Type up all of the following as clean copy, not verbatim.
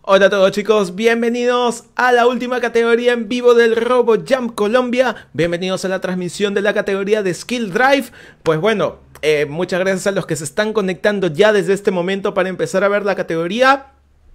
Hola a todos chicos, bienvenidos a la última categoría en vivo del RoboJam Colombia. Bienvenidos a la transmisión de la categoría de Skill Drive. Pues bueno, muchas gracias a los que se están conectando ya desde este momento para empezar a ver la categoría.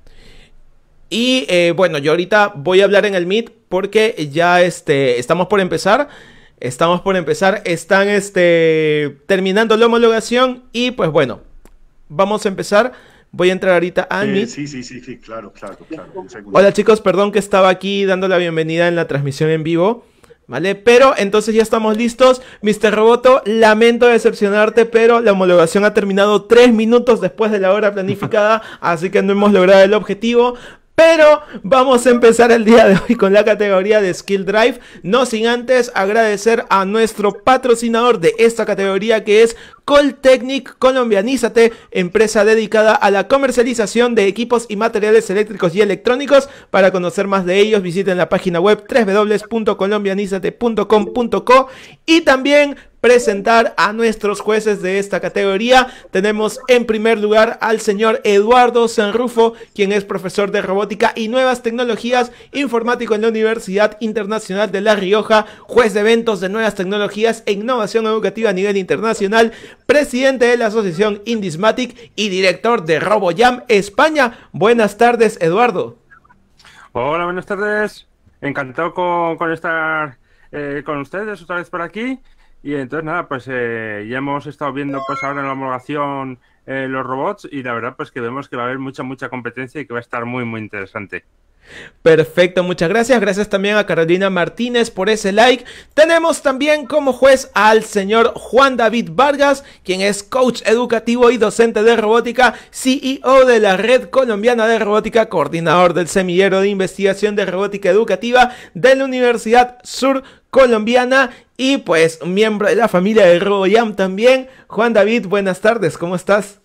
Y bueno, yo ahorita voy a hablar en el Meet porque ya estamos por empezar. Están terminando la homologación y pues bueno, vamos a empezar. Voy a entrar ahorita al Meet. Sí, claro. Un segundo. Hola chicos, perdón que estaba aquí dando la bienvenida en la transmisión en vivo, ¿vale? Pero entonces ya estamos listos. Mr. Roboto, lamento decepcionarte, pero la homologación ha terminado 3 minutos después de la hora planificada, así que no hemos logrado el objetivo. Pero vamos a empezar el día de hoy con la categoría de Skill Drive, no sin antes agradecer a nuestro patrocinador de esta categoría, que es Coltechnic Colombianízate, empresa dedicada a la comercialización de equipos y materiales eléctricos y electrónicos. Para conocer más de ellos, visiten la página web www.colombianizate.com.co y también presentar a nuestros jueces de esta categoría. Tenemos en primer lugar al señor Eduardo Sanrufo, quien es profesor de robótica y nuevas tecnologías, informático en la Universidad Internacional de La Rioja, juez de eventos de nuevas tecnologías e innovación educativa a nivel internacional, presidente de la asociación Indismatic y director de RoboJam España. Buenas tardes, Eduardo. Hola, buenas tardes. Encantado con estar con ustedes otra vez por aquí. Y entonces nada, pues ya hemos estado viendo pues ahora en la homologación los robots y la verdad pues que vemos que va a haber mucha competencia y que va a estar muy interesante. Perfecto, muchas gracias. Gracias también a Carolina Martínez por ese like. Tenemos también como juez al señor Juan David Vargas, quien es coach educativo y docente de robótica, CEO de la Red Colombiana de Robótica, coordinador del semillero de investigación de robótica educativa de la Universidad Sur Colombiana y pues miembro de la familia de RoboJam también. Juan David, buenas tardes, ¿cómo estás?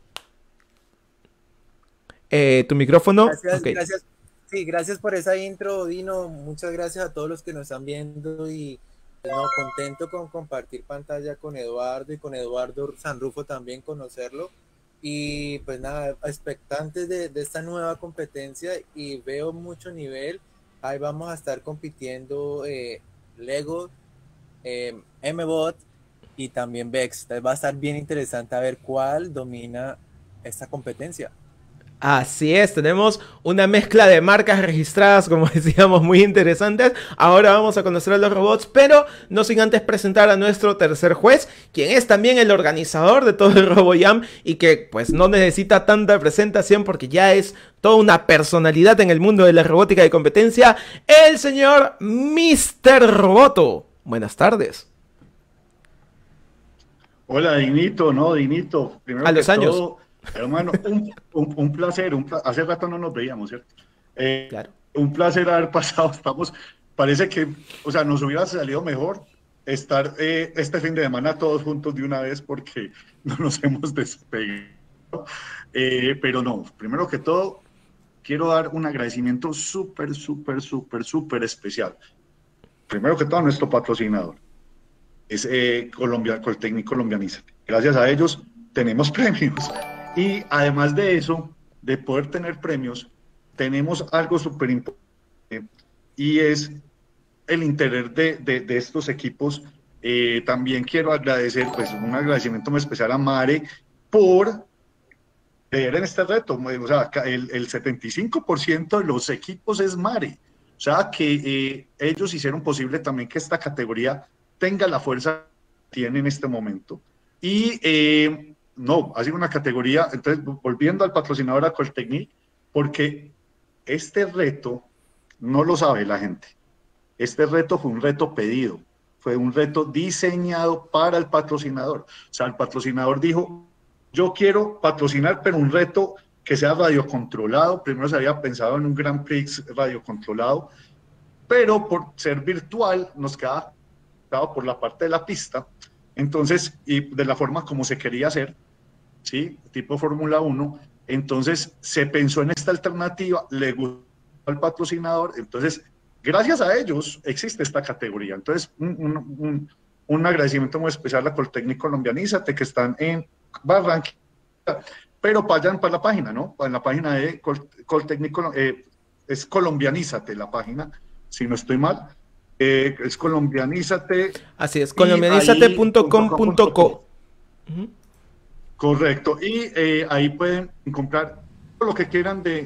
Tu micrófono. Gracias, Okay. gracias. Sí, gracias por esa intro, Dino. Muchas gracias a todos los que nos están viendo y no, contento con compartir pantalla con Eduardo y con Eduardo Sanrufo también conocerlo. Y pues nada, expectantes de esta nueva competencia y veo mucho nivel. Ahí vamos a estar compitiendo Lego, MBot y también Vex. Entonces va a estar bien interesante a ver cuál domina esta competencia. Así es, tenemos una mezcla de marcas registradas, como decíamos, muy interesantes. Ahora vamos a conocer a los robots, pero no sin antes presentar a nuestro tercer juez, quien es también el organizador de todo el RoboJam y que pues no necesita tanta presentación porque ya es toda una personalidad en el mundo de la robótica de competencia, el señor Mr. Roboto. Buenas tardes. Hola, Dinito, no, Dinito. Primero A que los años. todo, hermano, un placer. Hace rato no nos veíamos, ¿cierto? Claro. Un placer haber pasado. Parece que, o sea, nos hubiera salido mejor estar este fin de semana todos juntos de una vez porque no nos hemos despegado. Pero no, primero que todo, quiero dar un agradecimiento súper especial. Primero que todo a nuestro patrocinador. Es Coltechnic Colombianízate. Gracias a ellos tenemos premios. Y además de eso, de poder tener premios, tenemos algo súper importante y es el interés de estos equipos. También quiero agradecer, pues un agradecimiento muy especial a Mare por creer en este reto. O sea, el 75% de los equipos es Mare. O sea, que ellos hicieron posible también que esta categoría tenga la fuerza que tiene en este momento. Y no, ha sido una categoría, entonces volviendo al patrocinador, a Coltechnic, porque este reto no lo sabe la gente. Este reto fue un reto pedido, fue un reto diseñado para el patrocinador. O sea, el patrocinador dijo, yo quiero patrocinar, pero un reto que sea radiocontrolado. Primero se había pensado en un Grand Prix radiocontrolado, pero por ser virtual nos queda por la parte de la pista. Entonces, y de la forma como se quería hacer, ¿sí? Tipo Fórmula 1, entonces se pensó en esta alternativa, le gustó al patrocinador, entonces, gracias a ellos existe esta categoría. Entonces, un agradecimiento muy especial a Coltechnic Colombianízate, que están en Barranquilla, pero vayan para la página, ¿no? En la página de Coltécnico, es Colombianízate la página, si no estoy mal. Es Colombianízate. Así es, colombianízate.com.co. Correcto. Y ahí pueden comprar todo lo que quieran de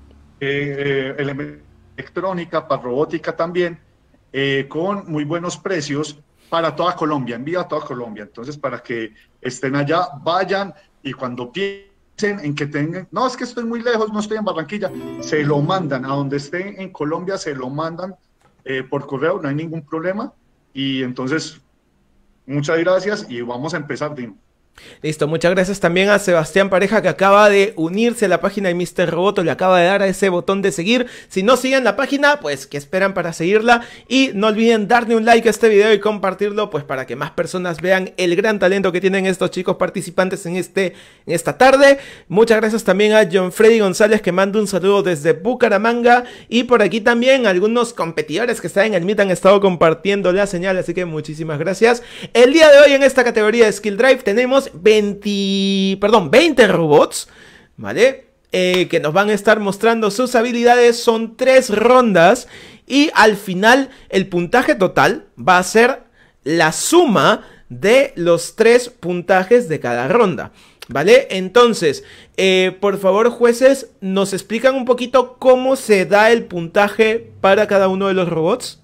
electrónica, para robótica también, con muy buenos precios para toda Colombia, envía a toda Colombia. Entonces, para que estén allá, vayan y cuando piensen en que tengan, no, es que estoy muy lejos, no estoy en Barranquilla, se lo mandan a donde estén en Colombia, se lo mandan por correo, no hay ningún problema. Y entonces, muchas gracias y vamos a empezar, Dino. Listo, muchas gracias también a Sebastián Pareja, que acaba de unirse a la página de Mr. Roboto, le acaba de dar a ese botón de seguir. Si no siguen la página, pues que esperan para seguirla, y no olviden darle un like a este video y compartirlo, pues para que más personas vean el gran talento que tienen estos chicos participantes en esta tarde. Muchas gracias también a John Freddy González, que manda un saludo desde Bucaramanga, y por aquí también algunos competidores que están en el Meet han estado compartiendo la señal, así que muchísimas gracias. El día de hoy en esta categoría de Skill Drive tenemos 20 robots, ¿vale? Que nos van a estar mostrando sus habilidades. Son 3 rondas y al final el puntaje total va a ser la suma de los 3 puntajes de cada ronda, ¿vale? Entonces, por favor, jueces, ¿nos explican un poquito cómo se da el puntaje para cada uno de los robots?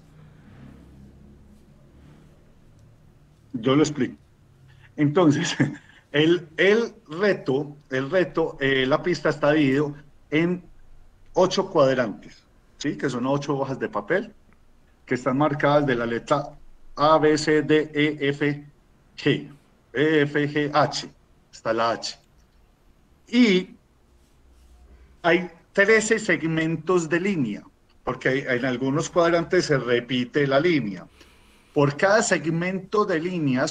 Yo lo explico. Entonces, el reto, la pista está dividido en 8 cuadrantes, ¿sí? Que son 8 hojas de papel que están marcadas de la letra A, B, C, D, E, F, G. E, F, G, H. Está la H. Y hay 13 segmentos de línea, porque en algunos cuadrantes se repite la línea. Por cada segmento de línea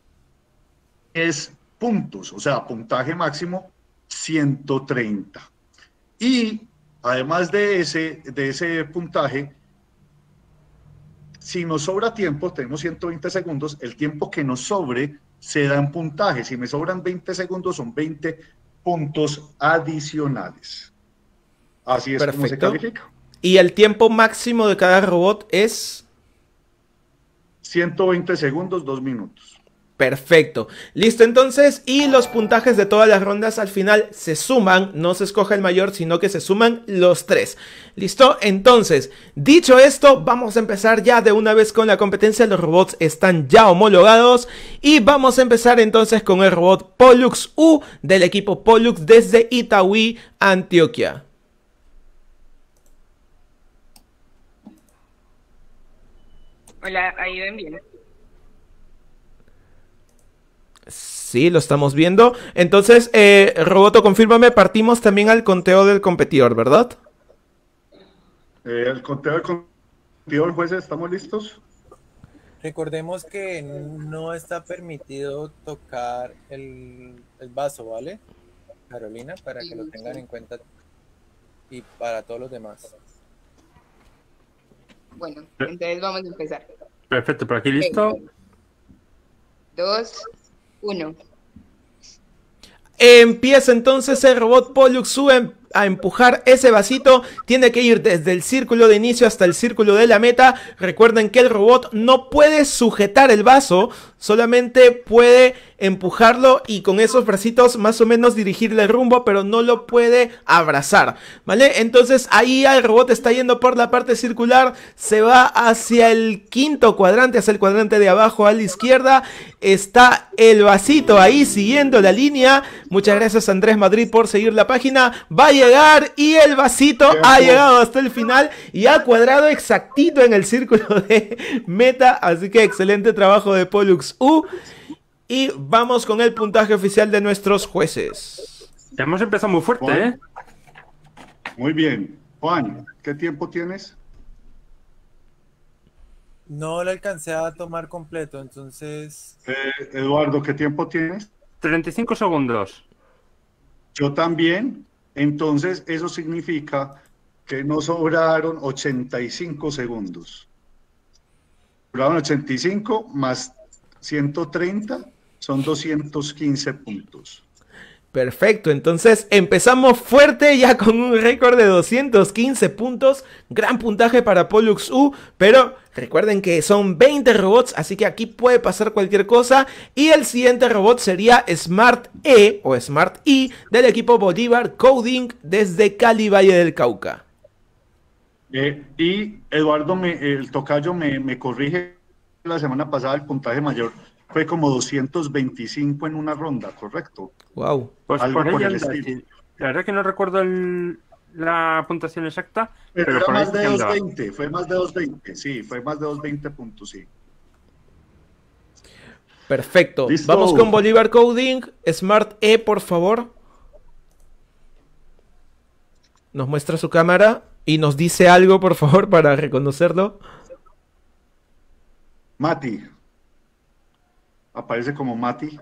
es puntos, o sea, puntaje máximo 130. Y además de ese puntaje, si nos sobra tiempo, tenemos 120 segundos, el tiempo que nos sobre se da en puntaje. Si me sobran 20 segundos, son 20 puntos adicionales. Así es. Perfecto. Como se califica. ¿Y el tiempo máximo de cada robot es? 120 segundos, 2 minutos. Perfecto, listo entonces, y los puntajes de todas las rondas al final se suman, no se escoge el mayor, sino que se suman los 3. ¿Listo? Entonces, dicho esto, vamos a empezar ya de una vez con la competencia. Los robots están ya homologados y vamos a empezar entonces con el robot Pollux U del equipo Pollux desde Itagüí, Antioquia. Hola, ahí ven bien. Sí, lo estamos viendo. Entonces, Roboto, confírmame, partimos también al conteo del competidor, ¿verdad? El conteo del competidor, jueces, ¿estamos listos? Recordemos que no está permitido tocar el vaso, ¿vale? Carolina, para que lo tengan en cuenta y para todos los demás. Bueno, entonces vamos a empezar. Perfecto, por aquí listo. 2, 1. Empieza entonces el robot Pollux U a empujar ese vasito. Tiene que ir desde el círculo de inicio hasta el círculo de la meta. Recuerden que el robot no puede sujetar el vaso, solamente puede empujarlo y con esos bracitos más o menos dirigirle el rumbo, pero no lo puede abrazar, ¿vale? Entonces ahí el robot está yendo por la parte circular, se va hacia el quinto cuadrante, hacia el cuadrante de abajo a la izquierda. Está el vasito ahí siguiendo la línea. Muchas gracias Andrés Madrid por seguir la página. Va a llegar y el vasito ha llegado hasta el final y ha cuadrado exactito en el círculo de meta, así que excelente trabajo de Pollux U. Y vamos con el puntaje oficial de nuestros jueces. Ya hemos empezado muy fuerte, Juan, ¿eh? Muy bien. Juan, ¿qué tiempo tienes? No lo alcancé a tomar completo, entonces... Eduardo, ¿qué tiempo tienes? 35 segundos. Yo también. Entonces, eso significa que nos sobraron 85 segundos. Sobraron 85 más 130 son 215 puntos. Perfecto, entonces empezamos fuerte ya con un récord de 215 puntos, gran puntaje para Pollux U, pero recuerden que son 20 robots, así que aquí puede pasar cualquier cosa, y el siguiente robot sería Smart E o Smart E del equipo Bolívar Coding desde Cali, Valle del Cauca. Y Eduardo, el tocayo me corrige, la semana pasada el puntaje mayor fue como 225 en una ronda, ¿correcto? Wow. Pues Algo por ahí por el anda, estilo. sí. La verdad que no recuerdo la puntuación exacta, Pero era por ahí más de sí andaba. 220, fue más de 220, sí, fue más de 220 puntos, sí. Perfecto. Listo. Vamos con Bolívar Coding. Smart E, por favor. Nos muestra su cámara y nos dice algo, por favor, para reconocerlo. Mati. Aparece como Mati.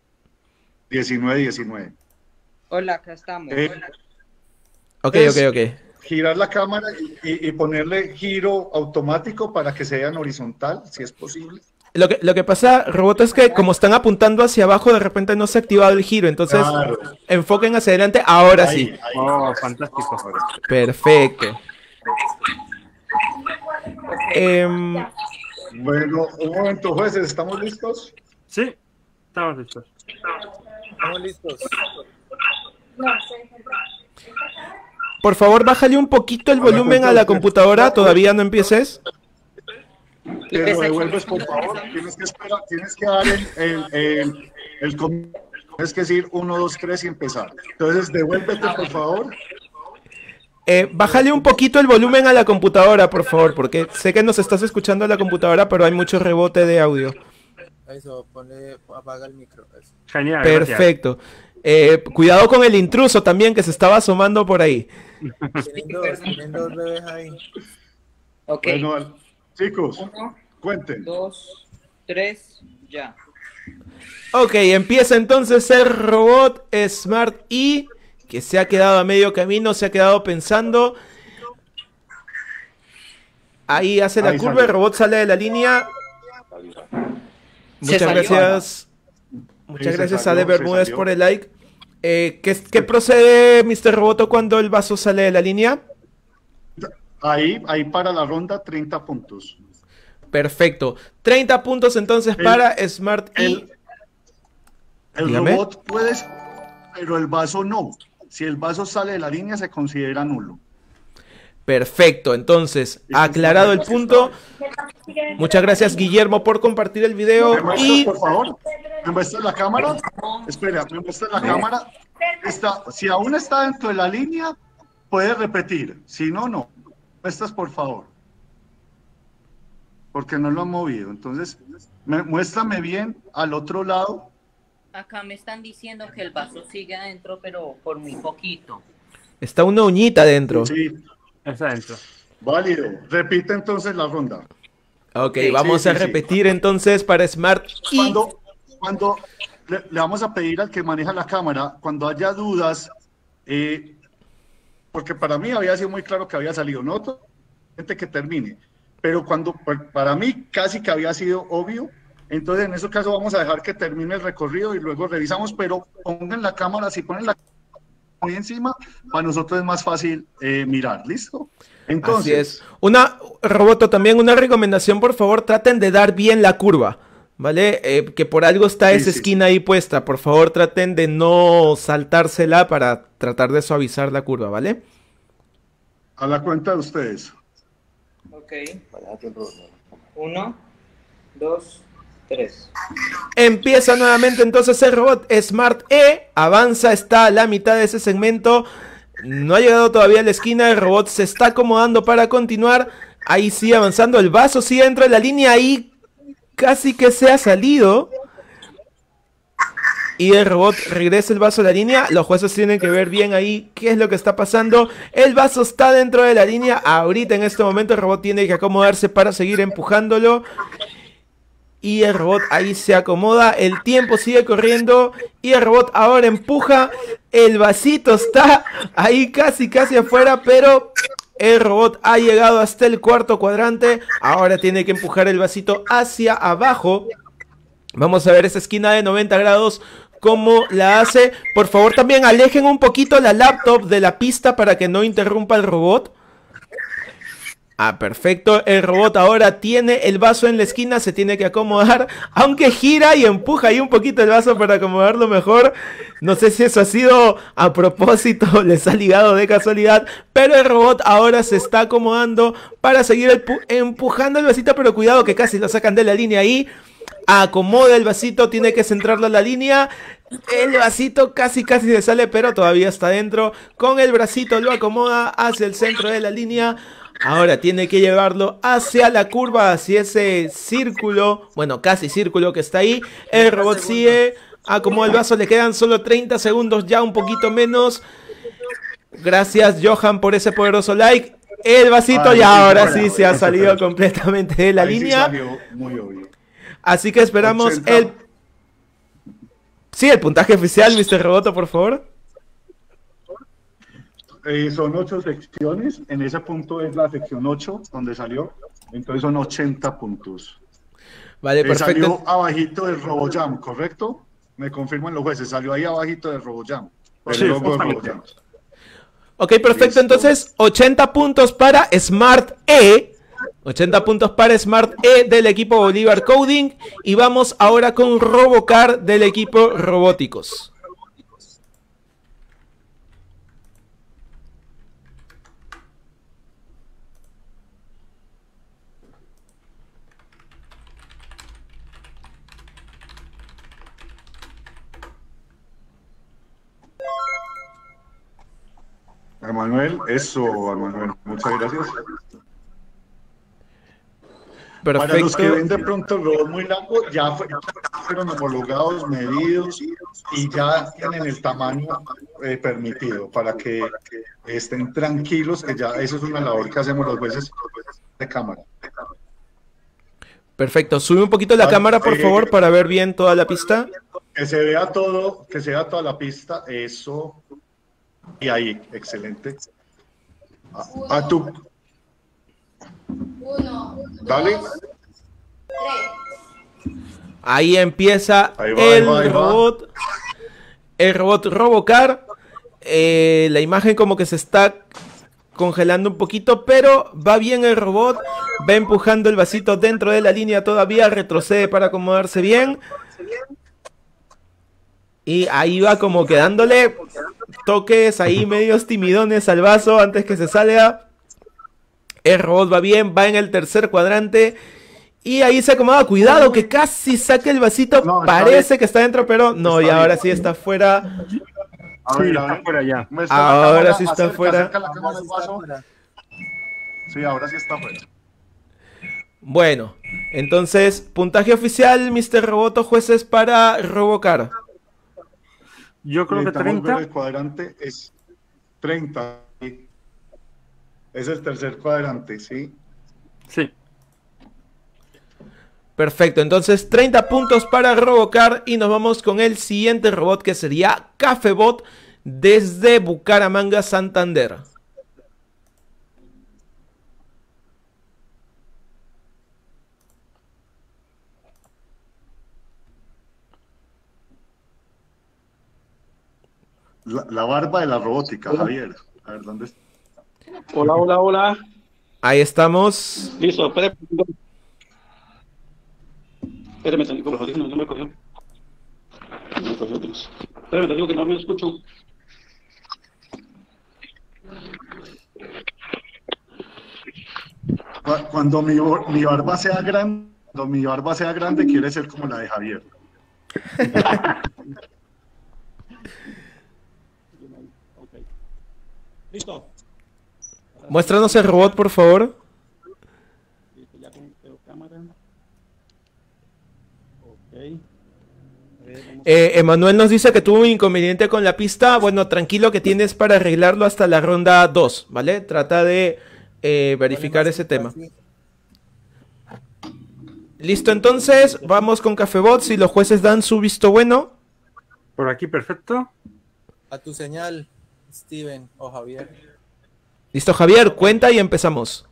1919. Hola, acá estamos. Ok, Es- ok. Girar la cámara y ponerle giro automático para que se vean horizontal, si es posible. Lo que pasa, Robot, es que como están apuntando hacia abajo, de repente no se ha activado el giro. Entonces, Claro. enfoquen hacia adelante. Ahora Ahí, sí. ahí. Oh, fantástico. Perfecto. Em, Bueno, un momento, jueces, ¿estamos listos? Sí, estamos listos. Estamos listos. por favor, bájale un poquito el volumen a la computadora. Todavía no empieces. Te lo devuelves, por favor. Tienes que esperar, tienes que dar tienes que decir 1, 2, 3 y empezar. Entonces, devuélvete, por favor. Bájale un poquito el volumen a la computadora, por favor, porque sé que nos estás escuchando a la computadora, pero hay mucho rebote de audio. Eso, apaga el micro. Eso. Genial. Gracias. Perfecto. Cuidado con el intruso también, que se estaba asomando por ahí. Tienen dos bebés ahí. Ok, Bueno, chicos, 1, cuenten. 2, 3, ya. Ok, empieza entonces el robot Smart E, que se ha quedado a medio camino, se ha quedado pensando. Ahí hace la Ahí curva, salió. el robot sale de la línea. Muchas salió. gracias. Muchas Sí, se gracias a salió, De se Bermúdez salió. por el like. ¿Qué procede, Mr. Roboto, cuando el vaso sale de la línea? Ahí para la ronda, 30 puntos. Perfecto. 30 puntos entonces para Smart E. El Dígame. robot puede, pero el vaso no. Si el vaso sale de la línea, se considera nulo. Perfecto, entonces, aclarado el punto. Muchas gracias, Guillermo, por compartir el ¿Me video. muestras, Y por favor? ¿Me muestras la cámara? Espera, ¿me muestras la cámara? Si aún está dentro de la línea, puede repetir. Si no, no. Muestras, por favor. Porque no lo han movido. Entonces, muéstrame bien al otro lado. Acá me están diciendo que el vaso sigue adentro, pero por muy poquito. está una uñita dentro. Sí, Está dentro. válido. Repite entonces la ronda. Ok, Sí, vamos sí, a sí. repetir entonces para Smart E. Cuando le vamos a pedir al que maneja la cámara, cuando haya dudas, porque para mí había sido muy claro que había salido, no gente que termine, pero para mí casi que había sido obvio, entonces en ese caso vamos a dejar que termine el recorrido y luego revisamos, pero pongan la cámara, si ponen la cámara muy encima, para nosotros es más fácil mirar, ¿listo? Entonces, Así es. Roboto, también una recomendación, por favor, traten de dar bien la curva, ¿vale? Que por algo está Sí, esa sí, esquina ahí puesta. Por favor, traten de no saltársela para tratar de suavizar la curva, ¿vale? a la cuenta de ustedes. Ok. 1, 2, 3. Empieza nuevamente entonces el robot Smart E, avanza, está a la mitad de ese segmento, no ha llegado todavía a la esquina, el robot se está acomodando para continuar, ahí sigue avanzando, el vaso sigue dentro de la línea, ahí casi que se ha salido, y el robot regresa el vaso a la línea, los jueces tienen que ver bien ahí qué es lo que está pasando, el vaso está dentro de la línea, ahorita en este momento el robot tiene que acomodarse para seguir empujándolo, y el robot ahí se acomoda, el tiempo sigue corriendo y el robot ahora empuja, el vasito está ahí casi afuera, pero el robot ha llegado hasta el cuarto cuadrante, ahora tiene que empujar el vasito hacia abajo. Vamos a ver esa esquina de 90 grados cómo la hace. Por favor, también alejen un poquito la laptop de la pista para que no interrumpa el robot. Ah, perfecto. El robot ahora tiene el vaso en la esquina, se tiene que acomodar, aunque gira y empuja ahí un poquito el vaso para acomodarlo mejor. No sé si eso ha sido a propósito, les ha ligado de casualidad, pero el robot ahora se está acomodando para seguir empujando el vasito, pero cuidado que casi lo sacan de la línea ahí. Acomoda el vasito, tiene que centrarlo en la línea. El vasito casi se sale, pero todavía está dentro. Con el bracito lo acomoda hacia el centro de la línea. Ahora tiene que llevarlo hacia la curva, hacia ese círculo, bueno, casi círculo que está ahí. El robot sigue, acomoda el vaso, le quedan solo 30 segundos, ya un poquito menos. Gracias, Johan, por ese poderoso like. El vasito ya ahora sí se ha salido completamente de la línea. Salió muy obvio. Así que esperamos 80. el puntaje oficial, Mr. Roboto, por favor. Son 8 secciones, en ese punto es la sección 8 donde salió, entonces son 80 puntos. Vale, perfecto. Salió abajito del RoboJam, ¿correcto? Me confirman los jueces, salió ahí abajito del RoboJam. Sí, El logo de justamente. RoboJam. Ok, perfecto, Listo. entonces 80 puntos para Smart E. 80 puntos para Smart E del equipo Bolívar Coding. Y vamos ahora con Robocar del equipo Robóticos. Emanuel, eso, Emanuel, muchas gracias. Para los Perfecto. que ven de pronto el robot muy largo, ya fueron homologados, medidos y ya tienen el tamaño permitido para que estén tranquilos, que ya eso es una labor que hacemos los jueces de cámara. Perfecto, sube un poquito la Vale, cámara, por favor, para ver bien toda la pista. Que se vea todo, que se vea toda la pista, eso. Y ahí, excelente. A tu. Dale. Ahí empieza Ahí va, ahí el va, ahí va. robot. El robot Robocar. La imagen como que se está congelando un poquito, pero va bien el robot. Va empujando el vasito dentro de la línea todavía. Retrocede para acomodarse bien. Y ahí va como quedándole toques ahí medios timidones al vaso antes que se salga. El robot va bien, va en el tercer cuadrante. Y ahí se acomoda, cuidado que casi saque el vasito. No, está Parece bien. que está dentro, pero no, Está y ahora bien. sí está fuera. A Sí, ver, está fuera ya. muestra la Ahora cámara, sí está acerca, fuera. acerca la cámara al vaso. Sí, ahora sí está fuera. Bueno, entonces, puntaje oficial, Mr. Roboto, jueces para Robocar. Yo creo que Necesitamos ver 30. el cuadrante es 30. Sí. Es el tercer cuadrante, ¿sí? Sí. Perfecto, entonces 30 puntos para Robocar y nos vamos con el siguiente robot que sería Cafebot desde Bucaramanga, Santander. La barba de la robótica, Javier. A ver, ¿dónde está? Hola, hola, hola. Ahí estamos. Listo, espérame. Espérame, salí con los audífonos, no me cogió. No me cogió, Dios. Espérame, te digo que no me escucho. Cuando mi barba sea grande, cuando mi barba sea grande, quiere ser como la de Javier. Ok. Listo. Muéstranos el robot, por favor. Listo, ya con cámara. Ok. Emanuel nos dice que tuvo un inconveniente con la pista. Bueno, tranquilo que tienes para arreglarlo hasta la ronda 2, ¿vale? Trata de verificar ese tema. Listo, entonces, vamos con Cafebot. Si los jueces dan su visto bueno. Por aquí, perfecto. A tu señal, Steven o Javier. Listo, Javier, cuenta y empezamos.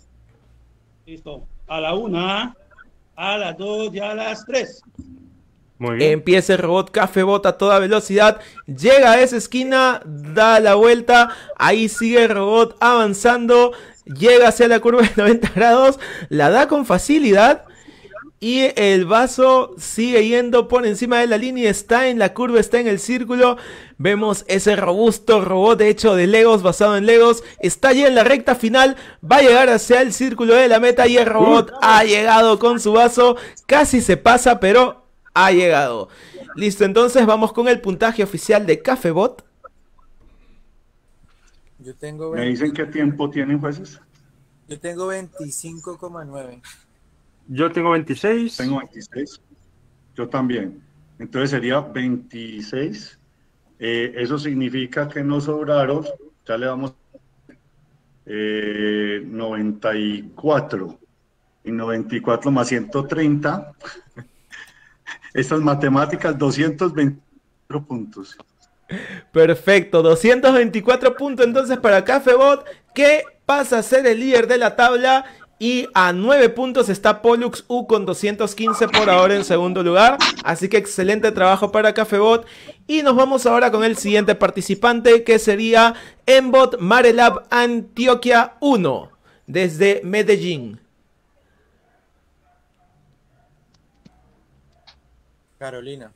Listo. A la 1, a las 2 y a las 3. Muy bien. Empieza el robot Cafebot a toda velocidad, llega a esa esquina, da la vuelta, ahí sigue el robot avanzando, llega hacia la curva de 90 grados, la da con facilidad y el vaso sigue yendo por encima de la línea, está en la curva, está en el círculo. Vemos ese robusto robot hecho de Legos, basado en Legos, está ya en la recta final, va a llegar hacia el círculo de la meta y el robot ha llegado con su vaso, casi se pasa pero ha llegado. Listo, entonces vamos con el puntaje oficial de Cafebot. Yo tengo ¿Me dicen qué tiempo tienen, jueces? Yo tengo 25,9. Yo tengo 26. Tengo 26. Yo también. Entonces sería 26. Eso significa que nos sobraron, ya le damos 94. Y 94 más 130. Estas matemáticas, 224 puntos. Perfecto, 224 puntos entonces para Cafebot, que pasa a ser el líder de la tabla. Y a 9 puntos está Pollux U con 215 por ahora en segundo lugar. Así que excelente trabajo para Cafebot. Y nos vamos ahora con el siguiente participante, que sería Embot Marelab Antioquia 1, desde Medellín. Carolina.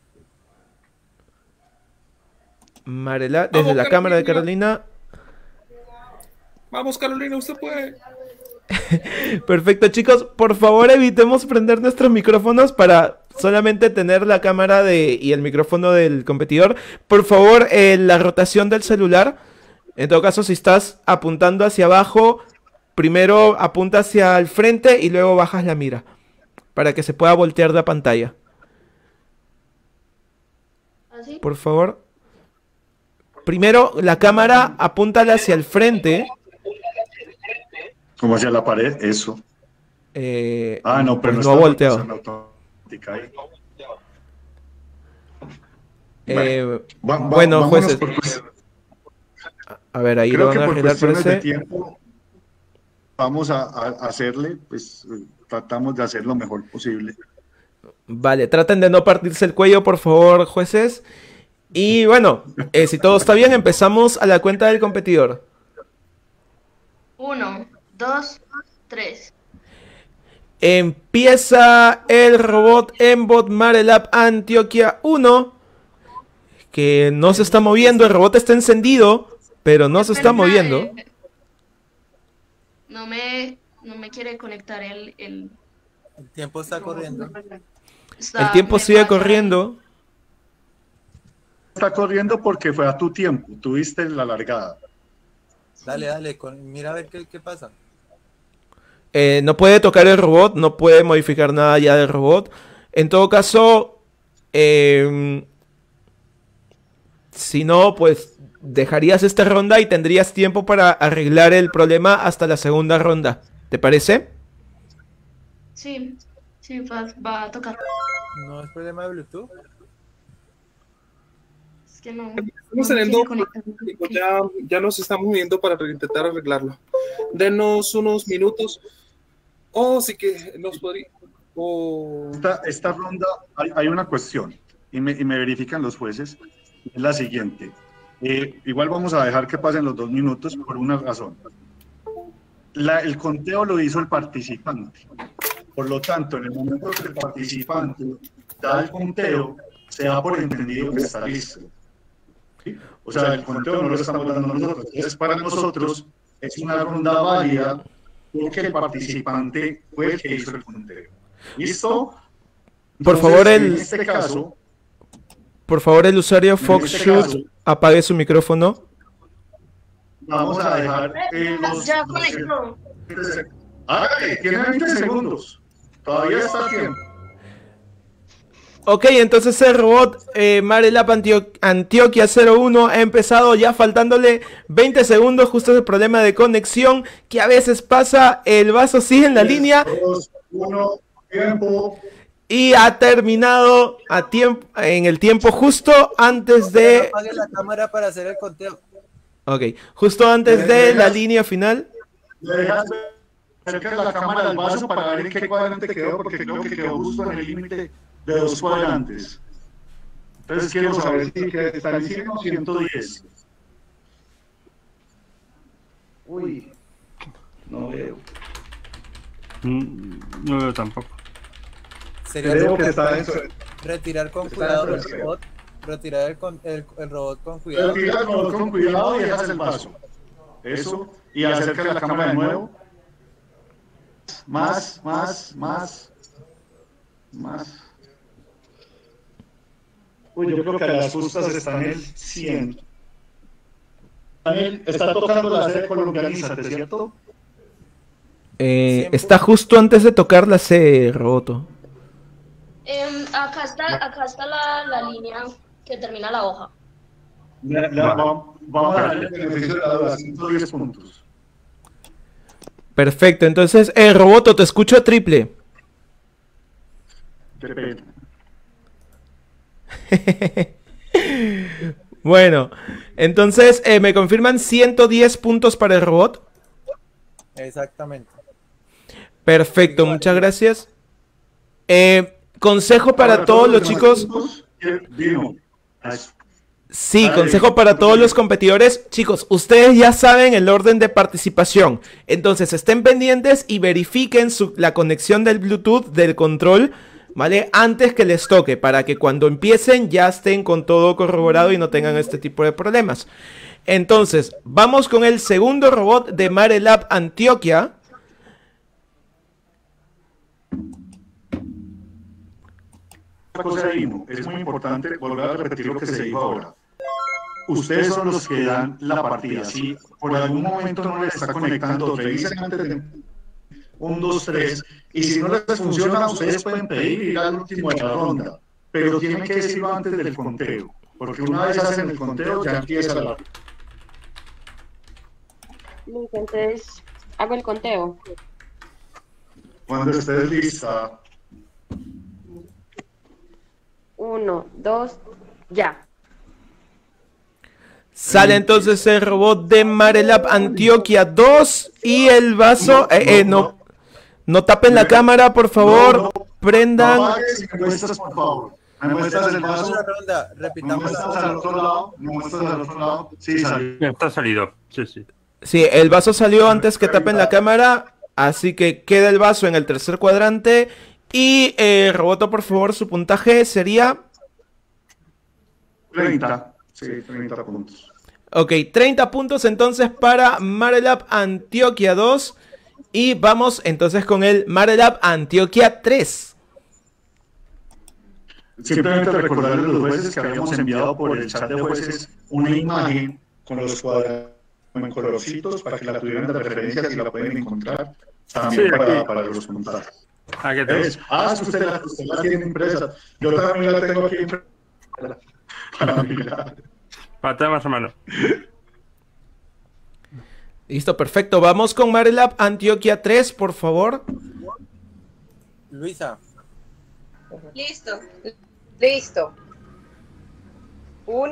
Marelab, desde la cámara de Carolina. Vamos, Carolina, usted puede. Perfecto, chicos, por favor evitemos prender nuestros micrófonos para solamente tener la cámara y el micrófono del competidor. Por favor, la rotación del celular, en todo caso, si estás apuntando hacia abajo, primero apunta hacia el frente y luego bajas la mira para que se pueda voltear la pantalla. ¿Así? Por favor, primero la cámara apúntala hacia el frente. Como hacia la pared, eso. No, pero pues no no ha volteado. Bueno, jueces. A ver, ahí Creo lo que van a por arreglar, cuestiones de parece. tiempo vamos a hacerle, pues tratamos de hacer lo mejor posible. Vale, traten de no partirse el cuello, por favor, jueces. Y bueno, si todo está bien, empezamos a la cuenta del competidor. 1, 2, 3. Empieza el robot Embot Marelab Antioquia 1, que no se está moviendo. El robot está encendido, pero no se está moviendo. No me quiere conectar el... El tiempo está corriendo. El tiempo sigue corriendo. Está corriendo porque fue a tu tiempo, tuviste la largada. Dale, mira a ver qué pasa. No puede tocar el robot, no puede modificar nada ya del robot. En todo caso, si no, pues dejarías esta ronda y tendrías tiempo para arreglar el problema hasta la segunda ronda. ¿Te parece? Sí, va a tocar. ¿No es problema de Bluetooth? Es que no. Estamos teniendo, ya nos estamos moviendo para intentar arreglarlo. Denos unos minutos. Sí que nos podría. Esta ronda hay una cuestión y me verifican los jueces. Es la siguiente. Igual vamos a dejar que pasen los 2 minutos por una razón. El conteo lo hizo el participante. Por lo tanto, en el momento que el participante da el conteo, se da por entendido que está listo. ¿Sí? O sea, el conteo no lo estamos dando nosotros. Entonces, para nosotros es una ronda válida porque el participante fue el que hizo el conteo. ¿Listo? Por Entonces, favor, en este caso, por favor, el usuario FoxShoot apague su micrófono. Vamos a dejar Ya conectó. Tiene 20 segundos. Todavía está a tiempo. Ok, entonces el robot Marelab Antioquia 01 ha empezado ya faltándole 20 segundos. Justo el problema de conexión que a veces pasa. El vaso sigue en la línea. 2, 1, tiempo. Y ha terminado en el tiempo justo antes de... Apague la cámara para hacer el conteo. Ok, justo antes de la línea final. Le dejas cerca la cámara del vaso para ver en qué cuadrante quedó, porque creo que quedó justo en el límite de 2 cuadrantes. Entonces quiero saber si está en 100 o 110. Uy, no veo. No veo tampoco. Sería Creo que está en... retirar con está cuidado en el robot. Retirar el robot con cuidado. Retira el robot con cuidado y dejas el vaso. Eso. Y acerca la cámara de nuevo. Más. Uy, yo creo que las justas están en el 100. Daniel, está tocando la C, colombianízate, ¿cierto? Está justo antes de tocar la C, Roboto. Acá está la línea que termina la hoja. Vamos a darle el beneficio de la duda, 110 puntos. Perfecto, entonces, Roboto, te escucho triple. Qué pena. Bueno, entonces, ¿me confirman 110 puntos para el robot? Exactamente. Perfecto, muchas gracias. Consejo para todos los chicos. Sí, consejo para todos los competidores. Chicos, ustedes ya saben el orden de participación. Entonces, estén pendientes y verifiquen la conexión del Bluetooth del control, ¿vale? Antes que les toque, para que cuando empiecen ya estén con todo corroborado y no tengan este tipo de problemas. Entonces, vamos con el segundo robot de Marelab Antioquia. Cosa Dino, es muy importante volver a repetir lo que se dijo ahora. Ustedes son los que dan la partida. Si por algún momento no les está conectando, revisen antes de 1, 2, 3. Y si no les funciona, ustedes pueden pedir ir al último de la ronda. Pero tienen que decirlo antes del conteo. Porque una vez hacen el conteo, ya empieza la... Entonces, hago el conteo. Cuando estés lista. 1, 2, ya. Sale entonces el robot de Marelab Antioquia 2 y el vaso... no tapen la cámara, por favor. Prendan... Me muestras, por favor. Me muestras el vaso. Repitamos. Me muestras al otro lado. Me muestras al otro lado. Sí, salió. Está salido. Sí, sí. Sí, el vaso salió antes que tapen la cámara, así que queda el vaso en el tercer cuadrante. Y Roboto, por favor, su puntaje sería... 30. Sí, 30 puntos. Ok, 30 puntos entonces para Marelab Antioquia 2. Y vamos entonces con el Marelab Antioquia 3. Simplemente recordarles a los jueces que habíamos enviado por el chat de jueces una imagen con los cuadrados en colorcitos para que la tuvieran de referencia si la pueden encontrar. También Sí, para los puntajes. Aquí tenemos. Es que usted la tiene impresa. Yo también la tengo aquí impresa. Para mirar. Pata más o menos. Listo, perfecto. Vamos con Marelab Antioquia 3, por favor. Luisa. Listo. Listo. 1,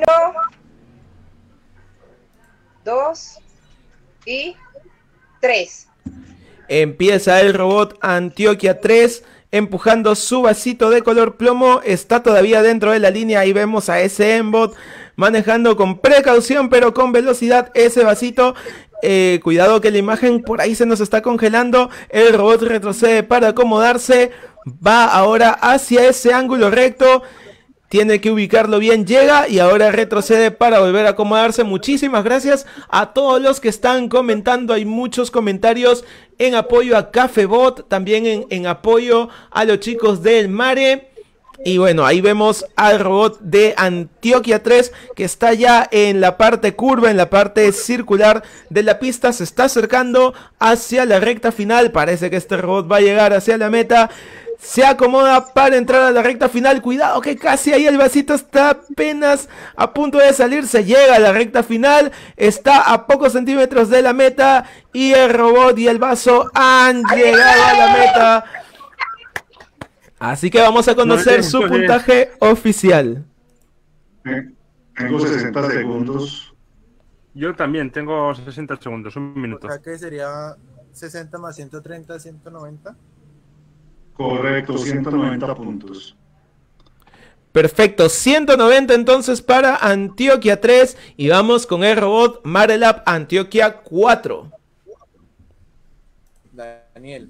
2 y 3. Empieza el robot Antioquia 3 empujando su vasito de color plomo. Está todavía dentro de la línea. Ahí vemos a ese Embot manejando con precaución pero con velocidad ese vasito. Cuidado que la imagen por ahí se nos está congelando. El robot retrocede para acomodarse. Va ahora hacia ese ángulo recto. Tiene que ubicarlo bien, llega y ahora retrocede para volver a acomodarse. Muchísimas gracias a todos los que están comentando. Hay muchos comentarios en apoyo a Cafebot, también en apoyo a los chicos del Mare. Y bueno, ahí vemos al robot de Antioquia 3 que está ya en la parte curva, en la parte circular de la pista. Se está acercando hacia la recta final. Parece que este robot va a llegar hacia la meta. Se acomoda para entrar a la recta final. Cuidado que casi ahí el vasito está apenas a punto de salir. Se llega a la recta final. Está a pocos centímetros de la meta. Y el robot y el vaso han llegado a la meta. Así que vamos a conocer su puntaje oficial. Tengo 60 segundos. Yo también tengo 60 segundos, un minuto. O sea que sería 60 más 130, 190. Correcto, 190 puntos. Perfecto, 190 entonces para Antioquia 3 y vamos con el robot Marelab Antioquia 4. Daniel.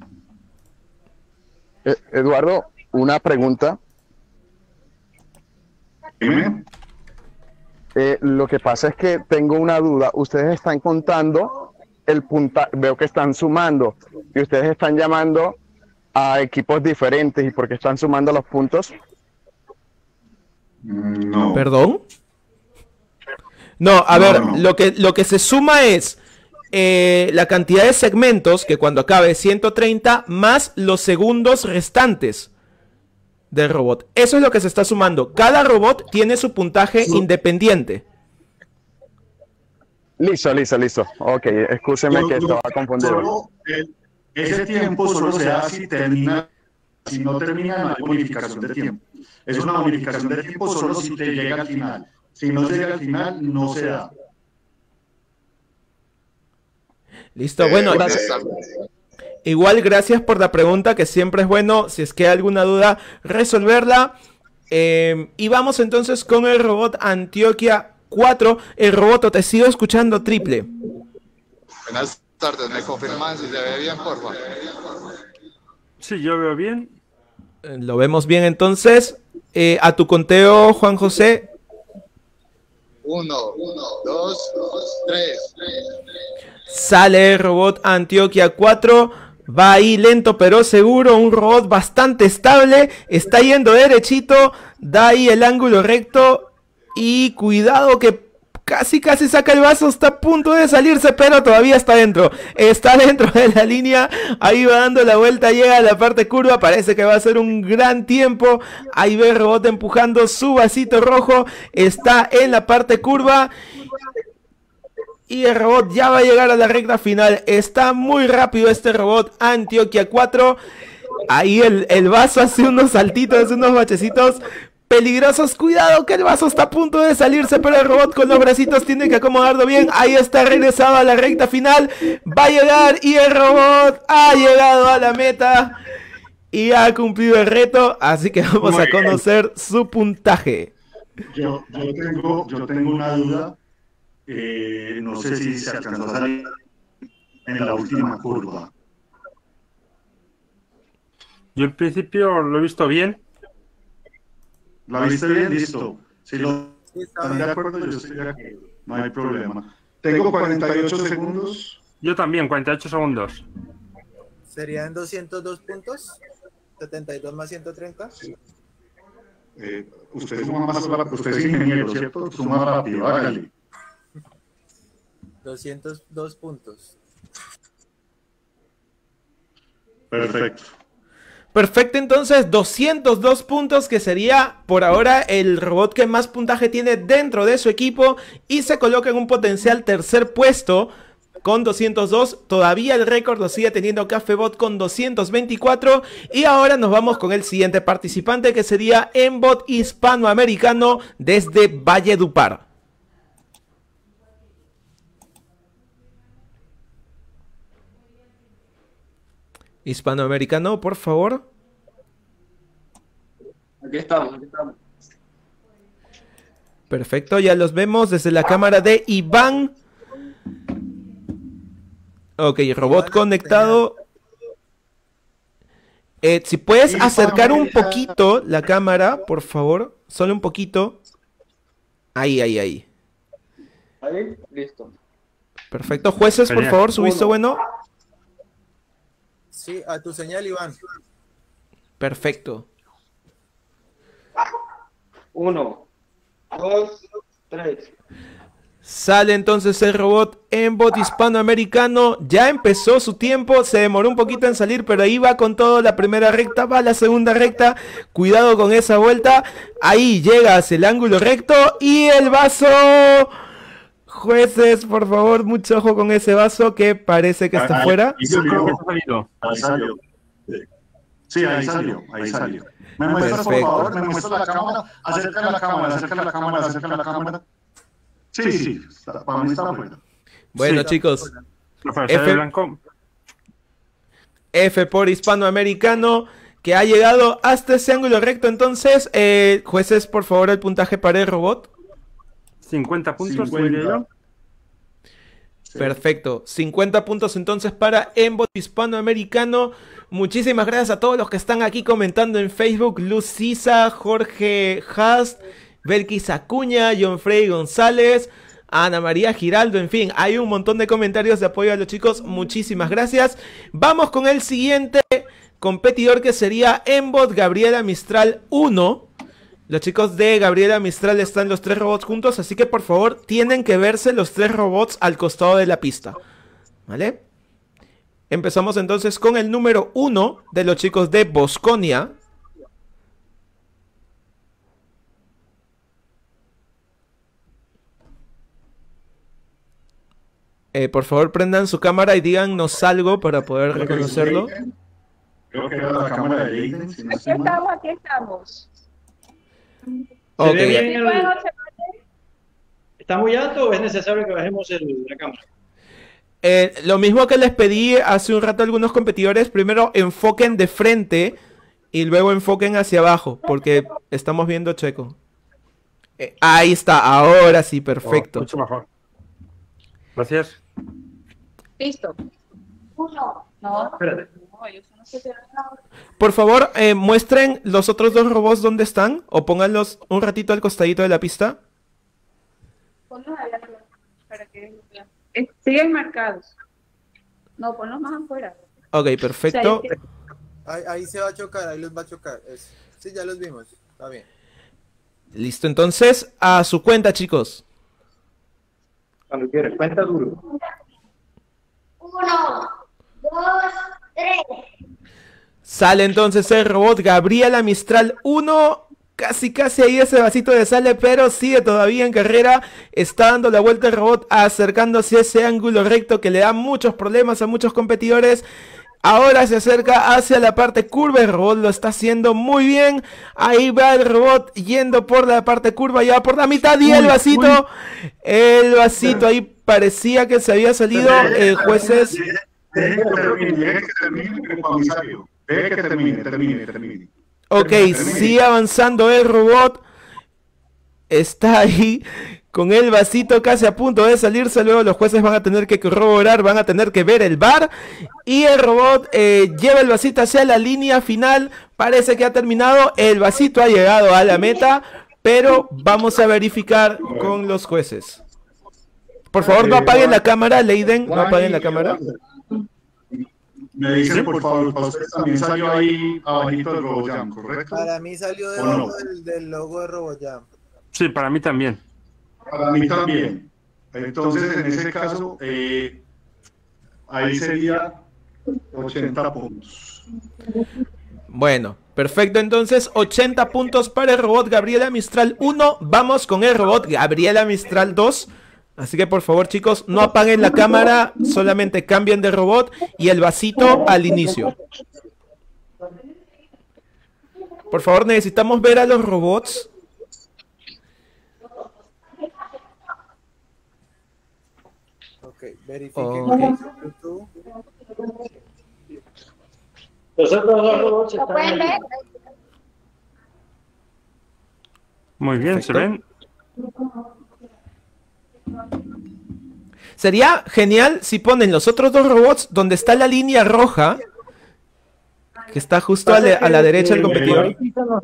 Eduardo, una pregunta. Dime. Lo que pasa es que tengo una duda. Ustedes están contando el puntaje, veo que están sumando y ustedes están llamando a equipos diferentes. ¿Y por qué están sumando los puntos? No. ¿Perdón? No, a ver, lo que se suma es la cantidad de segmentos, que cuando acabe 130, más los segundos restantes del robot. Eso es lo que se está sumando. Cada robot tiene su puntaje independiente. Listo. Ok, escúcheme que estaba confundido. Ese tiempo solo se da si no termina, no hay bonificación de tiempo. Es una bonificación de tiempo solo si te llega al final. Si no llega al final, no se da. Listo, bueno. Igual gracias por la pregunta, que siempre es bueno, si es que hay alguna duda, resolverla. Y vamos entonces con el robot Antioquia 4. El robot, te sigo escuchando triple. Buenas tardes, ¿me confirman si se ve bien, por favor? Sí, yo veo bien. Lo vemos bien entonces. A tu conteo, Juan José. 1, 2, 3. Sale el robot Antioquia 4. Va ahí lento pero seguro. Un robot bastante estable. Está yendo derechito. Da ahí el ángulo recto. Y cuidado que casi saca el vaso. Está a punto de salirse, pero todavía está dentro. Está dentro de la línea. Ahí va dando la vuelta. Llega a la parte curva. Parece que va a ser un gran tiempo. Ahí ve el robot empujando su vasito rojo. Está en la parte curva. Y el robot ya va a llegar a la recta final. Está muy rápido este robot Antioquia 4. Ahí el vaso hace unos saltitos, hace unos bachecitos peligrosos. Cuidado que el vaso está a punto de salirse, pero el robot con los bracitos tiene que acomodarlo bien. Ahí está, regresado a la recta final. Va a llegar y el robot ha llegado a la meta y ha cumplido el reto. Así que vamos a conocer su puntaje. Yo tengo una duda. No sé si se alcanzó a salir en la última curva. Yo en principio lo he visto bien. ¿La viste bien? Listo. Si están de acuerdo, yo estoy de acuerdo. No hay problema. Tengo 48 segundos. Yo también, 48 segundos. ¿Serían 202 puntos? ¿72 más 130? Usted suma más rápido. Usted es ingeniero, ¿cierto? Suma rápido, hágale. 202 puntos. Perfecto. Perfecto, entonces 202 puntos, que sería por ahora el robot que más puntaje tiene dentro de su equipo y se coloca en un potencial tercer puesto con 202. Todavía el récord lo sigue teniendo Cafebot con 224. Y ahora nos vamos con el siguiente participante, que sería Embot Hispanoamericano desde Valledupar. Hispanoamericano, por favor. Aquí estamos. Perfecto, ya los vemos desde la cámara de Iván. Ok, robot conectado. Si puedes acercar un poquito la cámara, por favor. Solo un poquito. Ahí. Ahí, listo. Perfecto, jueces, por favor, su visto bueno. Sí, a tu señal, Iván. Perfecto. 1, 2, 3. Sale entonces el robot Embot Hispanoamericano. Ya empezó su tiempo, se demoró un poquito en salir, pero ahí va con todo. La primera recta, va la segunda recta. Cuidado con esa vuelta. Ahí llega hacia el ángulo recto y el vaso. Jueces, por favor, mucho ojo con ese vaso que parece que está fuera. Ahí salió. Sí, ahí salió. ¿Me muestras, por favor? ¿Me muestras la cámara? Acerca la cámara. Sí, para mí está afuera. Bueno, sí, chicos. F por Hispanoamericano. que ha llegado hasta ese ángulo recto. Entonces, jueces, por favor, el puntaje para el robot. 50 puntos. 50. Perfecto, 50 puntos entonces para Embot Hispanoamericano. Muchísimas gracias a todos los que están aquí comentando en Facebook. Luz Sisa, Jorge Haas, Belkis Acuña, John Frey González, Ana María Giraldo, en fin, hay un montón de comentarios de apoyo a los chicos. Muchísimas gracias. Vamos con el siguiente competidor, que sería Embot Gabriela Mistral 1. Los chicos de Gabriela Mistral están los 3 robots juntos, así que por favor tienen que verse los 3 robots al costado de la pista, ¿vale? Empezamos entonces con el número 1 de los chicos de Bosconia. Por favor prendan su cámara y díganos algo para poder reconocerlo. Creo que era la cámara de Leiden. Si no estoy mal. Aquí estamos. Ok. ¿Está muy alto o es necesario que bajemos la cámara? Lo mismo que les pedí hace un rato a algunos competidores, primero enfoquen de frente y luego enfoquen hacia abajo, porque estamos viendo checo. Ahí está, ahora sí, perfecto. Mucho mejor. Gracias. Listo. No, espérate. Por favor, muestren los otros 2 robots dónde están, o pónganlos un ratito al costadito de la pista. para que siguen marcados. No, ponlos más afuera. Ok, perfecto. O sea, Ahí se va a chocar, ahí los va a chocar. Sí, ya los vimos. Está bien. Listo, entonces, a su cuenta, chicos. Cuando quieras, cuenta duro. 1, 2, 3. Sale entonces el robot Gabriela Mistral 1. Casi ahí ese vasito de sale, pero sigue todavía en carrera. Está dando la vuelta el robot, acercándose a ese ángulo recto que le da muchos problemas a muchos competidores. Ahora se acerca hacia la parte curva, el robot lo está haciendo muy bien. Ahí va el robot yendo por la parte curva, ya por la mitad, y el vasito ahí parecía que se había salido. Jueces. Deje que termine. Ok, sigue avanzando el robot. Está ahí con el vasito casi a punto de salirse. Luego los jueces van a tener que corroborar, van a tener que ver el VAR. Y el robot lleva el vasito hacia la línea final. Parece que ha terminado. El vasito ha llegado a la meta. Pero vamos a verificar con los jueces. Por favor, no apaguen la cámara, Leiden. No apaguen la cámara. Me dicen, por favor, para ustedes también salió ahí abajito del RoboJam, ¿correcto? Para mí salió debajo del logo de RoboJam. Sí, para mí también. Para mí también. Entonces, en ese caso, ahí sería 80 puntos. Bueno, perfecto. Entonces, 80 puntos para el robot Gabriela Mistral 1. Vamos con el robot Gabriela Mistral 2. Así que por favor, chicos, no apaguen la cámara, solamente cambien de robot y el vasito al inicio. Por favor, necesitamos ver a los robots. Ok, verifiquen. Los otros 2 robots están ahí. Muy bien, Perfecto. ¿se ven? Sería genial si ponen los otros 2 robots donde está la línea roja, que está justo a la derecha del competidor.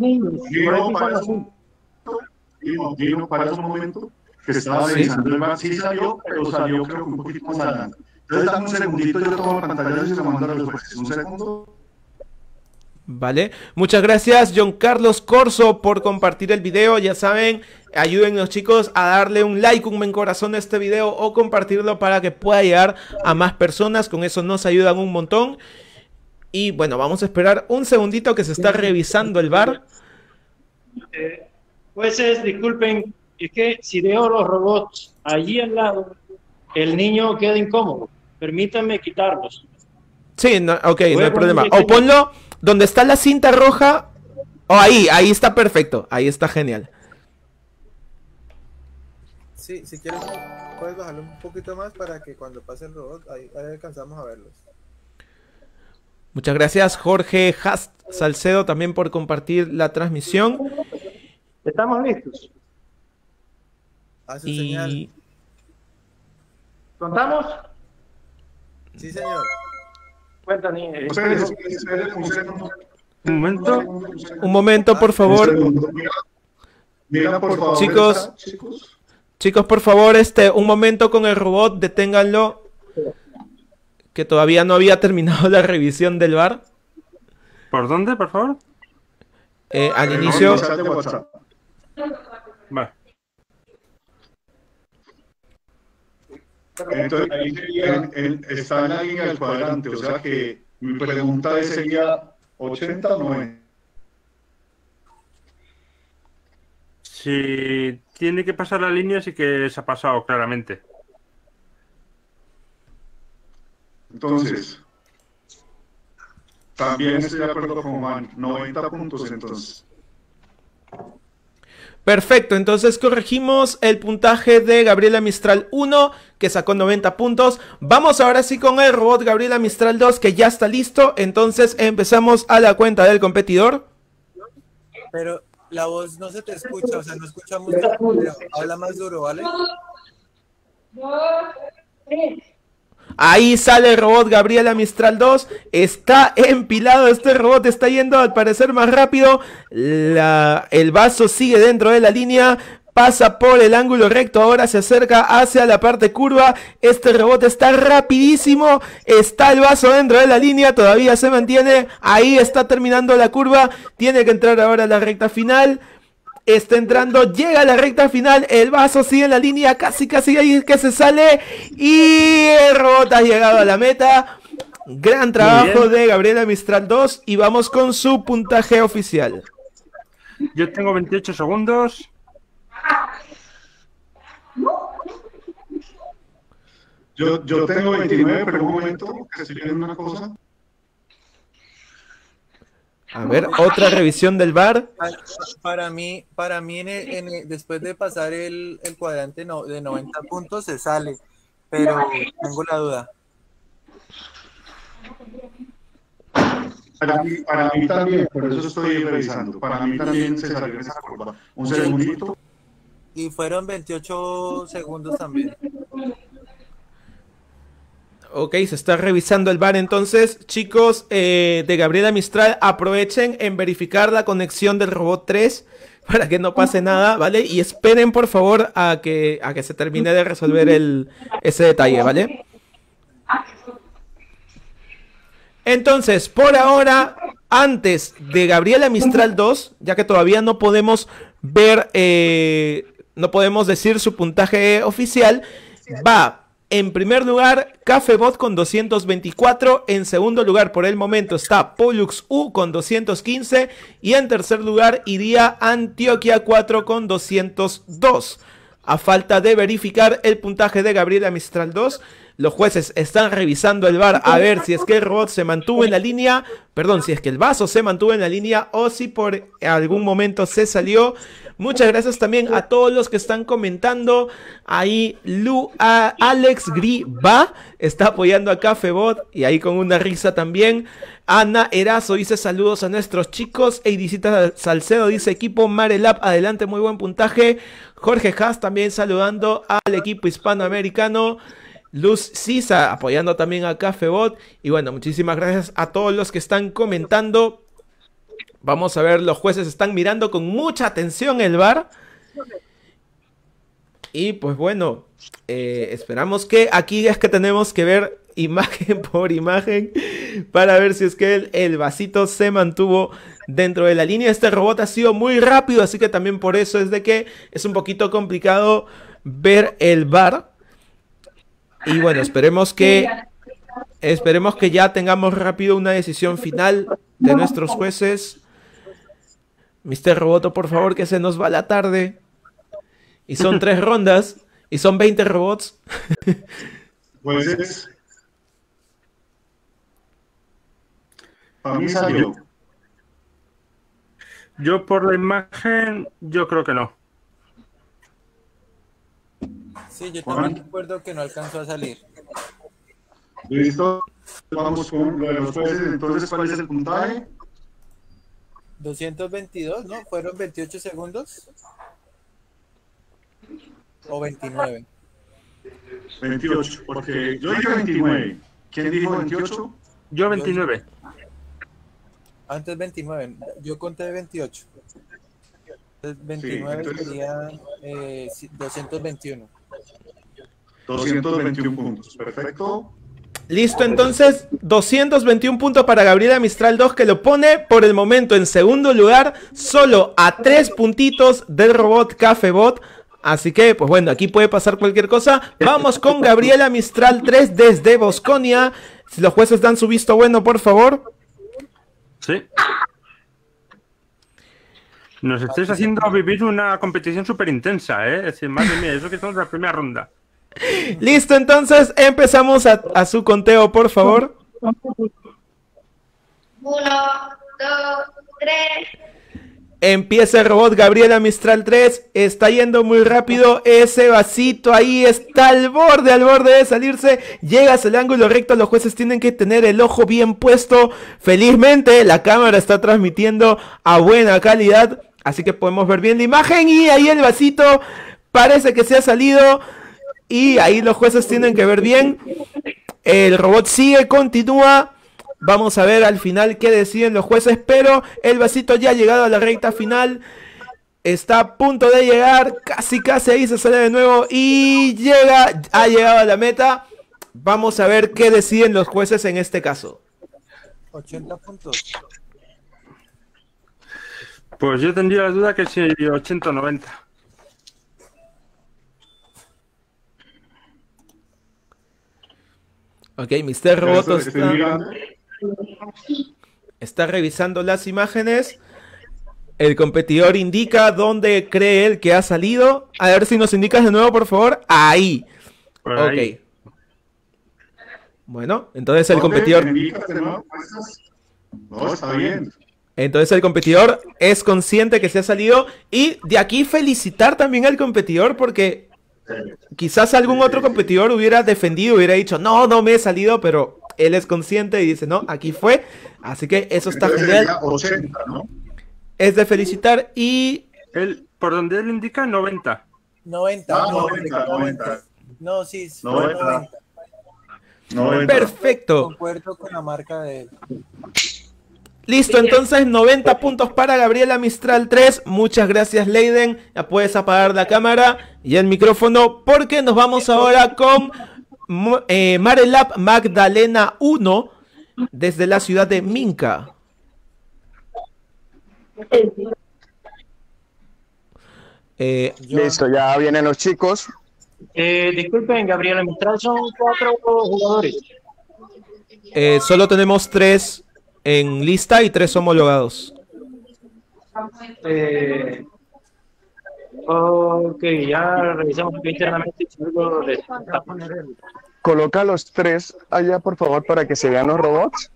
Dino, para un momento, que estaba revisando el VAR. Sí salió, pero salió creo que un poquito más adelante. Entonces dame un segundito, yo tomo pantalla y se lo mando a los jueces. Un segundo. Vale, muchas gracias John Carlos Corso por compartir el video. Ya saben, ayúdennos chicos a darle un like, un buen corazón a este video o compartirlo para que pueda llegar a más personas. Con eso nos ayudan un montón. Y bueno, vamos a esperar un segundito que se está revisando el VAR. Jueces, disculpen, es que si dejo los robots allí al lado, el niño queda incómodo. Permítanme quitarlos. Sí, no, ok, no hay problema. O ponlo donde está la cinta roja. O ahí está perfecto. Ahí está genial. Sí, si quieres, puedes bajarlo un poquito más para que cuando pase el robot, ahí alcanzamos a verlos. Muchas gracias, Jorge Hast Salcedo, también por compartir la transmisión. Estamos listos. A su señal. Y ¿Contamos? Sí, señor. Cuéntanos. Un momento. un momento, por favor. Mira, por favor, Chicos, chicos, por favor, un momento con el robot, deténganlo. Que todavía no había terminado la revisión del VAR. ¿Por dónde, por favor? Al inicio. Vale. Entonces, ahí sería, está en la línea del cuadrante, o sea que mi pregunta sería 80 o 90. Si tiene que pasar la línea, sí que se ha pasado claramente. Entonces, también estoy de acuerdo con Juan, 90 puntos entonces. Perfecto, entonces corregimos el puntaje de Gabriela Mistral 1, que sacó 90 puntos. Vamos ahora sí con el robot Gabriela Mistral 2, que ya está listo. Entonces empezamos a la cuenta del competidor. Pero la voz no se te escucha, o sea, no escuchamos tu video. Habla más duro, ¿vale? Ahí sale el robot Gabriela Mistral 2. Está empilado este robot, está yendo al parecer más rápido. El vaso sigue dentro de la línea. Pasa por el ángulo recto, ahora se acerca hacia la parte curva. Este robot está rapidísimo. Está el vaso dentro de la línea, todavía se mantiene. Ahí está terminando la curva. Tiene que entrar ahora a la recta final. Está entrando, llega a la recta final. El vaso sigue en la línea, casi ahí que se sale. Y el robot ha llegado a la meta. Gran trabajo de Gabriela Mistral 2. Y vamos con su puntaje oficial. Yo tengo 28 segundos. Yo tengo 29, pero un momento, que estoy viendo una cosa. A ver, otra revisión del VAR. Para mí después de pasar el cuadrante de 90 puntos se sale, pero tengo la duda. Para mí también, por eso estoy revisando. Para mí también se salió esa curva. Un segundito. Y fueron 28 segundos también. Ok, se está revisando el VAR entonces. Chicos de Gabriela Mistral, aprovechen en verificar la conexión del robot 3 para que no pase nada, ¿vale? Y esperen por favor a que se termine de resolver ese detalle, ¿vale? Entonces, por ahora, antes de Gabriela Mistral 2, ya que todavía no podemos ver, no podemos decir su puntaje oficial, va en primer lugar Cafebot con 224, en segundo lugar por el momento está Pollux U con 215 y en tercer lugar iría Antioquia 4 con 202. A falta de verificar el puntaje de Gabriela Mistral 2, los jueces están revisando el VAR a ver si es que el robot se mantuvo en la línea, perdón, si es que el vaso se mantuvo en la línea o si por algún momento se salió. Muchas gracias también a todos los que están comentando. Ahí Alex Griba está apoyando a Cafebot y ahí con una risa también. Ana Erazo dice saludos a nuestros chicos. Eidicita Salcedo dice equipo Marelab, adelante, muy buen puntaje. Jorge Haas también saludando al equipo hispanoamericano. Luz Sisa apoyando también a Cafebot. Y bueno, muchísimas gracias a todos los que están comentando. Vamos a ver, los jueces están mirando con mucha atención el VAR. Y pues bueno, esperamos que aquí es que tenemos que ver imagen por imagen para ver si es que el vasito se mantuvo dentro de la línea. Este robot ha sido muy rápido, así que también por eso es de que es un poquito complicado ver el VAR. Y bueno, esperemos que ya tengamos rápido una decisión final de nuestros jueces. Mr. Roboto, por favor, que se nos va la tarde. Y son 3 rondas. Y son 20 robots. Pues para mí salió. Yo por la imagen, yo creo que no. Sí, yo también recuerdo que no alcanzó a salir. ¿Listo? Vamos con lo de los jueces. Entonces, ¿cuál es el puntaje? 222, ¿no? ¿Fueron 28 segundos? ¿O 29? 28, porque yo dije 29. ¿Quién dijo 28? Yo 29. Antes 29, yo conté 28. Entonces 29 entonces, sería 221. 221 puntos, perfecto. Listo, entonces 221 puntos para Gabriela Mistral 2, que lo pone por el momento en segundo lugar, solo a 3 puntitos del robot Cafebot. Así que, pues bueno, aquí puede pasar cualquier cosa. Vamos con Gabriela Mistral 3 desde Bosconia. Si los jueces dan su visto bueno, por favor. Sí. Nos estáis haciendo vivir una competición súper intensa, ¿eh? Es decir, madre mía, eso que estamos en la primera ronda. Listo, entonces empezamos a su conteo, por favor. 1, 2, 3. Empieza el robot Gabriela Mistral 3, está yendo muy rápido, ese vasito ahí está al borde de salirse, llegas al ángulo recto, los jueces tienen que tener el ojo bien puesto, felizmente la cámara está transmitiendo a buena calidad, así que podemos ver bien la imagen y ahí el vasito parece que se ha salido y ahí los jueces tienen que ver bien, el robot sigue, continúa. Vamos a ver al final qué deciden los jueces, pero el vasito ya ha llegado a la recta final. Está a punto de llegar, casi ahí se sale de nuevo y ha llegado a la meta. Vamos a ver qué deciden los jueces en este caso. 80 puntos. Pues yo tendría la duda que si 80 o 90. Ok, Mr. Roboto está revisando las imágenes. El competidor indica dónde cree él que ha salido. A ver si nos indicas de nuevo, por favor. Ahí. Ok. Bueno, entonces el competidor... No, está bien. Entonces el competidor es consciente que se ha salido. Y de aquí felicitar también al competidor porque quizás algún otro competidor hubiera defendido, hubiera dicho, no me he salido, pero... Él es consciente y dice, no, aquí fue. Así que eso está genial. 80, ¿no? Es de felicitar y... Por donde él indica, 90. 90. 90. No, sí, 90. 90. Perfecto. Concuerdo con la marca de él. Listo, entonces 90 puntos para Gabriela Mistral 3. Muchas gracias, Leiden. Ya puedes apagar la cámara y el micrófono porque nos vamos ahora con... Marelab Magdalena 1 desde la ciudad de Minca. Listo, ya vienen los chicos. Disculpen, Gabriela Mistral, son 4 jugadores. Solo tenemos 3 en lista y 3 homologados. Ok, ya revisamos aquí internamente. Coloca los 3 allá, por favor, para que se vean los robots.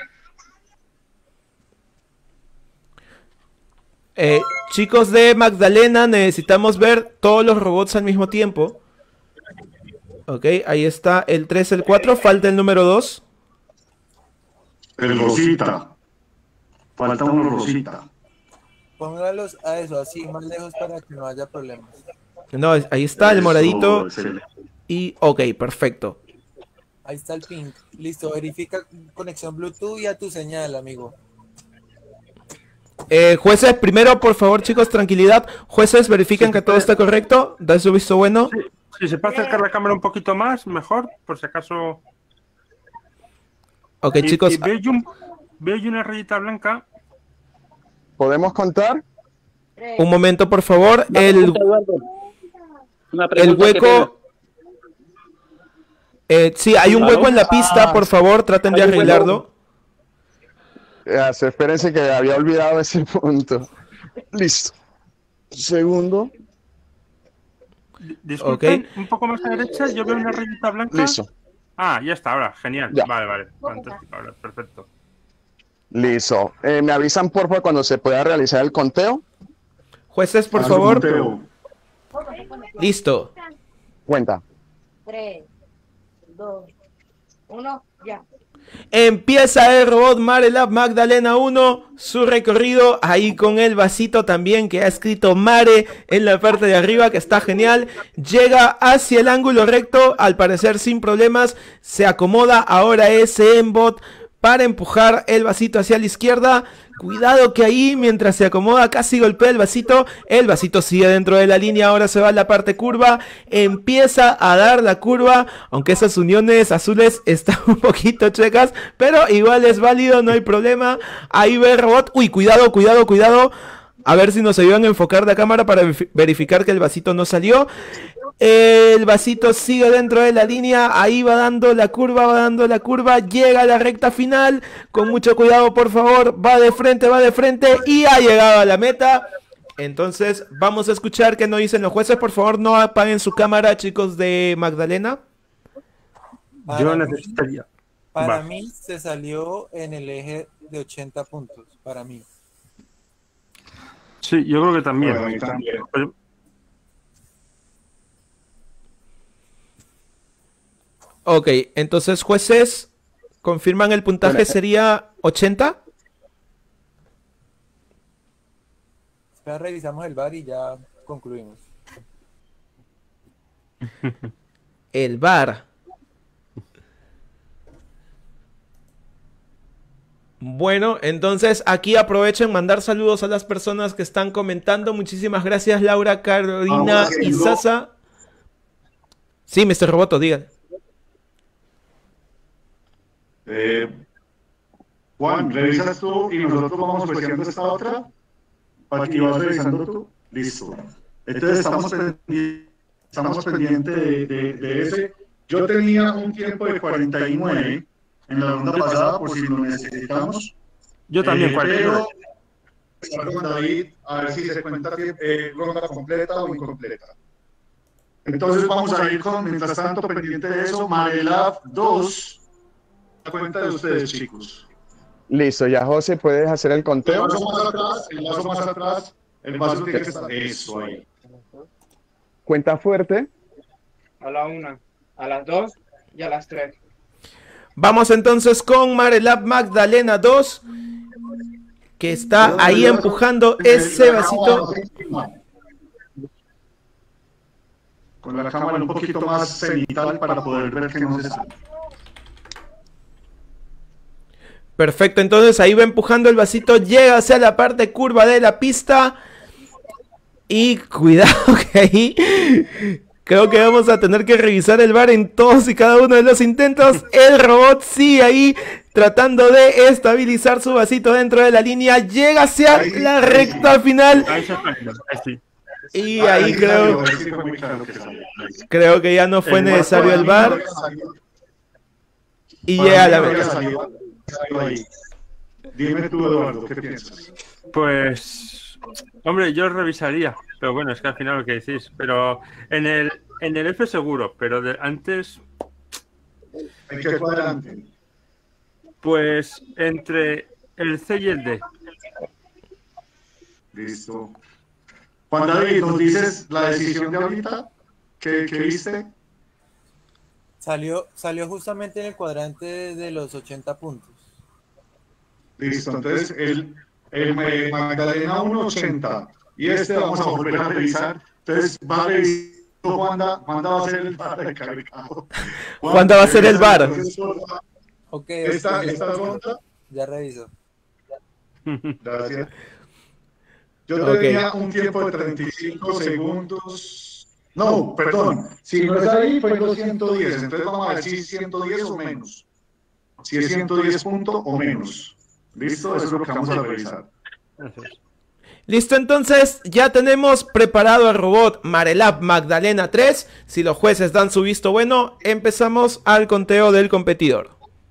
Chicos de Magdalena, necesitamos ver todos los robots al mismo tiempo. Ok, ahí está el 3, el 4, falta el número 2. El Rosita. Falta uno Rosita. Póngalos a eso, así, más lejos para que no haya problemas. No, ahí está el moradito. Y, ok, perfecto. Ahí está el ping. Listo, verifica conexión Bluetooth y a tu señal, amigo. Jueces, primero, por favor, chicos, tranquilidad. Jueces, verifiquen que todo está correcto. Da su visto bueno. Si se puede acercar la cámara un poquito más, mejor, por si acaso. Ok, chicos. Y veo una rayita blanca. ¿Podemos contar? Un momento, por favor. El hueco... sí, hay un hueco en la pista, por favor, traten de arreglarlo. Espérense que había olvidado ese punto. Listo. Segundo. Disculpen, un poco más a la derecha, yo veo una rayita blanca. Listo. Ah, ya está, ahora, genial. Ya. Vale, fantástico, ahora, perfecto. Listo. ¿Me avisan, por favor, cuando se pueda realizar el conteo? Jueces, por favor. Listo. Cuenta. 3, 2, 1, ya. Empieza el robot Marelab Magdalena 1, su recorrido ahí con el vasito también que ha escrito Mare en la parte de arriba, que está genial. Llega hacia el ángulo recto, al parecer sin problemas, se acomoda ahora ese embot para empujar el vasito hacia la izquierda. Cuidado que ahí, mientras se acomoda, casi golpea el vasito sigue dentro de la línea, ahora se va a la parte curva, empieza a dar la curva, aunque esas uniones azules están un poquito chuecas, pero igual es válido, no hay problema. Ahí ve el robot, uy, cuidado, a ver si nos ayudan a enfocar la cámara para verificar que el vasito no salió. El vasito sigue dentro de la línea, ahí va dando la curva, llega a la recta final, con mucho cuidado por favor, va de frente y ha llegado a la meta. Entonces vamos a escuchar qué nos dicen los jueces. Por favor, no apaguen su cámara, chicos de Magdalena. Yo necesitaría. Para mí se salió en el eje de 80 puntos, para mí. Sí, yo creo que también. Bueno, Ok, entonces jueces, ¿confirman el puntaje sería 80? Espera, revisamos el VAR y ya concluimos. El VAR. Bueno, entonces aquí aprovecho en mandar saludos a las personas que están comentando. Muchísimas gracias, Laura, Carolina y Sasa. Sí, Mr. Roboto, digan. Juan, ¿revisas tú y nosotros vamos presionando esta otra? ¿Para que vas revisando tú? Listo. Entonces estamos pendientes de ese. Yo tenía un tiempo de 49 en la ronda pasada, por si lo necesitamos. Yo también, pero con David, a ver si se cuenta ronda completa o incompleta. Entonces vamos a ir con, mientras tanto, pendiente de eso, Marelab 2. Cuenta de ustedes, chicos. Listo, ya José, ¿puedes hacer el conteo? El vaso más atrás, el vaso tiene que estar, eso ahí. Cuenta fuerte. A la 1, a las 2 y a las 3. Vamos entonces con Marelab Magdalena 2, que está ahí empujando ese vasito. Con la cámara un poquito más cenital para poder ver que no se sale. Perfecto, entonces ahí va empujando el vasito, llega hacia la parte curva de la pista. Y cuidado que ahí creo que vamos a tener que revisar el VAR en todos y cada uno de los intentos. El robot sigue ahí tratando de estabilizar su vasito dentro de la línea. Llega hacia la recta final. Y ahí creo que ya no fue necesario el VAR. Y llega a la meta. Dime tú, Eduardo, ¿qué piensas? Pues, hombre, yo revisaría, pero bueno, es que al final lo que decís, pero en el F seguro, pero antes... ¿En qué cuadrante? Pues entre el C y el D. Listo. Juan David, ¿nos dices la decisión de ahorita? ¿Qué viste? Salió justamente en el cuadrante de los 80 puntos. Listo, entonces el Magdalena 1.80 y este vamos a volver a revisar. Entonces va a revisar, Wanda va a hacer el VAR de cargado. Wanda va a hacer el VAR. Ok, esta ronda. Ya reviso. Gracias. Yo tenía un tiempo de 35 segundos. No, perdón. Si no es ahí, fue 210. Entonces vamos a ver si es 110 o menos. Si es 110 puntos o menos. ¿Listo? Eso es lo que vamos a revisar. Listo, entonces ya tenemos preparado el robot Marelab Magdalena 3. Si los jueces dan su visto bueno, empezamos al conteo del competidor.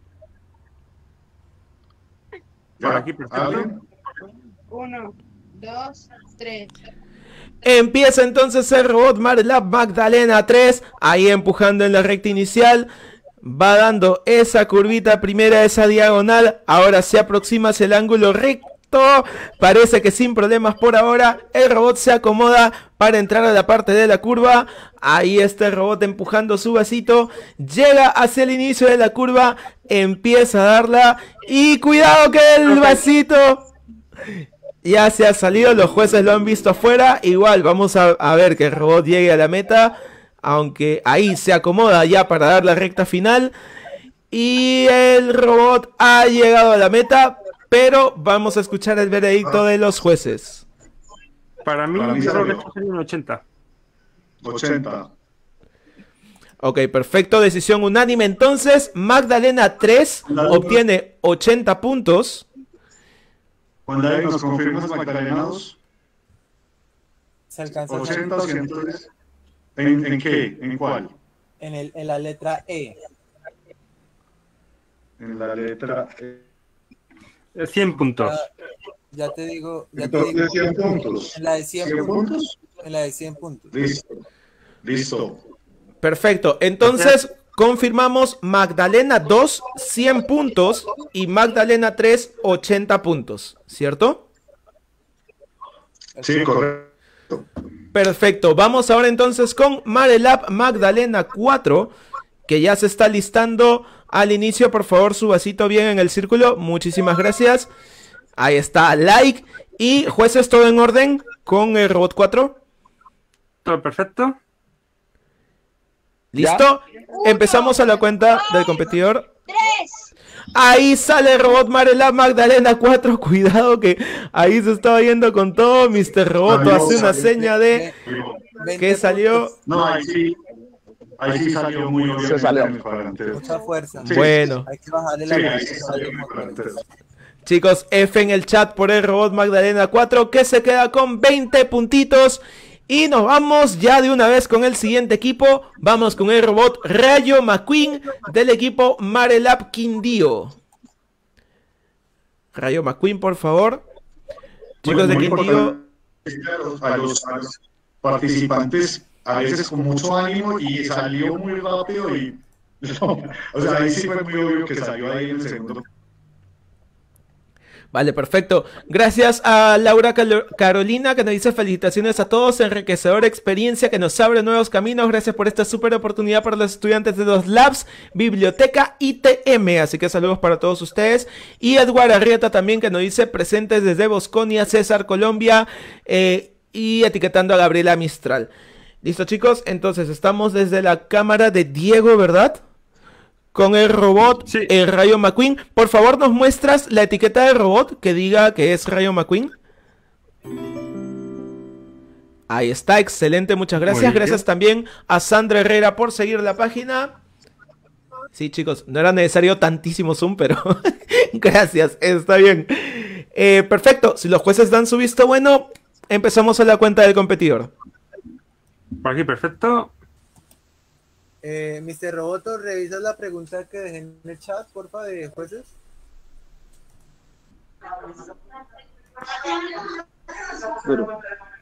Por aquí, perfecto. 1, 2, 3. Empieza entonces el robot Marelab Magdalena 3, ahí empujando en la recta inicial. Va dando esa curvita primera, esa diagonal. Ahora se aproxima hacia el ángulo recto todo parece que sin problemas por ahora. El robot se acomoda para entrar a la parte de la curva. Ahí está el robot empujando su vasito. Llega hacia el inicio de la curva. Empieza a darla. Y cuidado que el vasito ya se ha salido. Los jueces lo han visto afuera. Igual vamos a ver que el robot llegue a la meta. Aunque ahí se acomoda ya para dar la recta final. Y el robot ha llegado a la meta. Pero vamos a escuchar el veredicto de los jueces. Para mí yo creo que esto sería un 80. 80. Ok, perfecto, decisión unánime. Entonces, Magdalena 3 obtiene 80 puntos. Juan David, ¿nos confirmas Magdalena 2? Se alcanza 80 o 110. ¿En qué? ¿En cuál? En la letra E. En la letra E. 100 puntos. Ya te digo. Entonces, 100 puntos. En la de 100 puntos. En la de 100 puntos. Listo. Perfecto. Entonces, confirmamos Magdalena 2, 100 puntos. Y Magdalena 3, 80 puntos. ¿Cierto? Sí, correcto. Perfecto. Vamos ahora entonces con Marelab Magdalena 4, que ya se está listando al inicio. Por favor, su vasito bien en el círculo. Muchísimas gracias. Ahí está, like. Y jueces, ¿todo en orden con el robot 4? Todo perfecto. ¿Listo? Empezamos a la cuenta del competidor. 3. Ahí sale el robot Marelab Magdalena 4. Cuidado que ahí se estaba yendo con todo. Mr. Roboto hace una seña de que salió. No, ahí sí salió muy obvio. Se salió. Mucha fuerza. Bueno. Hay que bajarle la Chicos, F en el chat por el robot Magdalena 4, que se queda con 20 puntitos. Y nos vamos ya de una vez con el siguiente equipo. Vamos con el robot Rayo McQueen del equipo Marelab Quindío. Rayo McQueen, por favor. Chicos de Quindío. A los participantes a veces con mucho ánimo y salió muy rápido y o sea, ahí sí fue muy obvio que salió ahí en el segundo. Vale, perfecto. Gracias a Laura Carolina, que nos dice felicitaciones a todos, enriquecedora experiencia que nos abre nuevos caminos. Gracias por esta súper oportunidad para los estudiantes de los labs, biblioteca ITM. Así que saludos para todos ustedes. Y Edward Arrieta también, que nos dice presentes desde Bosconia, César, Colombia, y etiquetando a Gabriela Mistral. Listo, chicos, entonces estamos desde la cámara de Diego, ¿verdad? Con el robot, sí. El Rayo McQueen. Por favor, ¿nos muestras la etiqueta del robot que diga que es Rayo McQueen? Ahí está, excelente, muchas gracias. Gracias también a Sandra Herrera por seguir la página. Sí, chicos, no era necesario tantísimo zoom, pero gracias, está bien. Perfecto, si los jueces dan su visto bueno, empezamos a la cuenta del competidor. Por aquí, perfecto. Mr. Roboto, ¿revisas la pregunta que dejé en el chat, porfa, de jueces? Pero.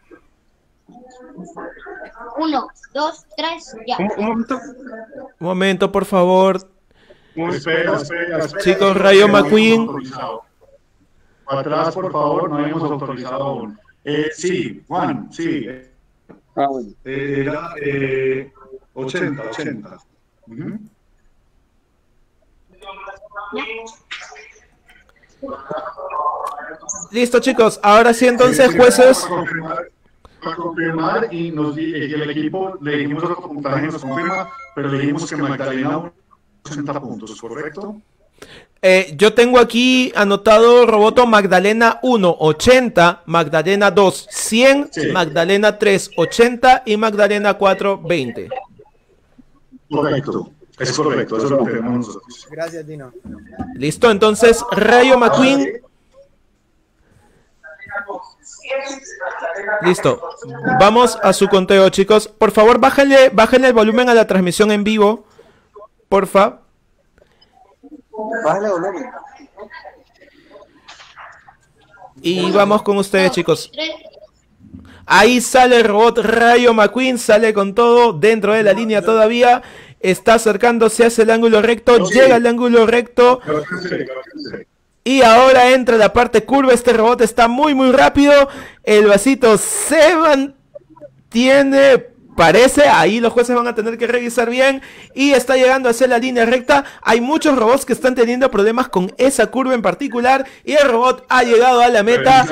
1, 2, 3, ya. Un momento, por favor. Espera. Chicos, Rayo McQueen. Atrás, por favor, no hemos autorizado aún. Sí, Juan, sí. Bueno. Era 80. Listo, chicos. Ahora sí, entonces, jueces. Para confirmar, y el equipo le dijimos otro puntaje, nos confirma, pero le dijimos que Magdalena 80 puntos, ¿correcto? Yo tengo aquí anotado Roboto Magdalena 1, 80, Magdalena 2, 100, sí. Magdalena 3, 80 y Magdalena 4, 20. Correcto, es correcto, eso lo tenemos nosotros. Gracias, Dino. Listo, entonces Rayo McQueen. Listo, vamos a su conteo, chicos. Por favor, bájenle el volumen a la transmisión en vivo, porfa. Bájale volumen. Y vamos con ustedes, chicos. Ahí sale el robot Rayo McQueen, sale con todo dentro de la línea todavía. Está acercándose hacia el ángulo recto, llega al ángulo recto. Y ahora entra la parte curva. Este robot está muy rápido. El vasito se mantiene, parece. Ahí los jueces van a tener que revisar bien. Y está llegando hacia la línea recta. Hay muchos robots que están teniendo problemas con esa curva en particular. Y el robot ha llegado a la meta.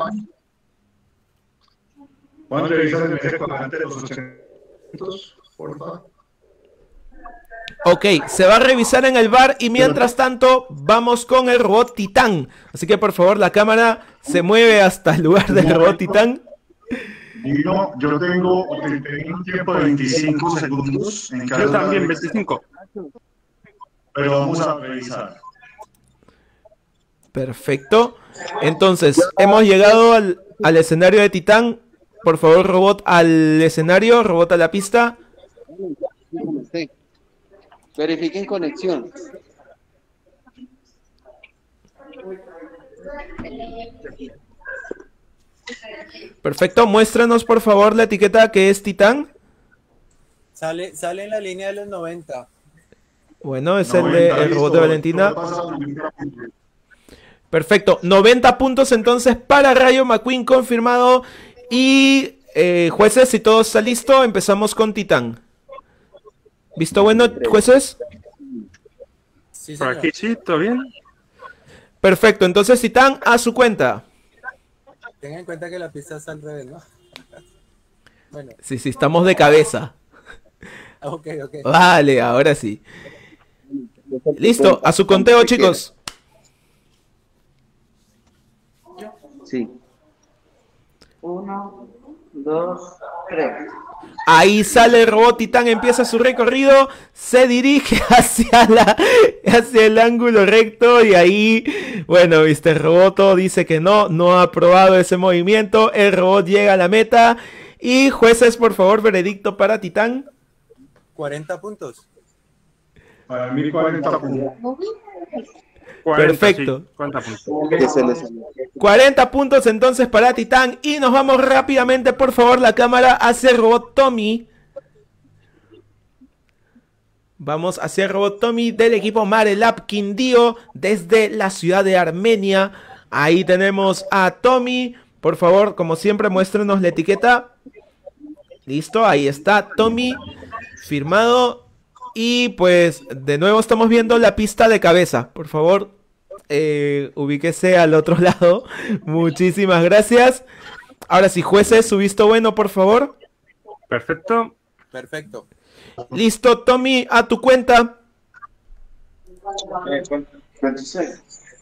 ¿Pueden revisar el efecto de los 800, por favor? Ok, se va a revisar en el VAR y mientras tanto vamos con el robot Titán. Así que por favor la cámara se mueve hasta el lugar del robot Titán. Dino, yo tengo un tiempo de 25 segundos en cada. Yo también, 25. Pero vamos a revisar. Perfecto. Entonces, hemos llegado al escenario de Titán. Por favor, robot al escenario, robot a la pista. Sí. Verifiquen conexión. Perfecto, muéstranos por favor la etiqueta que es Titán. Sale en la línea de los 90. Bueno, es el robot de Valentina. Perfecto, 90 puntos entonces para Rayo McQueen confirmado. Y jueces, si todo está listo, empezamos con Titán. ¿Visto bueno, jueces? Sí, por aquí sí, ¿todo bien? Perfecto, entonces Titán a su cuenta. Tengan en cuenta que la pista está al revés, ¿no? Bueno. Sí, estamos de cabeza. Ok. Vale, ahora sí. Listo, a su conteo, chicos. Sí. 1, 2, 3. Ahí sale el robot Titán, empieza su recorrido, se dirige hacia el ángulo recto y ahí, bueno, Mr. Roboto dice que no ha aprobado ese movimiento, el robot llega a la meta y jueces, por favor, veredicto para Titán. 40 puntos. Para mí 40 puntos. Perfecto. Sí, 40 puntos entonces para Titán. Y nos vamos rápidamente, por favor, la cámara hacia el robot Tommy. Vamos hacia el robot Tommy del equipo Marelab Quindío desde la ciudad de Armenia. Ahí tenemos a Tommy. Por favor, como siempre, muéstrenos la etiqueta. Listo, ahí está Tommy firmado. Y pues de nuevo estamos viendo la pista de cabeza. Por favor, ubíquese al otro lado. Muchísimas gracias. Ahora sí, jueces, su visto bueno, por favor. Perfecto. Listo, Tommy, a tu cuenta. 26.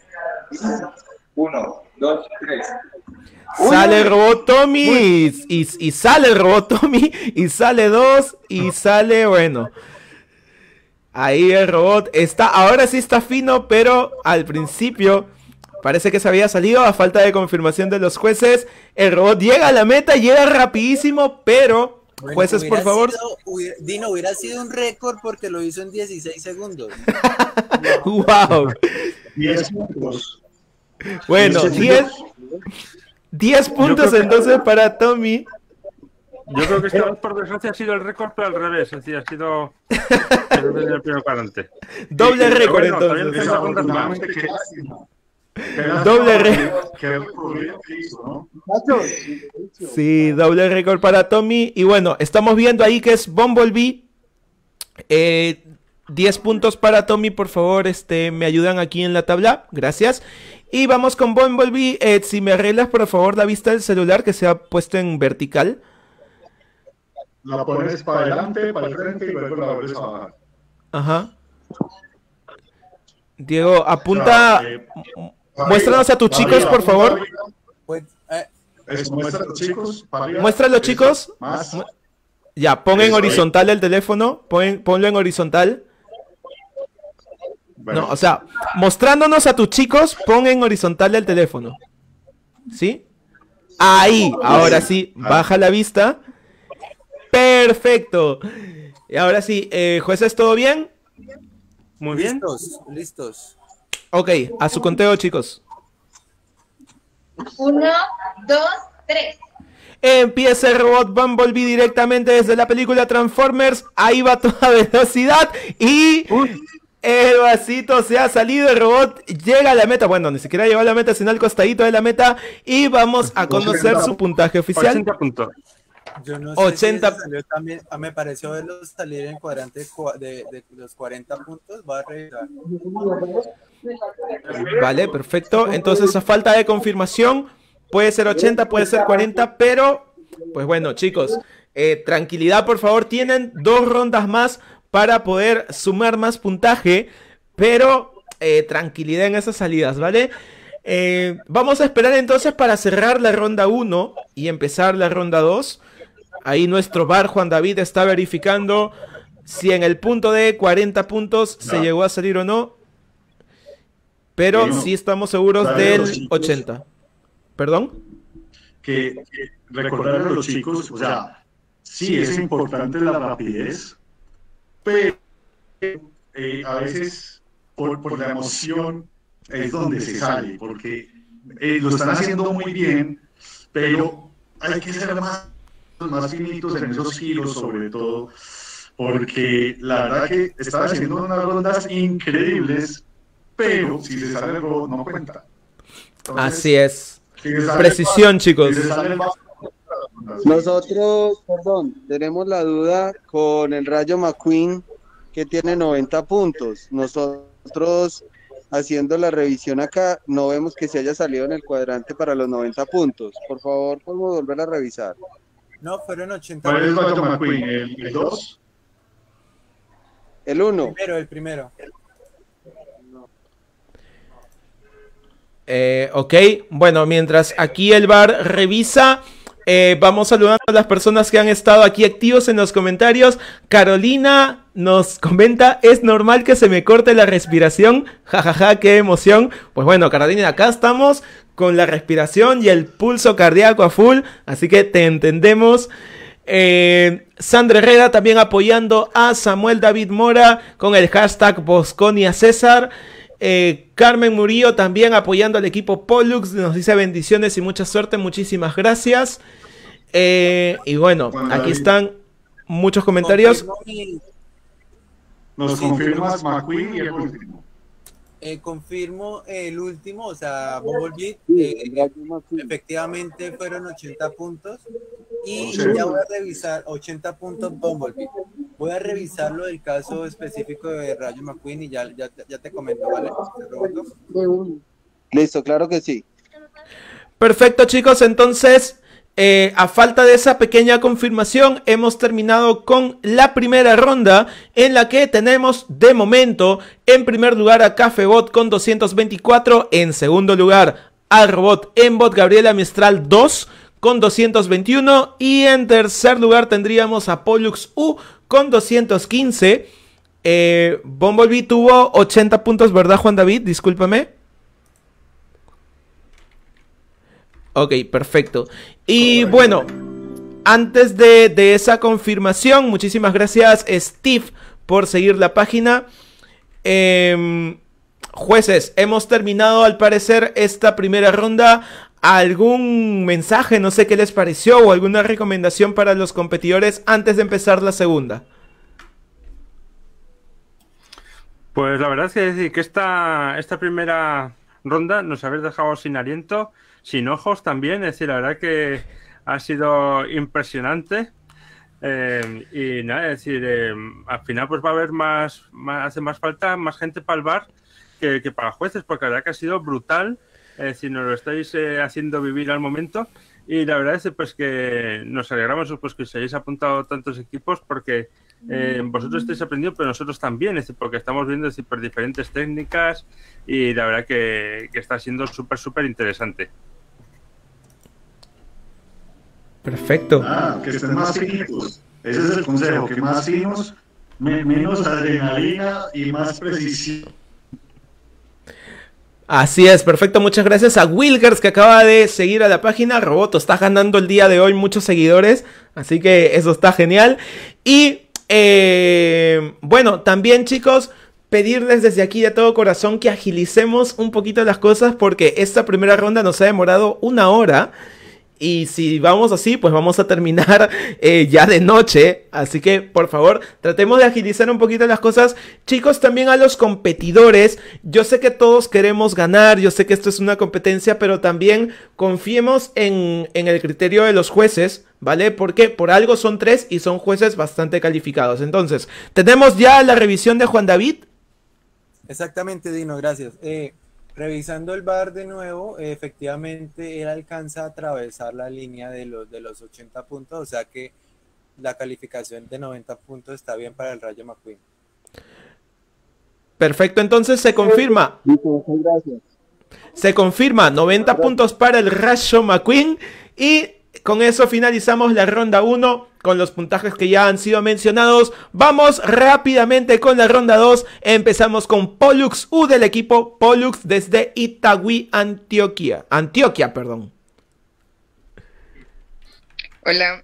1, 2, 3. Sale el robot Tommy. Y sale el robot Tommy. Y sale 2. Y sale, bueno. Ahí el robot está, ahora sí está fino, pero al principio parece que se había salido a falta de confirmación de los jueces. El robot llega a la meta, llega rapidísimo, pero bueno, jueces, por favor. Dino, hubiera sido un récord porque lo hizo en 16 segundos. Wow. 10 puntos. Bueno, 10 puntos entonces para Tommy. Yo creo que esta vez, por desgracia, ha sido el récord, pero al revés. Es decir, ha sido el primero para adelante. Doble récord, entonces. Doble récord. Sí, doble récord para Tommy. Y bueno, estamos viendo ahí que es Bumblebee. 10 puntos para Tommy, por favor, me ayudan aquí en la tabla. Gracias. Y vamos con Bumblebee. Si me arreglas, por favor, la vista del celular que se ha puesto en vertical. La pones para adelante, para el frente y luego la vuelves a bajar. Ajá. Diego, apunta. Muéstranos a tus chicos, por favor. Muestra a los chicos. Muéstralo, chicos. Ya, pon en horizontal el teléfono. Ponlo en horizontal. No, o sea, mostrándonos a tus chicos, pon en horizontal el teléfono. ¿Sí? Ahí, ahora sí, baja la vista. Perfecto. Y ahora sí, jueces, ¿todo bien? Muy bien. Listos. Ok, a su conteo, chicos. 1, 2, 3. Empieza el robot Bumblebee directamente desde la película Transformers. Ahí va a toda velocidad. Y El vasito se ha salido, el robot llega a la meta. Bueno, ni siquiera llegó a la meta, sino al costadito de la meta. Y vamos a conocer su puntaje oficial. 80 puntos. Yo no sé 80. si salió también, me pareció verlo salir en el cuadrante de los 40 puntos. Va a revisar. Vale, perfecto. Entonces, a falta de confirmación, puede ser 80, puede ser 40, pero, pues bueno, chicos, tranquilidad, por favor. Tienen 2 rondas más para poder sumar más puntaje, pero tranquilidad en esas salidas, ¿vale? Vamos a esperar entonces para cerrar la ronda 1 y empezar la ronda 2. Ahí nuestro VAR, Juan David, está verificando si en el punto de 40 puntos se llegó a salir o no. Pero sí estamos seguros del 80. ¿Perdón? Que recordar a los chicos, o sea, sí es importante la rapidez, pero a veces por la emoción es donde se sale, porque lo están haciendo muy bien, pero hay que ser más finitos en esos giros, sobre todo, porque la verdad que están haciendo unas rondas increíbles, pero si se sale el robot no cuenta. Entonces, así es. Precisión, chicos. Nosotros, tenemos la duda con el Rayo McQueen, que tiene 90 puntos. Nosotros, haciendo la revisión acá, no vemos que se haya salido en el cuadrante para los 90 puntos. Por favor, podemos volver a revisar. No, fueron 80 ¿Cuál es el puntos. Rayo McQueen? ¿El 2? El 1. El primero. Ok, bueno, mientras aquí el VAR revisa, vamos saludando a las personas que han estado aquí activos en los comentarios. Carolina nos comenta: es normal que se me corte la respiración, jajaja, qué emoción. Pues bueno, Carolina, acá estamos con la respiración y el pulso cardíaco a full, así que te entendemos. Sandra Herrera también apoyando a Samuel David Mora con el hashtag Bosconia César. Carmen Murillo también apoyando al equipo Pollux, nos dice bendiciones y mucha suerte, muchísimas gracias. Y bueno, aquí están muchos comentarios. ¿Nos confirmas McQueen y el último? Confirmo el último, o sea, Bumblebee, efectivamente fueron 80 puntos y ya voy a revisar 80 puntos Bumblebee. Voy a revisar lo del caso específico de Rayo McQueen y ya te comento, ¿vale? Listo, claro que sí. Perfecto, chicos, entonces a falta de esa pequeña confirmación, hemos terminado con la primera ronda, en la que tenemos de momento en primer lugar a Cafebot con 224, en segundo lugar al robot Embot Gabriela Mistral 2 con 221 y en tercer lugar tendríamos a Pollux U con 215. Bumblebee tuvo 80 puntos, ¿verdad, Juan David? Discúlpame. Ok, perfecto. Y bueno, antes de esa confirmación, muchísimas gracias, Steve, por seguir la página. Jueces, hemos terminado al parecer esta primera ronda. ¿Algún mensaje, no sé qué les pareció, o alguna recomendación para los competidores antes de empezar la segunda? Pues la verdad es que esta primera ronda nos habéis dejado sin aliento, sin ojos también. Es decir, la verdad que ha sido impresionante. Y nada, es decir, al final pues va a haber hace más falta más gente para el VAR que para jueces, porque la verdad que ha sido brutal. Es decir, nos lo estáis haciendo vivir al momento. Y la verdad es pues que nos alegramos pues que os hayáis apuntado tantos equipos, porque vosotros estáis aprendiendo, pero nosotros también, es decir, porque estamos viendo por diferentes técnicas y la verdad que está siendo súper interesante. Perfecto. Que estén más finitos. Ese es el consejo, que más finos, menos adrenalina y más precisión. Así es, perfecto, muchas gracias a Wilkers, que acaba de seguir a la página. Roboto está ganando el día de hoy muchos seguidores, así que eso está genial. Y bueno, también, chicos, pedirles desde aquí de todo corazón que agilicemos un poquito las cosas, porque esta primera ronda nos ha demorado 1 hora. Y si vamos así, pues vamos a terminar ya de noche. Así que, por favor, tratemos de agilizar un poquito las cosas. Chicos, también a los competidores. Yo sé que todos queremos ganar. Yo sé que esto es una competencia, pero también confiemos en el criterio de los jueces, ¿vale? Porque por algo son 3 y son jueces bastante calificados. Entonces, tenemos ya la revisión de Juan David. Exactamente, Dino, gracias. Revisando el VAR de nuevo, efectivamente él alcanza a atravesar la línea de los 80 puntos, o sea que la calificación de 90 puntos está bien para el Rayo McQueen. Perfecto, entonces se confirma. Gracias. Se confirma 90 puntos para el Rayo McQueen y con eso finalizamos la ronda 1 con los puntajes que ya han sido mencionados. Vamos rápidamente con la ronda 2. Empezamos con Pollux U del equipo Pollux desde Itagüí, Antioquia. Perdón. Hola.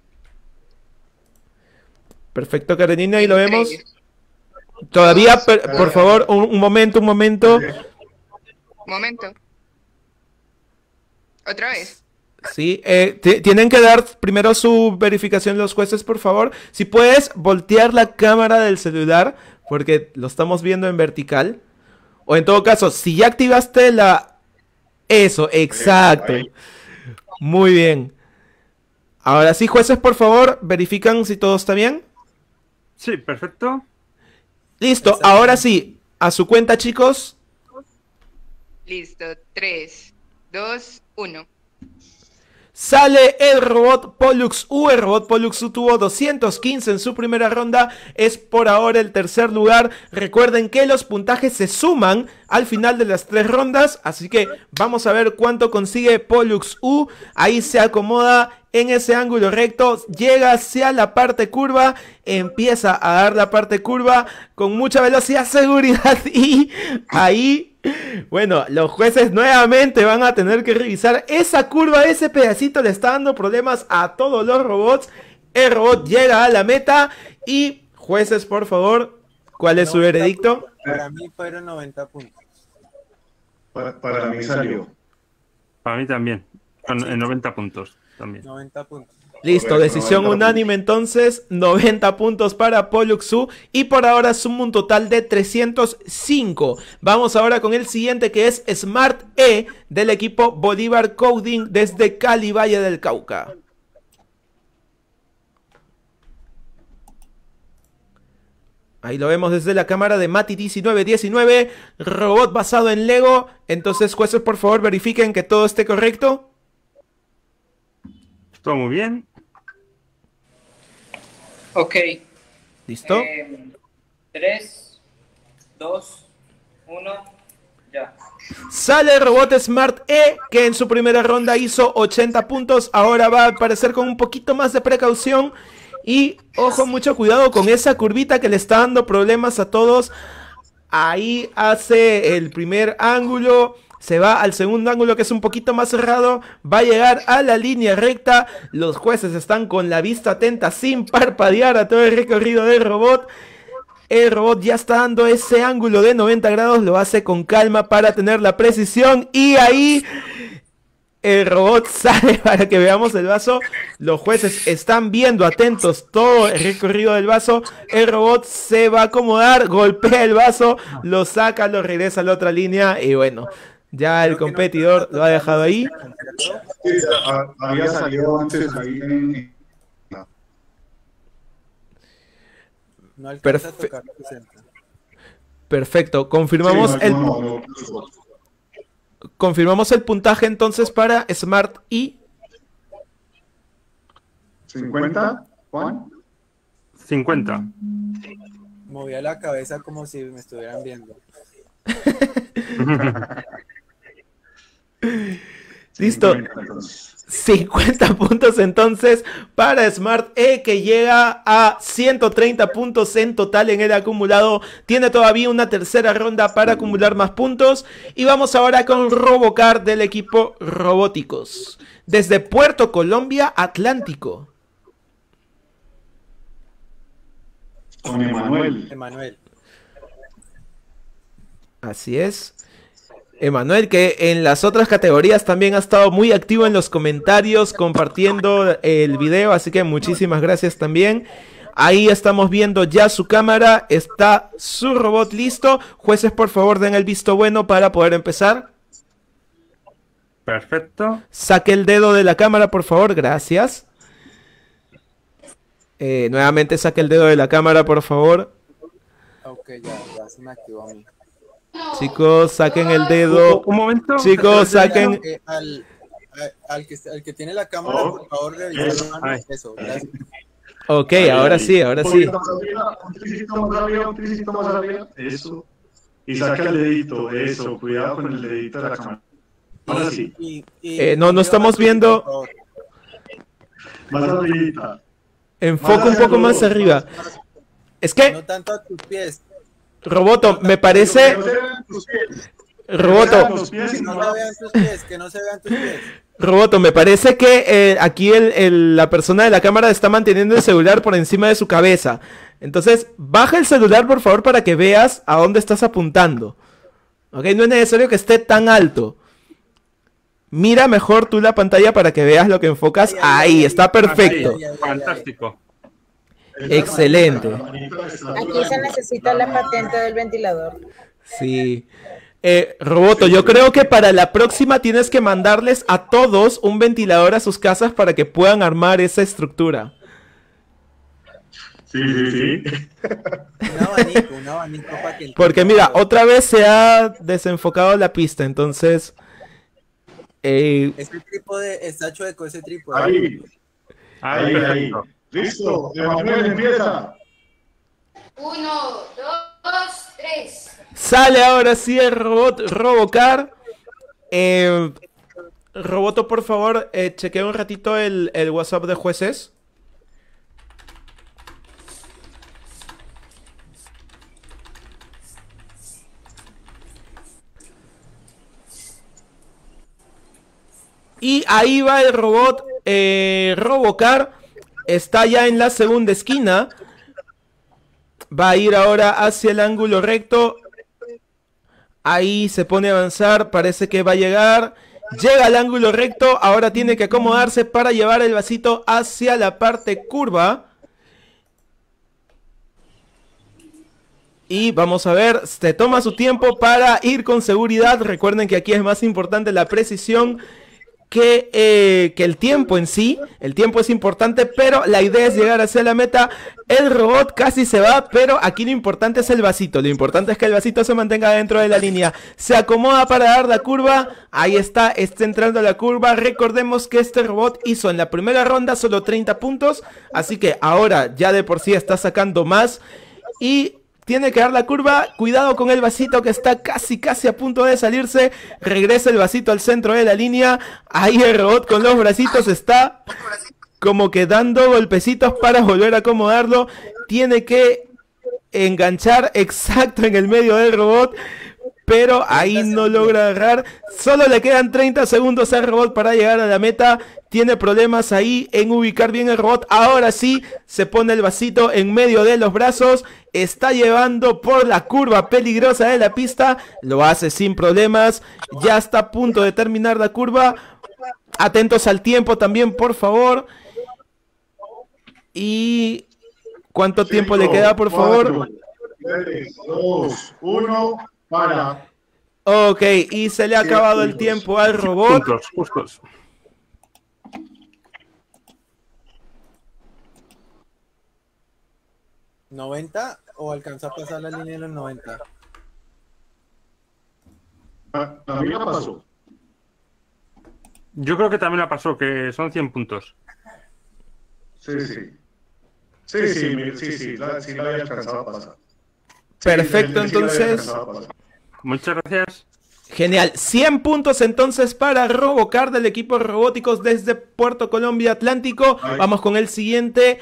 Perfecto, Karenina, ahí lo vemos. Todavía, por favor, un momento. Momento. ¿Otra vez? Sí, tienen que dar primero su verificación los jueces, por favor. Si puedes voltear la cámara del celular, porque lo estamos viendo en vertical. O en todo caso, si ya activaste la... Eso, exacto. Muy bien. Ahora sí, jueces, por favor, verifican si todo está bien. Sí, perfecto. Listo, ahora sí, a su cuenta, chicos. Listo, 3, 2, 1. Sale el robot Pollux U. El robot Pollux U tuvo 215 en su primera ronda. Es por ahora el tercer lugar. Recuerden que los puntajes se suman al final de las 3 rondas. Así que vamos a ver cuánto consigue Pollux U. Ahí se acomoda en ese ángulo recto. Llega hacia la parte curva. Empieza a dar la parte curva con mucha velocidad, seguridad. Y ahí... Bueno, los jueces nuevamente van a tener que revisar esa curva, ese pedacito le está dando problemas a todos los robots. El robot llega a la meta y jueces, por favor, ¿cuál es su veredicto? Para mí fueron 90 puntos. Para mí salió. Para mí también, en 90 puntos también. 90 puntos. Listo, decisión unánime entonces, 90 puntos para Pollux U y por ahora suma un total de 305. Vamos ahora con el siguiente que es Smart E del equipo Bolívar Coding desde Cali, Valle del Cauca. Ahí lo vemos desde la cámara de Mati 1919, robot basado en Lego. Entonces, jueces, por favor, verifiquen que todo esté correcto. Todo muy bien. Ok. ¿Listo? 3, 2, 1, ya. Sale el robot Smart E, que en su primera ronda hizo 80 puntos. Ahora va a aparecer con un poquito más de precaución. Y, ojo, mucho cuidado con esa curvita que le está dando problemas a todos. Ahí hace el primer ángulo. Se va al segundo ángulo que es un poquito más cerrado. Va a llegar a la línea recta. Los jueces están con la vista atenta sin parpadear a todo el recorrido del robot. El robot ya está dando ese ángulo de 90 grados. Lo hace con calma para tener la precisión. Y ahí el robot sale para que veamos el vaso. Los jueces están viendo atentos todo el recorrido del vaso. El robot se va a acomodar. Golpea el vaso. Lo saca, lo regresa a la otra línea. Y bueno... Ya el competidor lo ha dejado ahí. Había salido antes ahí en... No alcanza a tocar el centro. Perfecto. Confirmamos confirmamos el puntaje entonces para Smart E. 50, Juan. 50. Movía la cabeza como si me estuvieran viendo. Listo. 50 puntos entonces para Smart E, que llega a 130 puntos en total en el acumulado. Tiene todavía una tercera ronda para acumular más puntos. Y vamos ahora con Robocar del equipo Robóticos desde Puerto Colombia, Atlántico. Con Emanuel. Emanuel. Así es. Emanuel, que en las otras categorías también ha estado muy activo en los comentarios, compartiendo el video, así que muchísimas gracias también. Ahí estamos viendo ya su cámara, está su robot listo. Jueces, por favor, den el visto bueno para poder empezar. Perfecto. Saque el dedo de la cámara, por favor, gracias. Nuevamente saque el dedo de la cámara, por favor. Ok, ya se me activó a mí. Chicos, saquen el dedo. Un momento. Chicos, saquen. Al que tiene la cámara, por favor, revisen la mano. Eso, gracias. Ok, ahora sí, ahora sí. Un tricito más arriba. Eso. Y saca el dedito. Eso. Cuidado con el dedito de la cámara. Ahora sí. No estamos viendo. Más arriba. Enfoca un poco más arriba. Es que. No tanto a tus pies. Roboto, me parece. Roboto. Que no se vean tus pies. Roboto, me parece que aquí la persona de la cámara está manteniendo el celular por encima de su cabeza. Entonces, baja el celular, por favor, para que veas a dónde estás apuntando. Ok, no es necesario que esté tan alto. Mira mejor tú la pantalla para que veas lo que enfocas. Ahí, está perfecto. Fantástico. Excelente. Aquí se necesita la patente del ventilador. Sí. Roboto, yo creo que para la próxima tienes que mandarles a todos un ventilador a sus casas para que puedan armar esa estructura. Sí. Un abanico para que... Porque mira, otra vez se ha desenfocado la pista, entonces... Ese trípode está chueco, ese trípode. Ahí. Listo, Emanuel, empieza. 1, 2, 3. Sale ahora sí el robot Robocar. Roboto, por favor, chequea un ratito el WhatsApp de jueces. Y ahí va el robot Robocar. Está ya en la segunda esquina. Va a ir ahora hacia el ángulo recto. Ahí se pone a avanzar. Parece que va a llegar. Llega al ángulo recto. Ahora tiene que acomodarse para llevar el vasito hacia la parte curva. Y vamos a ver. Se toma su tiempo para ir con seguridad. Recuerden que aquí es más importante la precisión que el tiempo en sí. El tiempo es importante, pero la idea es llegar hacia la meta. El robot casi se va, pero aquí lo importante es el vasito. Lo importante es que el vasito se mantenga dentro de la línea. Se acomoda para dar la curva. Ahí está entrando a la curva. Recordemos que este robot hizo en la primera ronda solo 30 puntos, así que ahora ya de por sí está sacando más. Y tiene que dar la curva. Cuidado con el vasito que está casi a punto de salirse. Regresa el vasito al centro de la línea. Ahí el robot con los bracitos está como que dando golpecitos para volver a acomodarlo. Tiene que enganchar exacto en el medio del robot, pero ahí no logra agarrar. Solo le quedan 30 segundos al robot para llegar a la meta. Tiene problemas ahí en ubicar bien el robot. Ahora sí, se pone el vasito en medio de los brazos. Está llevando por la curva peligrosa de la pista. Lo hace sin problemas. Ya está a punto de terminar la curva. Atentos al tiempo también, por favor. Y... ¿cuánto tiempo le queda, por favor? 3, 2, 1, para. Ok, y se le ha acabado el tiempo al robot. Justos. ¿90 o alcanzó a pasar la línea de los 90? También la pasó. Yo creo que también la pasó, que son 100 puntos. Sí, la había alcanzado a pasar. Perfecto, entonces. Muchas gracias. Genial, 100 puntos entonces para Robocar del equipo Robóticos desde Puerto Colombia Atlántico. Vamos con el siguiente.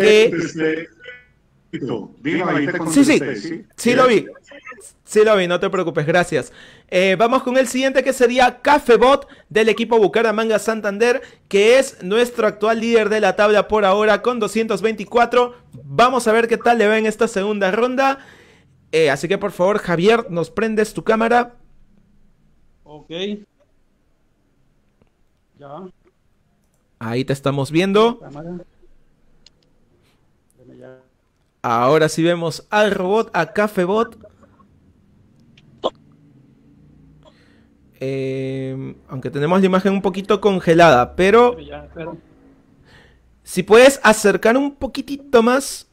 Sí lo vi. Sí lo vi, no te preocupes, gracias. Vamos con el siguiente, que sería Cafebot del equipo Bucaramanga Santander, que es nuestro actual líder de la tabla por ahora con 224. Vamos a ver qué tal le va en esta segunda ronda. Así que por favor, Javier, nos prendes tu cámara. Ok. Ya. Ahí te estamos viendo. Cámara. Déjame ya. Ahora sí vemos al robot, a Cafebot. Aunque tenemos la imagen un poquito congelada, pero Déjame ya, espera. si puedes acercar un poquitito más.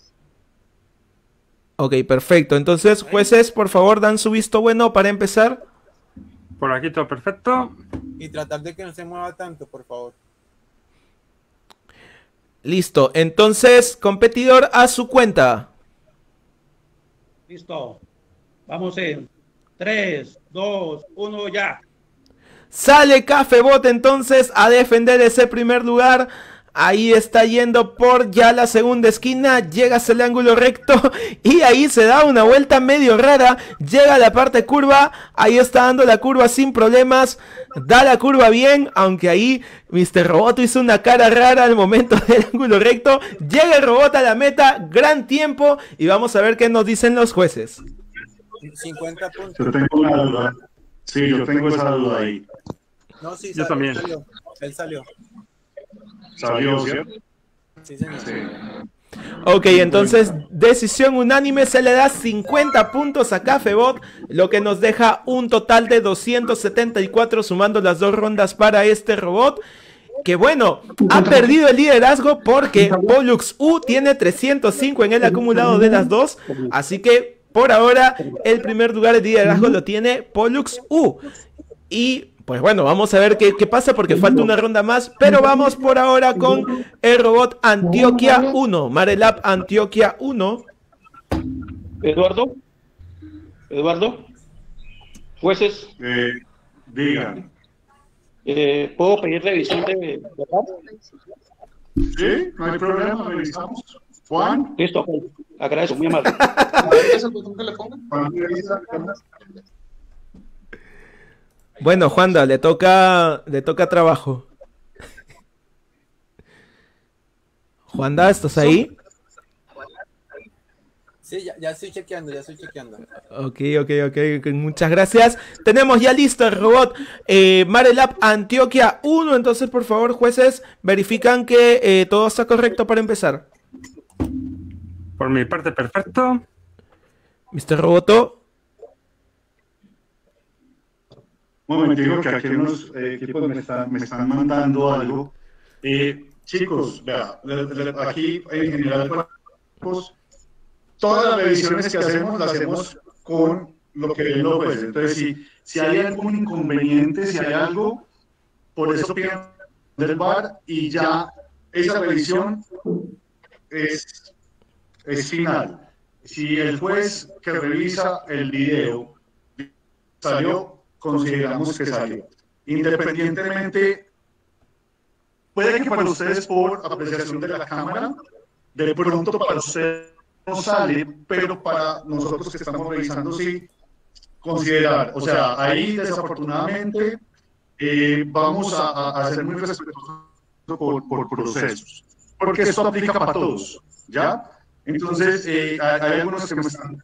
Ok, perfecto. Entonces, jueces, por favor, dan su visto bueno para empezar. Por aquí todo perfecto. Y tratar de que no se mueva tanto, por favor. Listo. Entonces, competidor a su cuenta. Listo. Vamos en 3, 2, 1, ya. Sale Cafebot entonces a defender ese primer lugar. Ahí está yendo por ya la segunda esquina. Llega hacia el ángulo recto. Y ahí se da una vuelta medio rara. Llega a la parte curva. Ahí está dando la curva sin problemas. Da la curva bien. Aunque ahí Mr. Roboto hizo una cara rara al momento del ángulo recto. Llega el robot a la meta. Gran tiempo. Y vamos a ver qué nos dicen los jueces. 50 puntos. Yo tengo una duda. Sí, yo tengo esa duda ahí. No, sí, Yo también. Él salió. ¿Salió, cierto? Sí, señor. Sí. Ok, entonces decisión unánime, se le da 50 puntos a Cafebot, lo que nos deja un total de 274 sumando las dos rondas para este robot. Que bueno, ha perdido el liderazgo porque Pollux U tiene 305 en el acumulado de las dos. Así que por ahora el primer lugar de liderazgo lo tiene Pollux U. Y pues bueno, vamos a ver qué pasa porque falta una ronda más. Pero vamos por ahora con el robot Antioquia 1. Marelab Antioquia 1. Eduardo. Jueces. Digan. ¿Puedo pedir revisión de verdad? Sí, no hay problema, revisamos. Juan. Listo, ok. Agradezco, muy amable. ¿Es el botón que le pongan? Bueno, Juanda, le toca trabajo. Juanda, ¿estás ahí? Sí, ya estoy chequeando, Ok, muchas gracias. Tenemos ya listo el robot Marelab Antioquia 1. Entonces, por favor, jueces, verifican que todo está correcto para empezar. Por mi parte, perfecto. Mr. Roboto. Un momentico que aquí unos equipos me están mandando algo. Chicos, vea, aquí en general, pues, todas las revisiones que hacemos las hacemos con lo que ven los jueces. Entonces, si hay algún inconveniente, si hay algo, por eso piden del VAR y ya esa revisión es final. Si el juez que revisa el video salió, consideramos que salió. Independientemente, puede que para ustedes por apreciación de la cámara, de pronto para ustedes no sale, pero para nosotros que estamos revisando sí considerar. O sea, ahí desafortunadamente vamos a ser muy respetuosos por procesos, porque esto aplica para todos, ¿ya? Entonces, hay algunos que me están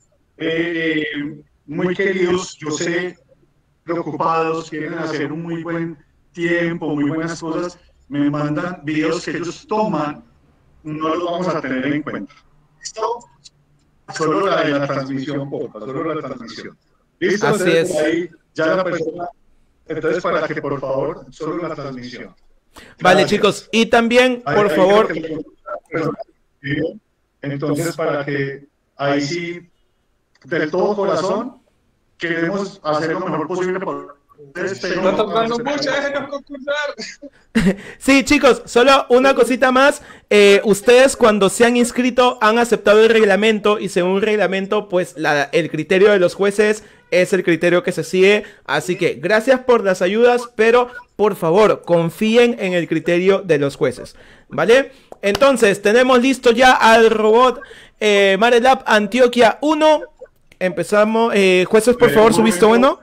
muy queridos, yo sé, preocupados, quieren hacer un muy buen tiempo, muy buenas cosas, me mandan videos que ellos toman, no los vamos a tener en cuenta. ¿Listo? Solo la de la transmisión, solo la transmisión. ¿Listo? Así Entonces, es. ahí ya la persona, entonces para que por favor, solo la transmisión. Vale, Gracias. chicos, y también, por Ahí favor... creo que- Entonces, para que ahí sí, del todo corazón, queremos hacer lo mejor posible por ustedes. pero Está no tardando vamos a mucho, hacer- déjenos concursar. Sí, chicos, solo una cosita más. Ustedes cuando se han inscrito han aceptado el reglamento y según el reglamento, pues el criterio de los jueces es el criterio que se sigue. Así que gracias por las ayudas, pero por favor confíen en el criterio de los jueces, ¿vale? Entonces, tenemos listo ya al robot Marelab Antioquia 1. Empezamos. Jueces, por favor, su visto bueno.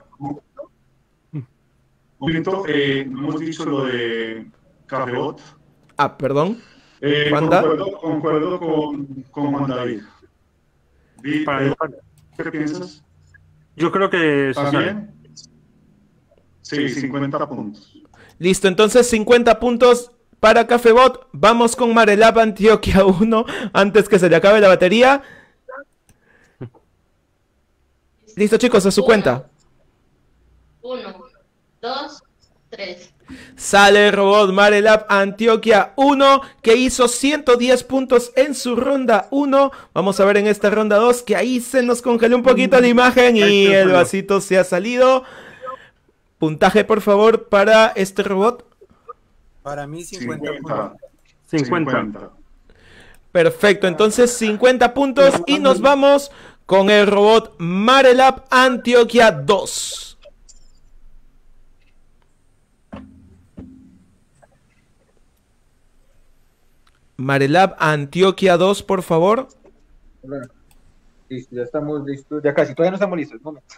Un momento, no hemos dicho lo de Cafebot. Ah, perdón. Wanda. Concuerdo con Juan David. Para- ¿Qué piensas? Yo creo que se sale. ¿También? Sí, 50 puntos. Listo, entonces 50 puntos para Cafebot. Vamos con Marelab Antioquia 1 antes que se le acabe la batería. Listo, chicos, a su cuenta. 1, 2, 3. Sale el robot Marelab Antioquia 1, que hizo 110 puntos en su ronda 1. Vamos a ver en esta ronda 2, que ahí se nos congeló un poquito la imagen y el vasito se ha salido. Puntaje, por favor, para este robot. Para mí 50. 50. Perfecto, entonces 50 puntos y nos vamos con el robot Marelab Antioquia 2. Marelab Antioquia 2, por favor. Listo, ya estamos listos. Ya casi, todavía no estamos listos. Un momento.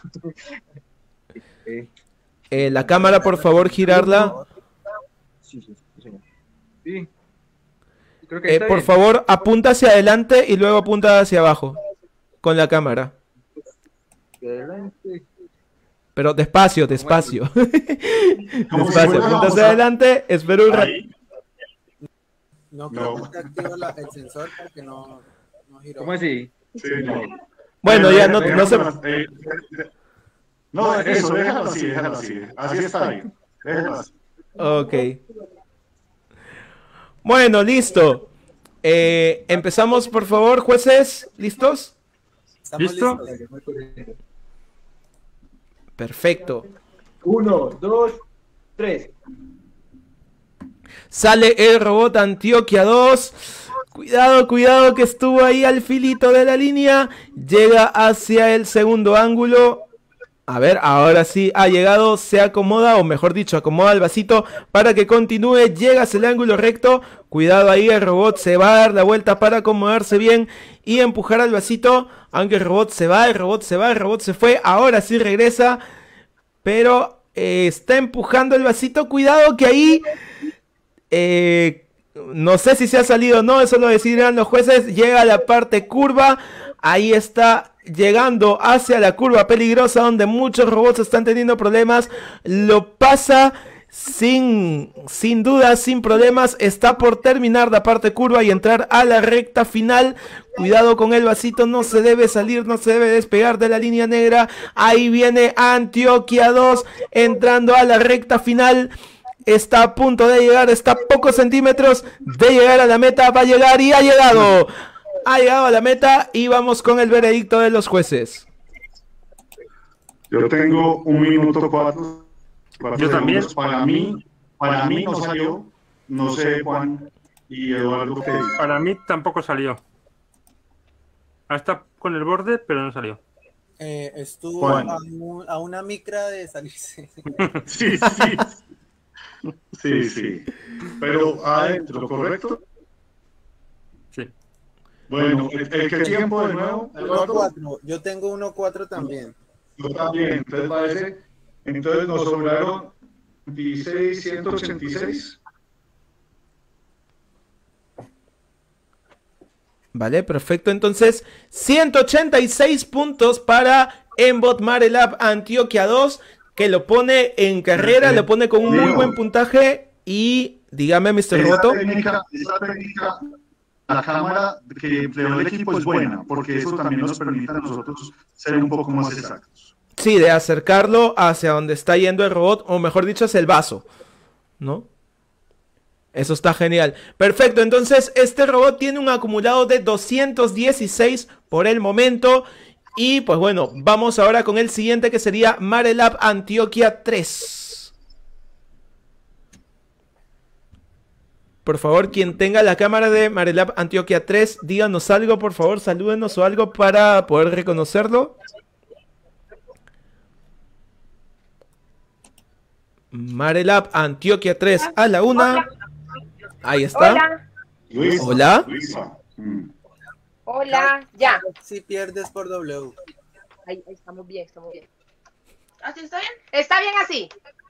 La cámara, por favor, girarla. Sí, señor. Sí. Creo que está Por bien. favor, apunta hacia adelante y luego apunta hacia abajo con la cámara. Adelante. Pero despacio. Despacio, apunta hacia adelante. Espero un rato. No creo que esté activo el sensor porque no giró. ¿Cómo así? Sí, no. Bueno, ya no se... No, eso, déjalo así. Así está bien. Déjalo así. Ok. Bueno, listo. Empezamos, por favor, jueces. ¿Listos? ¿Listo? Perfecto. 1, 2, 3. Sale el robot Antioquia 2. Cuidado que estuvo ahí al filito de la línea. Llega hacia el segundo ángulo. A ver, ahora sí ha llegado, se acomoda, o mejor dicho, acomoda el vasito para que continúe. Llega hacia el ángulo recto. Cuidado ahí, el robot se va a dar la vuelta para acomodarse bien y empujar al vasito. Aunque el robot se fue. Ahora sí regresa, pero está empujando el vasito. Cuidado que ahí... no sé si se ha salido o no, eso lo decidirán los jueces. Llega a la parte curva, ahí está llegando hacia la curva peligrosa donde muchos robots están teniendo problemas. Lo pasa sin duda, sin problemas. Está por terminar la parte curva y entrar a la recta final. Cuidado con el vasito, no se debe salir, no se debe despegar de la línea negra. Ahí viene Antioquia 2 entrando a la recta final. Está a punto de llegar, está a pocos centímetros de llegar a la meta. Va a llegar y ha llegado. Ha llegado a la meta y vamos con el veredicto de los jueces. Yo tengo 1 minuto 4. Yo también. Para mí no salió. No sé, Juan y Eduardo, qué dice. Para mí tampoco salió. Está con el borde, pero no salió. Estuvo a una micra de salirse. Sí. Sí. Pero adentro, ¿correcto? Sí. Bueno, ¿el qué tiempo de nuevo? 1-4. Yo tengo 1-4 también. Yo también. Entonces nos sobraron 26,186. Vale, perfecto. Entonces, 186 puntos para Embot Marelab Antioquia 2, que lo pone en carrera, lo pone con un muy buen puntaje. Y dígame, Mr. Roboto. Esa técnica, la cámara que empleó el equipo es buena, porque eso también nos permite a nosotros ser un poco más exactos. Sí, de acercarlo hacia donde está yendo el robot, o mejor dicho, hacia el vaso, ¿no? Eso está genial. Perfecto, entonces este robot tiene un acumulado de 216 por el momento. Y pues bueno, vamos ahora con el siguiente, que sería Marelab Antioquia 3. Por favor, quien tenga la cámara de Marelab Antioquia 3, díganos algo, por favor, salúdenos o algo para poder reconocerlo. Marelab Antioquia 3 a la 1. Ahí está. Hola. Hola. Hola, ya. Si pierdes por W. Ahí estamos bien. ¿Así está bien? Está bien así.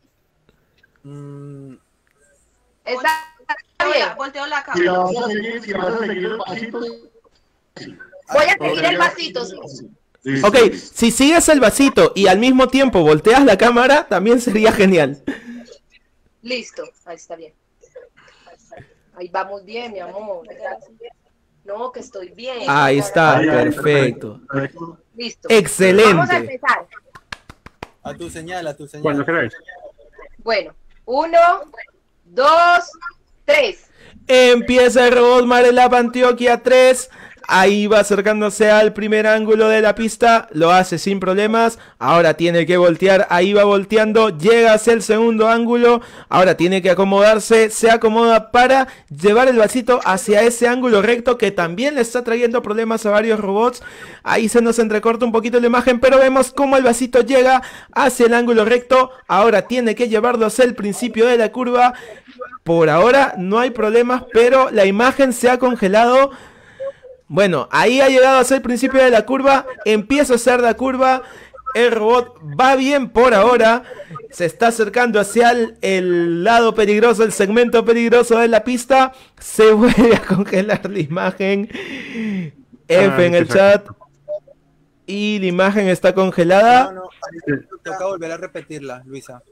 Está bien. Volteo la cámara. Si vas a seguir el pasito. Voy a seguir el vasito, sí. Listo, Ok, listo. si sigues el vasito y al mismo tiempo volteas la cámara, también sería genial. Listo, ahí está bien. Ahí vamos bien, mi amor. No, que estoy bien. Ahí está, perfecto. Listo. Excelente. Vamos a empezar. A tu señal, a tu señal. Cuando queráis. Bueno, 1, 2, 3. Empieza el robot Marelab Antioquia 3. Ahí va acercándose al primer ángulo de la pista. Lo hace sin problemas. Ahora tiene que voltear. Ahí va volteando. Llega hacia el segundo ángulo. Ahora tiene que acomodarse. Se acomoda para llevar el vasito hacia ese ángulo recto que también le está trayendo problemas a varios robots. Ahí se nos entrecorta un poquito la imagen, pero vemos cómo el vasito llega hacia el ángulo recto. Ahora tiene que llevarlo hacia el principio de la curva. Por ahora no hay problemas, pero la imagen se ha congelado. Bueno, ahí ha llegado hacia el principio de la curva. Empieza a hacer la curva. El robot va bien por ahora. Se está acercando hacia el lado peligroso, el segmento peligroso de la pista. Se vuelve a congelar la imagen. F en el chat. Y la imagen está congelada. No, toca volver a repetirla, Luisa.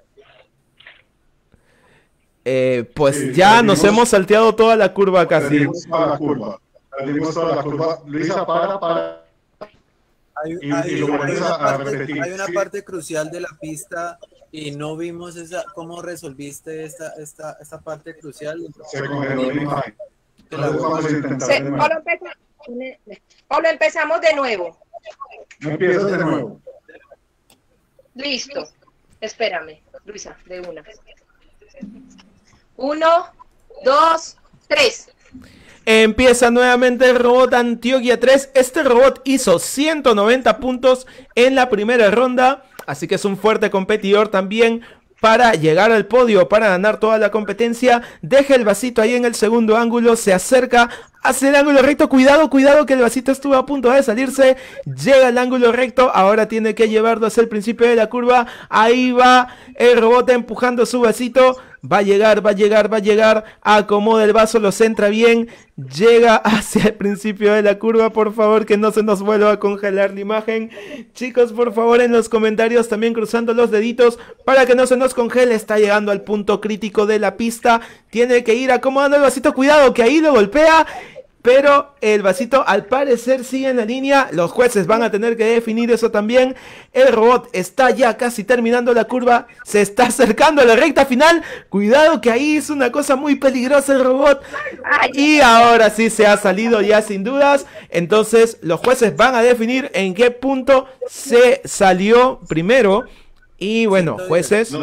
Pues ya nos hemos salteado toda la curva casi. Perdimos toda la curva. Perdimos toda la curva. Luisa, para. Y lo vuelves a repetir. Hay una parte crucial de la pista y no vimos cómo resolviste esta parte crucial. Se congeló la imagen. Entonces vamos a intentar de nuevo. O lo empezamos de nuevo. No empiezas de nuevo. Listo. Espérame, Luisa, de una. 1, 2, 3. Empieza nuevamente el robot Antioquia 3. Este robot hizo 190 puntos en la primera ronda, así que es un fuerte competidor también para llegar al podio, para ganar toda la competencia. Deja el vasito ahí en el segundo ángulo, se acerca hacia el ángulo recto. Cuidado, cuidado, que el vasito estuvo a punto de salirse. Llega al ángulo recto, ahora tiene que llevarlo hacia el principio de la curva. Ahí va el robot empujando su vasito. Va a llegar, va a llegar, va a llegar. Acomoda el vaso, lo centra bien. Llega hacia el principio de la curva. Por favor, que no se nos vuelva a congelar la imagen. Chicos, por favor, en los comentarios también cruzando los deditos para que no se nos congele. Está llegando al punto crítico de la pista. Tiene que ir acomodando el vasito. Cuidado, que ahí lo golpea. Pero el vasito al parecer sigue en la línea. Los jueces van a tener que definir eso también. El robot está ya casi terminando la curva. Se está acercando a la recta final. Cuidado que ahí es una cosa muy peligrosa el robot. Y ahora sí se ha salido ya sin dudas. Entonces los jueces van a definir en qué punto se salió primero. Y bueno, jueces.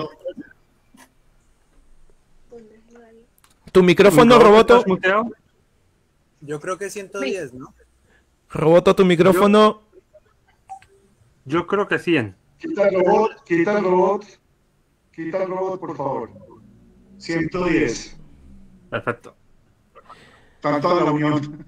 Tu micrófono, Roboto. Yo creo que 110, ¿no? Roboto, tu micrófono. Yo creo que 100. Quita el robot, quita el robot. Quita el robot, por favor. 110. Perfecto. Tanto de la unión.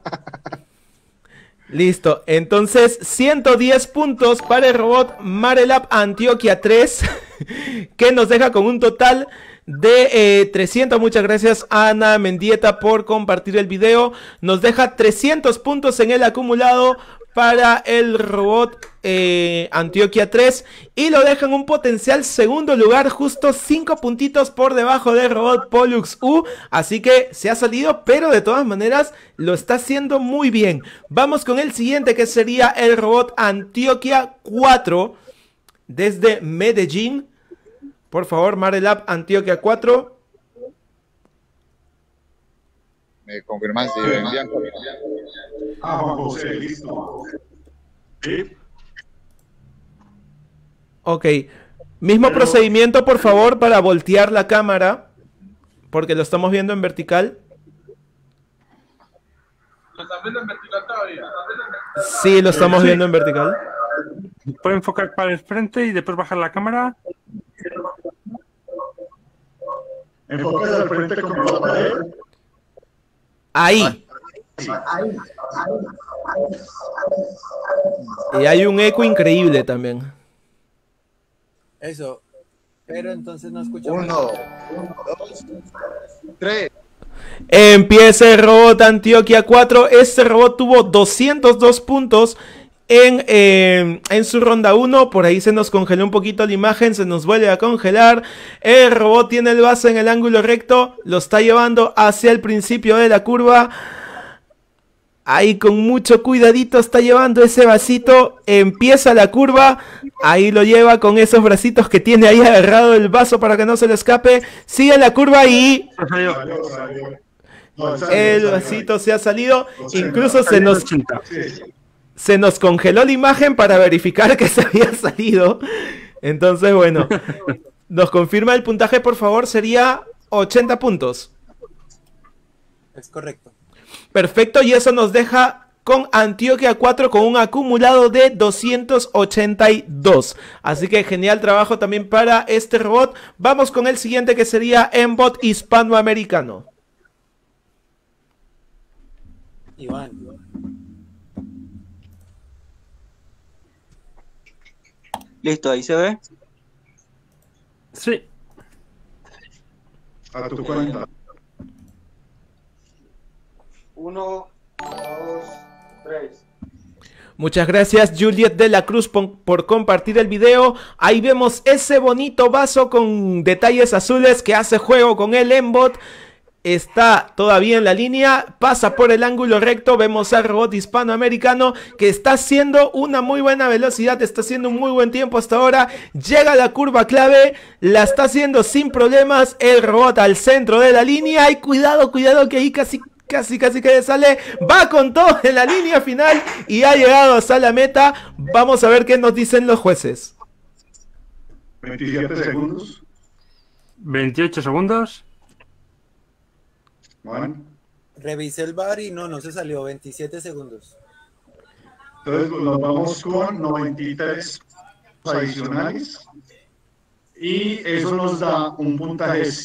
Listo, entonces 110 puntos para el robot Marelab Antioquia 3, que nos deja con un total de 300. Muchas gracias a Ana Mendieta por compartir el video. Nos deja 300 puntos en el acumulado para el robot Antioquia 3 y lo deja en un potencial segundo lugar, justo 5 puntitos por debajo del robot Pollux U. Así que se ha salido, pero de todas maneras lo está haciendo muy bien. Vamos con el siguiente, que sería el robot Antioquia 4 desde Medellín. Por favor, Marelab Antioquia 4. Me confirman si me envían. Juan José, listo. ¿Sí? Ok. Mismo procedimiento, por favor, para voltear la cámara, porque lo estamos viendo en vertical. ¿Lo están viendo en vertical todavía? Sí, lo estamos viendo en vertical. Puede enfocar para el frente y después bajar la cámara. Enfocas al frente como la pared. Ahí. Y hay un eco increíble también. Eso. Pero entonces no escuchamos. 1, 2, 3. Empieza el robot Antioquia 4. Este robot tuvo 202 puntos en su ronda 1. Por ahí se nos congeló un poquito la imagen, se nos vuelve a congelar. El robot tiene el vaso en el ángulo recto, lo está llevando hacia el principio de la curva. Ahí con mucho cuidadito está llevando ese vasito, empieza la curva, ahí lo lleva con esos bracitos que tiene ahí agarrado el vaso para que no se le escape. Sigue la curva y el vasito se ha salido, incluso se nos congeló la imagen para verificar que se había salido. Entonces, bueno, nos confirma el puntaje, por favor, sería 80 puntos. Es correcto. Perfecto, y eso nos deja con Antioquia 4 con un acumulado de 282. Así que genial trabajo también para este robot. Vamos con el siguiente, que sería Embot hispanoamericano. Iván. Listo, ahí se ve. Sí. A tu cuenta. 1, 2, 3. Muchas gracias Juliet de la Cruz por compartir el video. Ahí vemos ese bonito vaso con detalles azules que hace juego con el Embot. Está todavía en la línea, pasa por el ángulo recto, vemos al robot hispanoamericano que está haciendo una muy buena velocidad, está haciendo un muy buen tiempo hasta ahora, llega a la curva clave, la está haciendo sin problemas, el robot al centro de la línea y cuidado que ahí casi que sale, va con todo en la línea final y ha llegado hasta la meta. Vamos a ver qué nos dicen los jueces. 27 segundos. 28 segundos. Bueno. Revisé el bar y no se salió, 27 segundos. Entonces nos vamos con 93 adicionales y eso nos da un puntaje de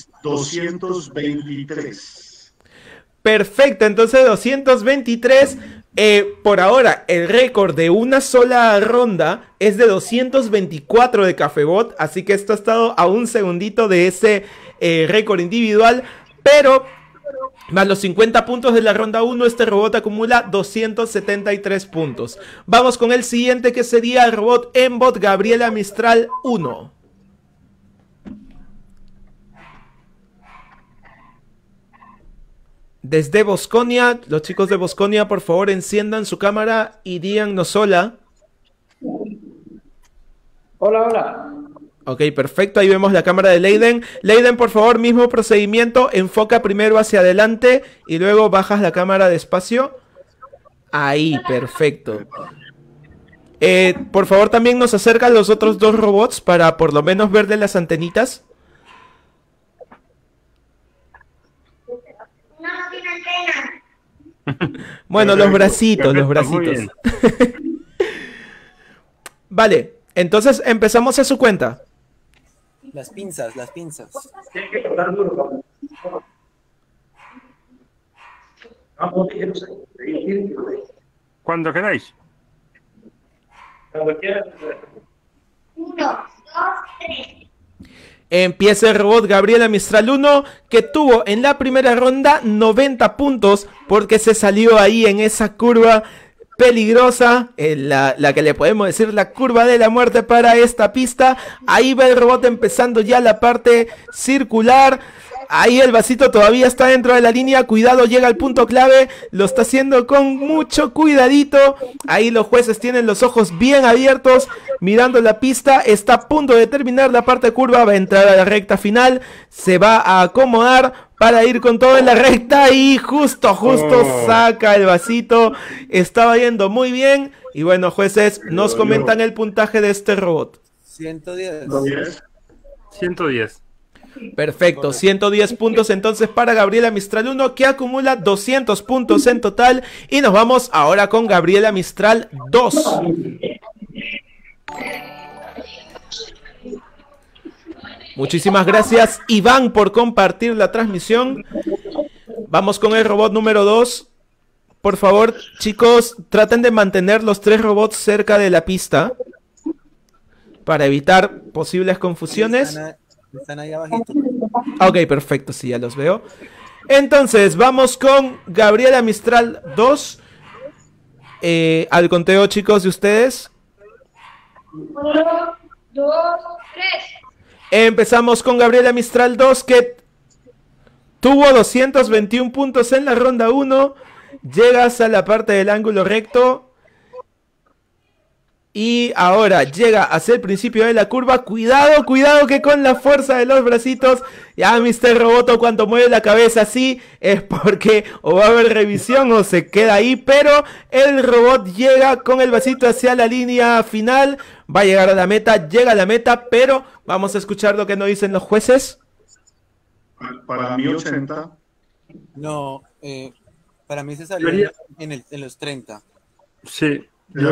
223. Perfecto, entonces 223. Por ahora el récord de una sola ronda es de 224 de Cafebot, así que esto ha estado a un segundito de ese récord individual, pero más los 50 puntos de la ronda 1, este robot acumula 273 puntos. Vamos con el siguiente, que sería el robot Embot Gabriela Mistral 1. Desde Bosconia, los chicos de Bosconia, por favor enciendan su cámara y díganos hola. Hola, hola. Ok, perfecto, ahí vemos la cámara de Leiden. Leiden, por favor, mismo procedimiento, enfoca primero hacia adelante y luego bajas la cámara despacio. Ahí, perfecto. Por favor, también nos acercan los otros dos robots para por lo menos verle las antenitas. Bueno, los bracitos, los bracitos. Vale, entonces empezamos a su cuenta. Las pinzas. Cuando queráis. Cuando quieras. 1, 2, 3. Empieza el robot Gabriela Mistral 1, que tuvo en la primera ronda 90 puntos porque se salió ahí en esa curva peligrosa, la que le podemos decir la curva de la muerte para esta pista. Ahí va el robot empezando ya la parte circular. Ahí el vasito todavía está dentro de la línea. Cuidado, llega al punto clave. Lo está haciendo con mucho cuidadito. Ahí los jueces tienen los ojos bien abiertos, mirando la pista. Está a punto de terminar la parte curva. Va a entrar a la recta final. Se va a acomodar para ir con todo en la recta. Y justo saca el vasito. Estaba yendo muy bien. Y bueno, jueces, nos comentan el puntaje de este robot. 110. 110. Perfecto, 110 puntos entonces para Gabriela Mistral 1, que acumula 200 puntos en total. Y nos vamos ahora con Gabriela Mistral 2. Muchísimas gracias, Iván, por compartir la transmisión. Vamos con el robot número 2. Por favor, chicos, traten de mantener los 3 robots cerca de la pista para evitar posibles confusiones. Están ahí abajito. Ok, perfecto, sí, ya los veo. Entonces, vamos con Gabriela Mistral 2. Al conteo, chicos, de ustedes. 1, 2, 3. Empezamos con Gabriela Mistral 2, que tuvo 221 puntos en la ronda 1. Llegas a la parte del ángulo recto. Y ahora llega hacia el principio de la curva. Cuidado, cuidado que con la fuerza de los bracitos. Ya Mr. Roboto cuando mueve la cabeza así es porque o va a haber revisión o se queda ahí. Pero el robot llega con el vasito hacia la línea final. Va a llegar a la meta, llega a la meta. Pero vamos a escuchar lo que nos dicen los jueces. Para mí 80. No, para mí se salió en los 30. Sí,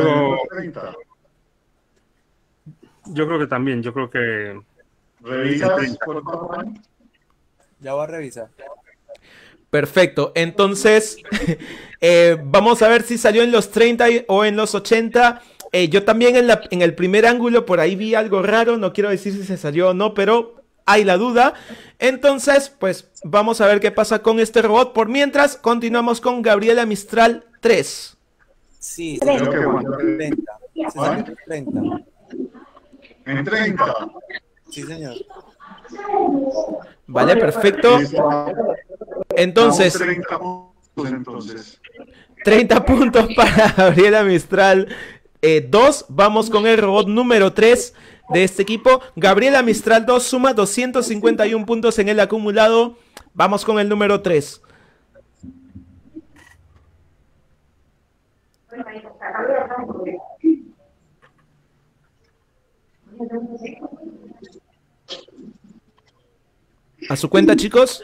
yo creo que también, yo creo que... ¿Revisas, por favor? Ya voy a revisar. Perfecto, entonces vamos a ver si salió en los 30 o en los 80. Yo también en el primer ángulo por ahí vi algo raro, no quiero decir si se salió o no, pero hay la duda. Entonces, pues vamos a ver qué pasa con este robot. Por mientras, continuamos con Gabriela Mistral 3. Sí, 30. Se salió en 30. En 30. Sí, señor. Vale, perfecto. Entonces, 30 puntos para Gabriela Mistral 2. Vamos con el robot número 3 de este equipo. Gabriela Mistral 2 suma 251 puntos en el acumulado. Vamos con el número 3. A su cuenta, chicos.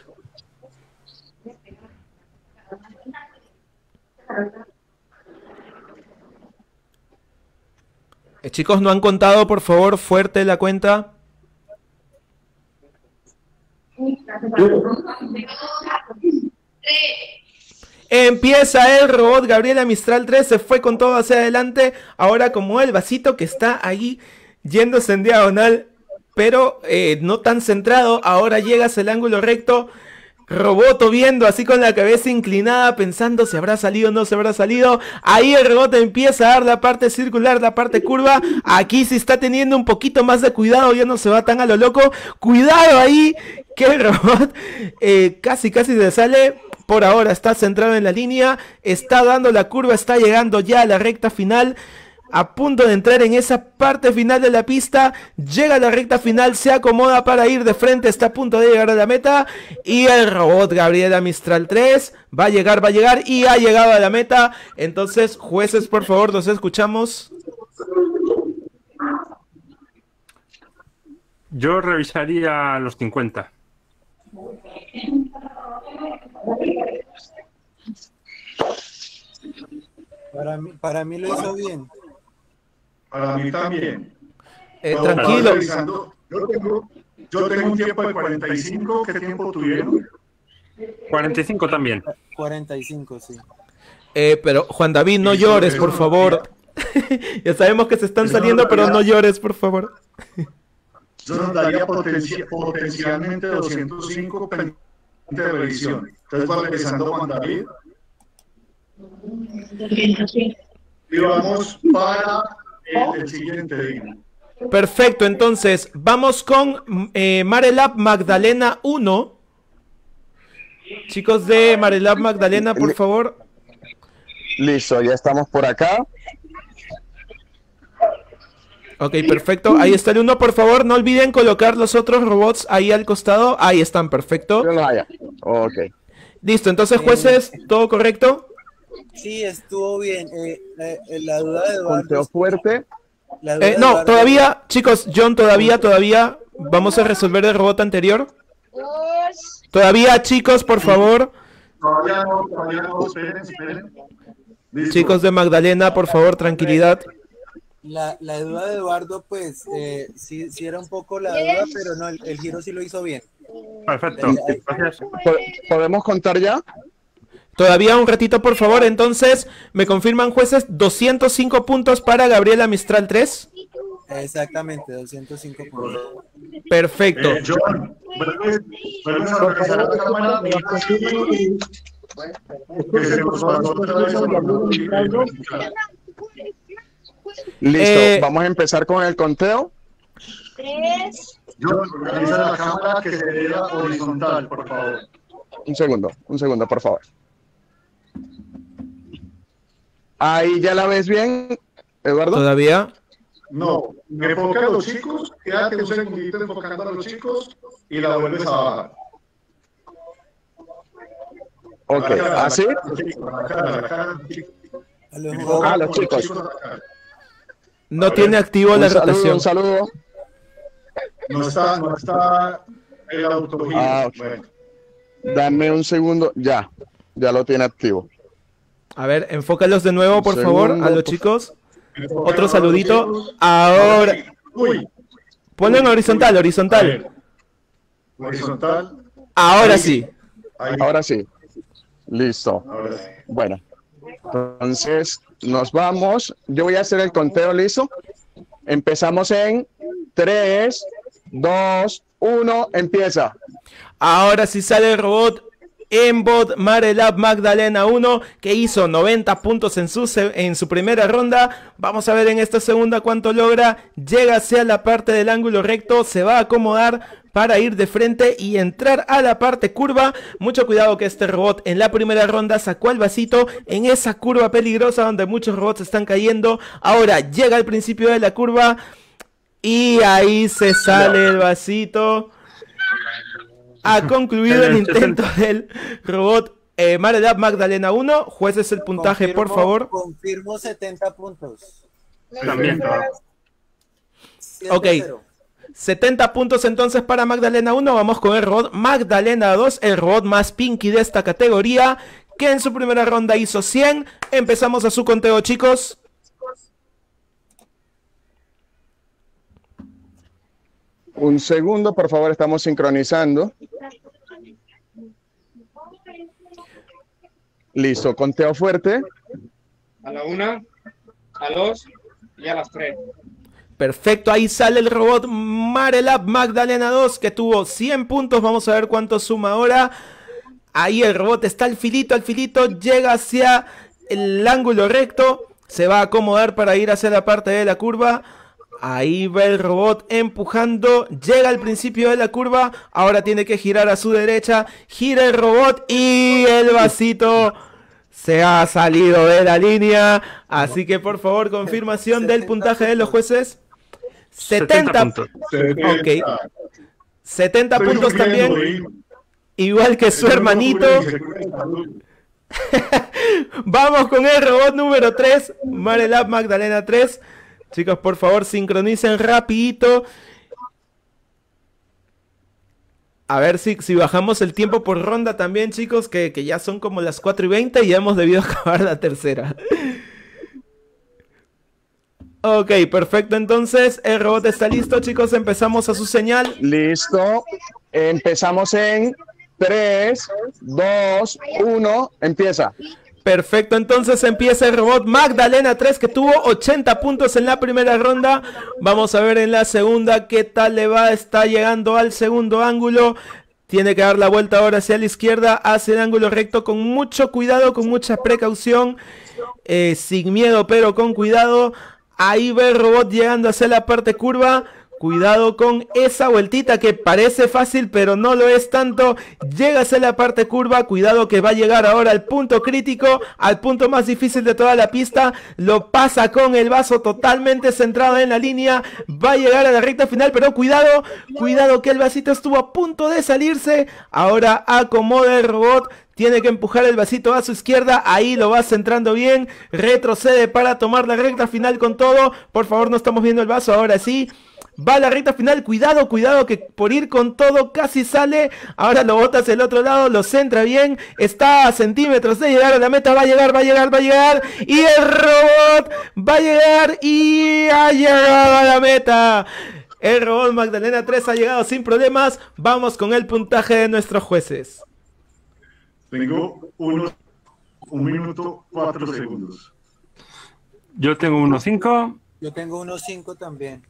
Chicos, ¿no han contado, por favor, fuerte la cuenta? Empieza el robot. Gabriela Mistral 3 se fue con todo hacia adelante. Ahora como el vasito que está ahí yéndose en diagonal, pero no tan centrado. Ahora llegas al ángulo recto. Roboto viendo así con la cabeza inclinada, pensando si habrá salido o no se habrá salido. Ahí el robot empieza a dar la parte circular, la parte curva. Aquí sí está teniendo un poquito más de cuidado, ya no se va tan a lo loco. Cuidado ahí, que el robot casi se sale. Por ahora está centrado en la línea, está dando la curva, está llegando ya a la recta final. A punto de entrar en esa parte final de la pista. Llega a la recta final, se acomoda para ir de frente, está a punto de llegar a la meta. Y el robot Gabriela Mistral 3 va a llegar y ha llegado a la meta. Entonces, jueces, por favor, los escuchamos. Yo revisaría los 50. Para mí lo hizo bien. Para mí también. Tranquilo. Yo tengo un tiempo de 45. ¿Qué tiempo tuvieron? 45 también. 45, sí. Pero Juan David, no llores, por favor. Ya sabemos que se están saliendo, pero no llores, por favor. Yo nos daría potencialmente 205 de revisión. Entonces va regresando Juan David. Y vamos para el siguiente día. Perfecto, entonces vamos con Marelab Magdalena 1. Chicos de Marelab Magdalena, por favor. Listo, ya estamos por acá. Ok, perfecto. Ahí está el 1, por favor. No olviden colocar los otros robots ahí al costado. Ahí están, perfecto. Ok. Listo, entonces jueces, ¿todo correcto? Sí, estuvo bien. La duda de Eduardo. Conteo fuerte. No, todavía, chicos, John, todavía. Vamos a resolver el robot anterior. Todavía, chicos, por favor. Todavía no, esperen. Chicos de Magdalena, por favor, tranquilidad. La duda de Eduardo, pues, sí era un poco la duda, pero no, el giro sí lo hizo bien. Perfecto, gracias. ¿Podemos contar ya? Todavía un ratito, por favor. Entonces, ¿me confirman, jueces? 205 puntos para Gabriela Mistral 3. Exactamente, 205 puntos. Perfecto. John, ¿vuelves a regresar a la cámara? Que se nos pasó otra vez. Listo, vamos a empezar con el conteo. 3. Yo, organiza la cámara que se vea horizontal, por favor. Un segundo, por favor. Ahí ya la ves bien, Eduardo. ¿Todavía? No, me enfoca a los chicos, quédate un segundito enfocando a los chicos y la vuelves a bajar. Ok, ¿así? A los chicos. No tiene activo la rotación. Un saludo. No está el autogiro. Okay. Bueno. Dame un segundo, ya lo tiene activo. A ver, enfócalos de nuevo, por favor, a los chicos. Otro saludito. Ahora. Ponlo en horizontal. Horizontal. Ahora sí. Ahora sí. Listo. Bueno. Entonces, nos vamos. Yo voy a hacer el conteo, ¿listo? Empezamos en 3, 2, 1, empieza. Ahora sí sale el robot Embot Marelab Magdalena 1, que hizo 90 puntos en su primera ronda. Vamos a ver en esta segunda cuánto logra. Llega hacia la parte del ángulo recto, se va a acomodar para ir de frente y entrar a la parte curva. Mucho cuidado que este robot en la primera ronda sacó el vasito en esa curva peligrosa donde muchos robots están cayendo. Ahora llega al principio de la curva y ahí se sale el vasito. Ha concluido el intento del robot Marelab Magdalena 1. Jueces, el puntaje, por favor. Confirmo 70 puntos. También. Ok. 70 puntos entonces para Magdalena 1. Vamos con el robot Magdalena 2, el robot más pinky de esta categoría, que en su primera ronda hizo 100. Empezamos a su conteo, chicos. Un segundo, por favor, estamos sincronizando. Listo, conteo fuerte. A la 1, a 2 y a las 3. Perfecto, ahí sale el robot Marelab Magdalena 2, que tuvo 100 puntos. Vamos a ver cuánto suma ahora. Ahí el robot está al filito, llega hacia el ángulo recto. Se va a acomodar para ir hacia la parte de la curva. Ahí va el robot empujando, llega al principio de la curva, ahora tiene que girar a su derecha, gira el robot y el vasito se ha salido de la línea. Así que por favor, confirmación del puntaje de los jueces. 70 puntos. Ok. 70 puntos también, igual que su hermanito. Vamos con el robot número 3, Marelab Magdalena 3. Chicos, por favor, sincronicen rapidito. A ver si bajamos el tiempo por ronda también, chicos, que ya son como las 4:20 y ya hemos debido acabar la tercera. Ok, perfecto, entonces el robot está listo, chicos, empezamos a su señal. Listo, empezamos en 3, 2, 1, empieza. Perfecto, entonces empieza el robot Magdalena 3, que tuvo 80 puntos en la primera ronda. Vamos a ver en la segunda qué tal le va. Está llegando al segundo ángulo. Tiene que dar la vuelta ahora hacia la izquierda, hacia el ángulo recto, con mucho cuidado, con mucha precaución. Sin miedo, pero con cuidado. Ahí va el robot llegando hacia la parte curva. Cuidado con esa vueltita que parece fácil, pero no lo es tanto. Llega hacia la parte curva. Cuidado que va a llegar ahora al punto crítico, al punto más difícil de toda la pista. Lo pasa con el vaso totalmente centrado en la línea. Va a llegar a la recta final, pero cuidado que el vasito estuvo a punto de salirse. Ahora acomoda el robot. Tiene que empujar el vasito a su izquierda. Ahí lo va centrando bien. Retrocede para tomar la recta final con todo. Por favor, no estamos viendo el vaso. Ahora sí. Va a la recta final, cuidado que por ir con todo casi sale. Ahora lo bota hacia el otro lado, lo centra bien. Está a centímetros de llegar a la meta, va a llegar. Y el robot va a llegar y ha llegado a la meta. El robot Magdalena 3 ha llegado sin problemas. Vamos con el puntaje de nuestros jueces. Tengo 1 minuto 4 segundos. Yo tengo 1.5. Yo tengo 1.5 también.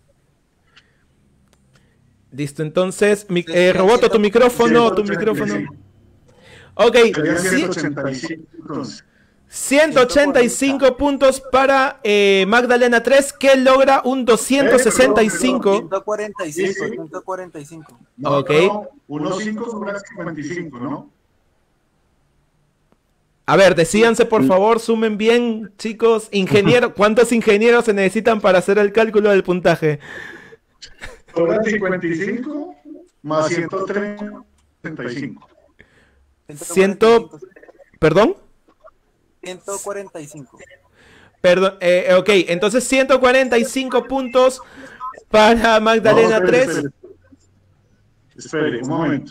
Listo, entonces, Roboto, tu micrófono. Ok, Serían 185 entonces. 185 puntos para Magdalena 3, que logra un 265. 145, 145. No, Ok. no, 1.5 sobre 55, ¿no? A ver, decídanse por favor, sumen bien, chicos. Ingeniero, ¿cuántos ingenieros se necesitan para hacer el cálculo del puntaje? Sobre 55 más 135. ¿Perdón? 145. Perdón, ok, entonces 145 puntos para Magdalena 3. Espere, un momento.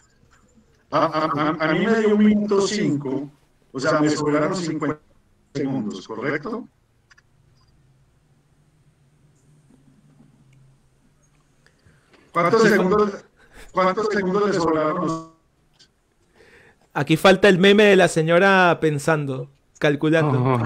A mí me dio 1 minuto 5, o sea, me sobraron 50 segundos, ¿correcto? ¿Cuántos segundos le sobraron? Aquí falta el meme de la señora pensando, calculando.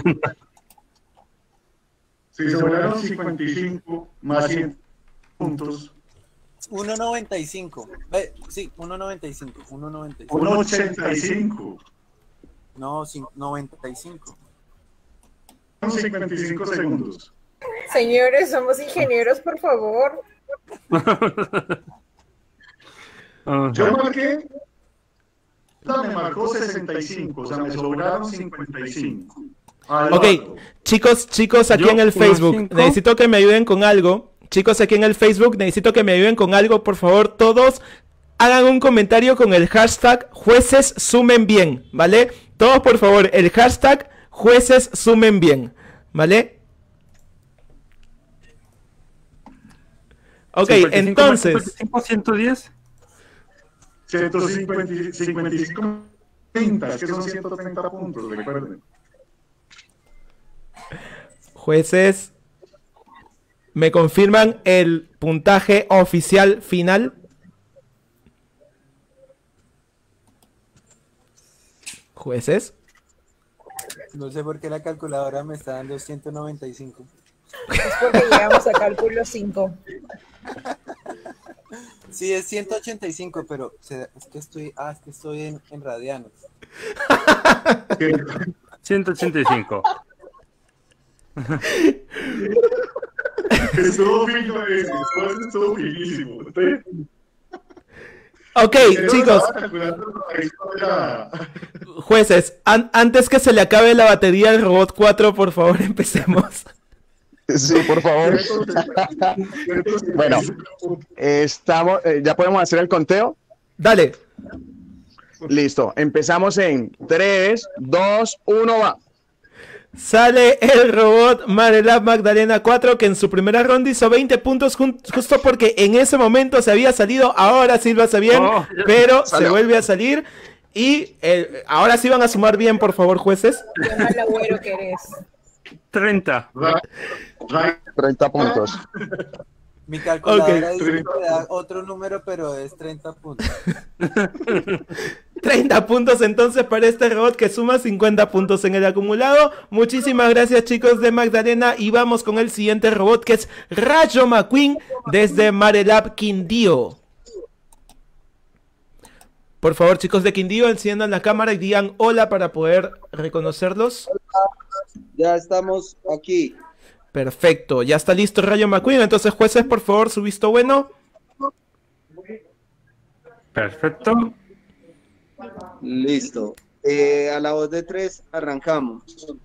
Si sobraron 55 más 100 puntos. 1.95. Sí, 1.95. 1.95. 1.85. No, 95. Son 55 segundos. Señores, somos ingenieros, por favor. Yo marqué. Me marcó 65, o sea, me sobraron 55. Ok, chicos aquí en el Facebook, necesito que me ayuden con algo. Chicos aquí en el Facebook, necesito que me ayuden con algo. Por favor, todos hagan un comentario con el hashtag jueces sumen bien, ¿vale? Todos, por favor, el hashtag jueces sumen bien, ¿vale? Ok, 55, entonces... 110. 155, 30, es que son 130 puntos, recuerden. Jueces, ¿me confirman el puntaje oficial final? Jueces. No sé por qué la calculadora me está dando 195. Es porque llegamos a cálculo 5. Sí, es 185, pero es que estoy en radianos. 185. Estuvo finísimo. Ok, chicos. Jueces, antes que se le acabe la batería al robot 4, por favor, empecemos. Sí, por favor. Bueno, estamos, ¿ya podemos hacer el conteo? Dale. Listo, empezamos en 3, 2, 1, va. Sale el robot Marelab Magdalena 4, que en su primera ronda hizo 20 puntos justo porque en ese momento se había salido. Ahora sí lo hace bien, pero se vuelve a salir. Y ahora sí van a sumar bien, por favor, jueces. Qué mal agüero que eres. 30. 30 puntos. Mi calculadora dice que da otro número, pero es 30 puntos. 30 puntos entonces para este robot que suma 50 puntos en el acumulado. Muchísimas gracias, chicos de Magdalena, y vamos con el siguiente robot, que es Rayo McQueen desde Marelab Quindío. Por favor, chicos de Quindío, enciendan la cámara y digan hola para poder reconocerlos. Ya estamos aquí. Perfecto, ya está listo Rayo McQueen. Entonces, jueces, por favor, su visto bueno. Perfecto. Listo. A la voz de 3 arrancamos.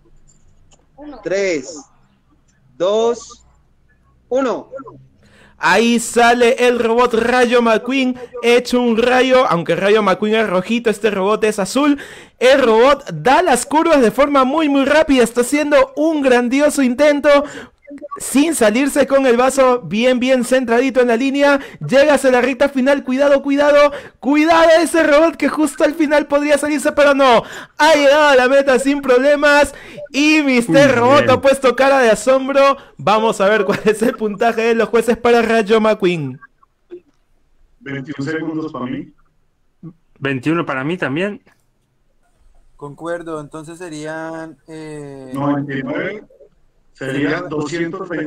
3, 2, 1. Ahí sale el robot Rayo McQueen, hecho un rayo, aunque Rayo McQueen es rojito, este robot es azul. El robot da las curvas de forma muy rápida, está haciendo un grandioso intento, sin salirse, con el vaso bien centradito en la línea. Llega hacia la recta final, cuidado ese robot que justo al final podría salirse, pero no, ha llegado a la meta sin problemas. Y Mr. Robot ha puesto cara de asombro. Vamos a ver cuál es el puntaje de los jueces para Rayo McQueen. 21 segundos para mí. 21 para mí también. Concuerdo, entonces serían 99. Serían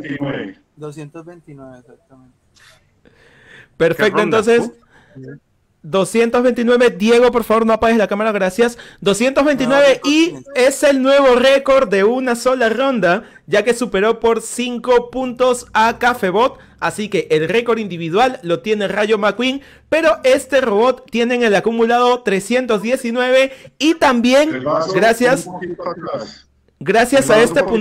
229. 229, exactamente. Perfecto, entonces 229, Diego, por favor, no apagues la cámara, gracias. 229 y es el nuevo récord de una sola ronda, ya que superó por 5 puntos a Cafebot. Así que el récord individual lo tiene Rayo McQueen, pero este robot tiene en el acumulado 319 y también, gracias a este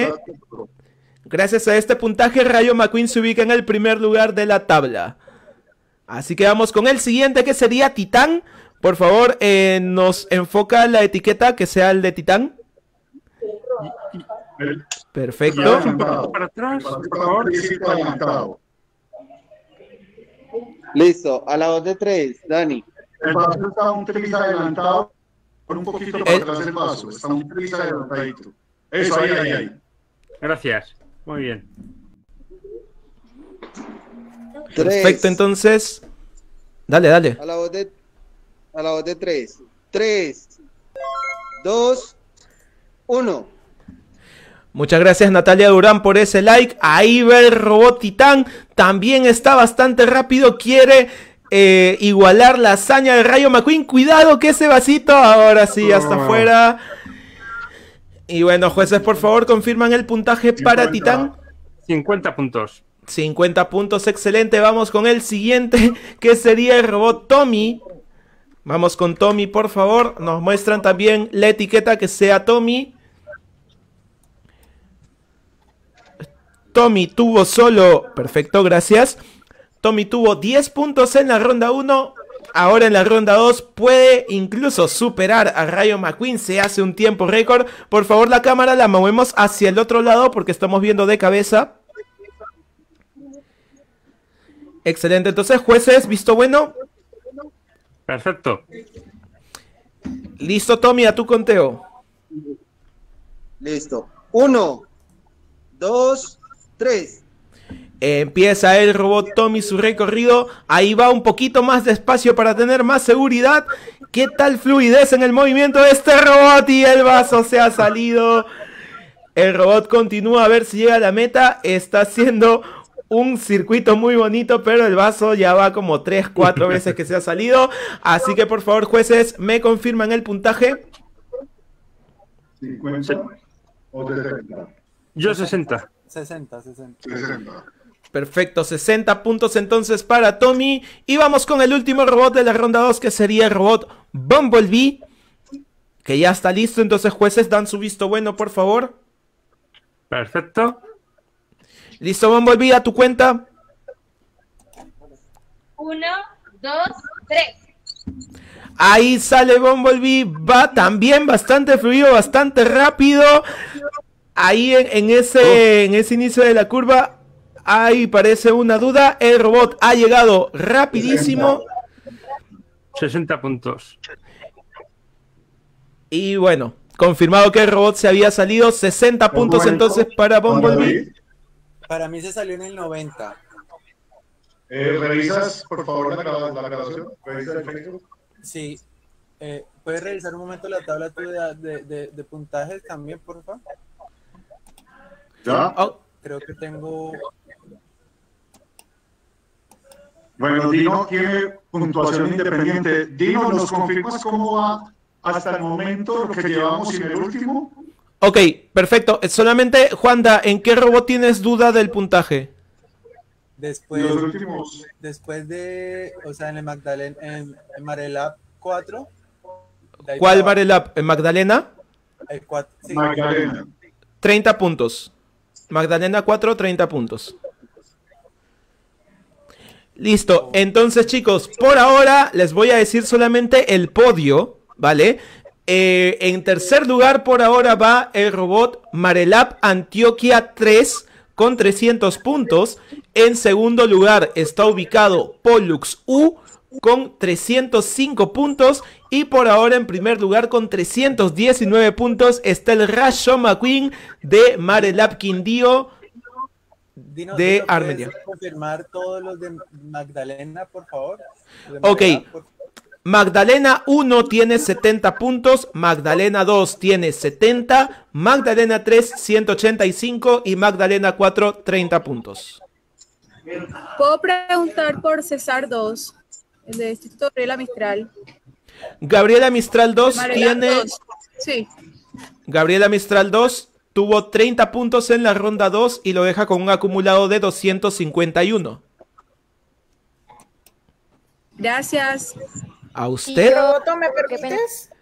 puntaje, Rayo McQueen se ubica en el primer lugar de la tabla. Así que vamos con el siguiente, que sería Titán. Por favor, nos enfoca la etiqueta, que sea el de Titán. Perfecto. Para atrás, por favor. Listo, a la voz de 3, Dani. El vaso está un tris adelantado, con un poquito para atrás el vaso. Está un tris adelantadito. Eso, ahí. Gracias. Muy bien. Perfecto, entonces. Dale. A la voz de 3. 3, 2, 1. Muchas gracias, Natalia Durán, por ese like. Ahí va el robot Titán. También está bastante rápido. Quiere igualar la hazaña de Rayo McQueen. Cuidado que ese vasito ahora sí hasta afuera. Y bueno, jueces, por favor, confirman el puntaje para Titán. 50 puntos. 50 puntos, excelente. Vamos con el siguiente, que sería el robot Tommy. Vamos con Tommy, por favor. Nos muestran también la etiqueta, que sea Tommy. Tommy tuvo solo... Perfecto, gracias. Tommy tuvo 10 puntos en la ronda 1. Ahora en la ronda 2 puede incluso superar a Rayo McQueen. Se hace un tiempo récord. Por favor, la cámara la movemos hacia el otro lado porque estamos viendo de cabeza. Excelente, entonces, jueces, ¿visto bueno? Perfecto. Listo, Tommy, a tu conteo. Listo. 1, 2, 3. Empieza el robot Tommy su recorrido. Ahí va un poquito más despacio para tener más seguridad. ¿Qué tal fluidez en el movimiento de este robot? Y el vaso se ha salido. El robot continúa a ver si llega a la meta. Está haciendo un circuito muy bonito, pero el vaso ya va como 3-4 veces que se ha salido. Así que por favor, jueces, ¿me confirman el puntaje? 50 o 60. Yo 60. 60. Perfecto, 60 puntos entonces para Tommy. Y vamos con el último robot de la ronda 2, que sería el robot Bumblebee, que ya está listo. Entonces, jueces, dan su visto bueno, por favor. Perfecto. Listo, Bumblebee, a tu cuenta. 1, 2, 3. Ahí sale Bumblebee, va también bastante fluido, bastante rápido. Ahí en ese inicio de la curva, ahí parece una duda. El robot ha llegado rapidísimo. 60 puntos. Y bueno, confirmado que el robot se había salido. 60 puntos entonces para Bumblebee. Para mí se salió en el 90. ¿Revisas, por favor, la grabación? ¿Revisas el Facebook? Sí. ¿Puedes revisar un momento la tabla de puntajes también, por favor? ¿Ya? Creo que tengo... Bueno, Dino tiene puntuación independiente. Dino, ¿nos confirmas cómo va hasta el momento lo que llevamos en el último? Ok, perfecto. Solamente, Juanda, ¿en qué robot tienes duda del puntaje? Después, Los últimos. Después de, o sea, en el Magdalena, en Marelab 4. ¿Cuál Marelab? ¿En Magdalena? El 4, sí. Magdalena. 30 puntos. Magdalena 4, 30 puntos. Listo. Entonces, chicos, por ahora les voy a decir solamente el podio, ¿vale? En tercer lugar, por ahora, va el robot Marelab Antioquia 3 con 300 puntos. En segundo lugar está ubicado Pollux U con 305 puntos. Y por ahora en primer lugar con 319 puntos está el Rayo McQueen de Marelab Quindío de Armenia. ¿Puedes confirmar todos los de Magdalena, por favor? Ok. Magdalena 1 tiene 70 puntos, Magdalena 2 tiene 70, Magdalena 3 185 y Magdalena 4 30 puntos. ¿Puedo preguntar por César 2? de Instituto Gabriela Mistral. Gabriela Mistral 2 Maryland tiene... 2. Sí. Gabriela Mistral 2 tuvo 30 puntos en la ronda 2 y lo deja con un acumulado de 251. Gracias. ¿A usted? Roboto, ¿me permites?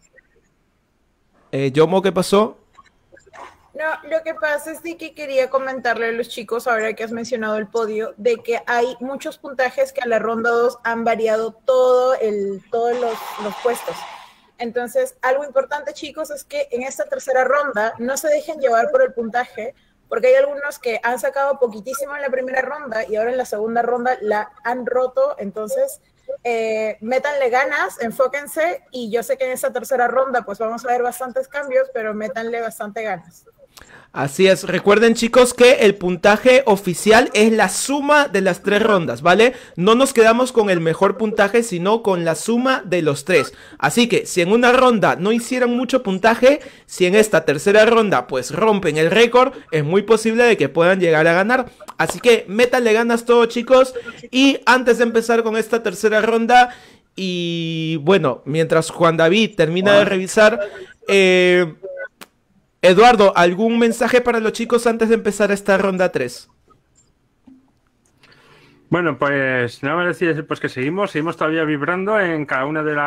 Yomo, ¿qué pasó? No, lo que pasa es de que quería comentarle a los chicos, ahora que has mencionado el podio, de que hay muchos puntajes que a la ronda 2 han variado todos los puestos. Entonces, algo importante, chicos, es que en esta tercera ronda no se dejen llevar por el puntaje, porque hay algunos que han sacado poquitísimo en la primera ronda y ahora en la segunda ronda la han roto. Entonces, métanle ganas, enfóquense, y yo sé que en esta tercera ronda pues vamos a ver bastantes cambios, pero métanle bastante ganas. Así es, recuerden chicos que el puntaje oficial es la suma de las 3 rondas, ¿vale? No nos quedamos con el mejor puntaje, sino con la suma de los 3. Así que si en una ronda no hicieron mucho puntaje, si en esta tercera ronda pues rompen el récord, es muy posible de que puedan llegar a ganar. Así que métanle ganas todos chicos, y antes de empezar con esta tercera ronda, y bueno, mientras Juan David termina de revisar... Eduardo, ¿algún mensaje para los chicos antes de empezar esta ronda 3? Bueno, pues nada más decir pues que seguimos todavía vibrando en cada una de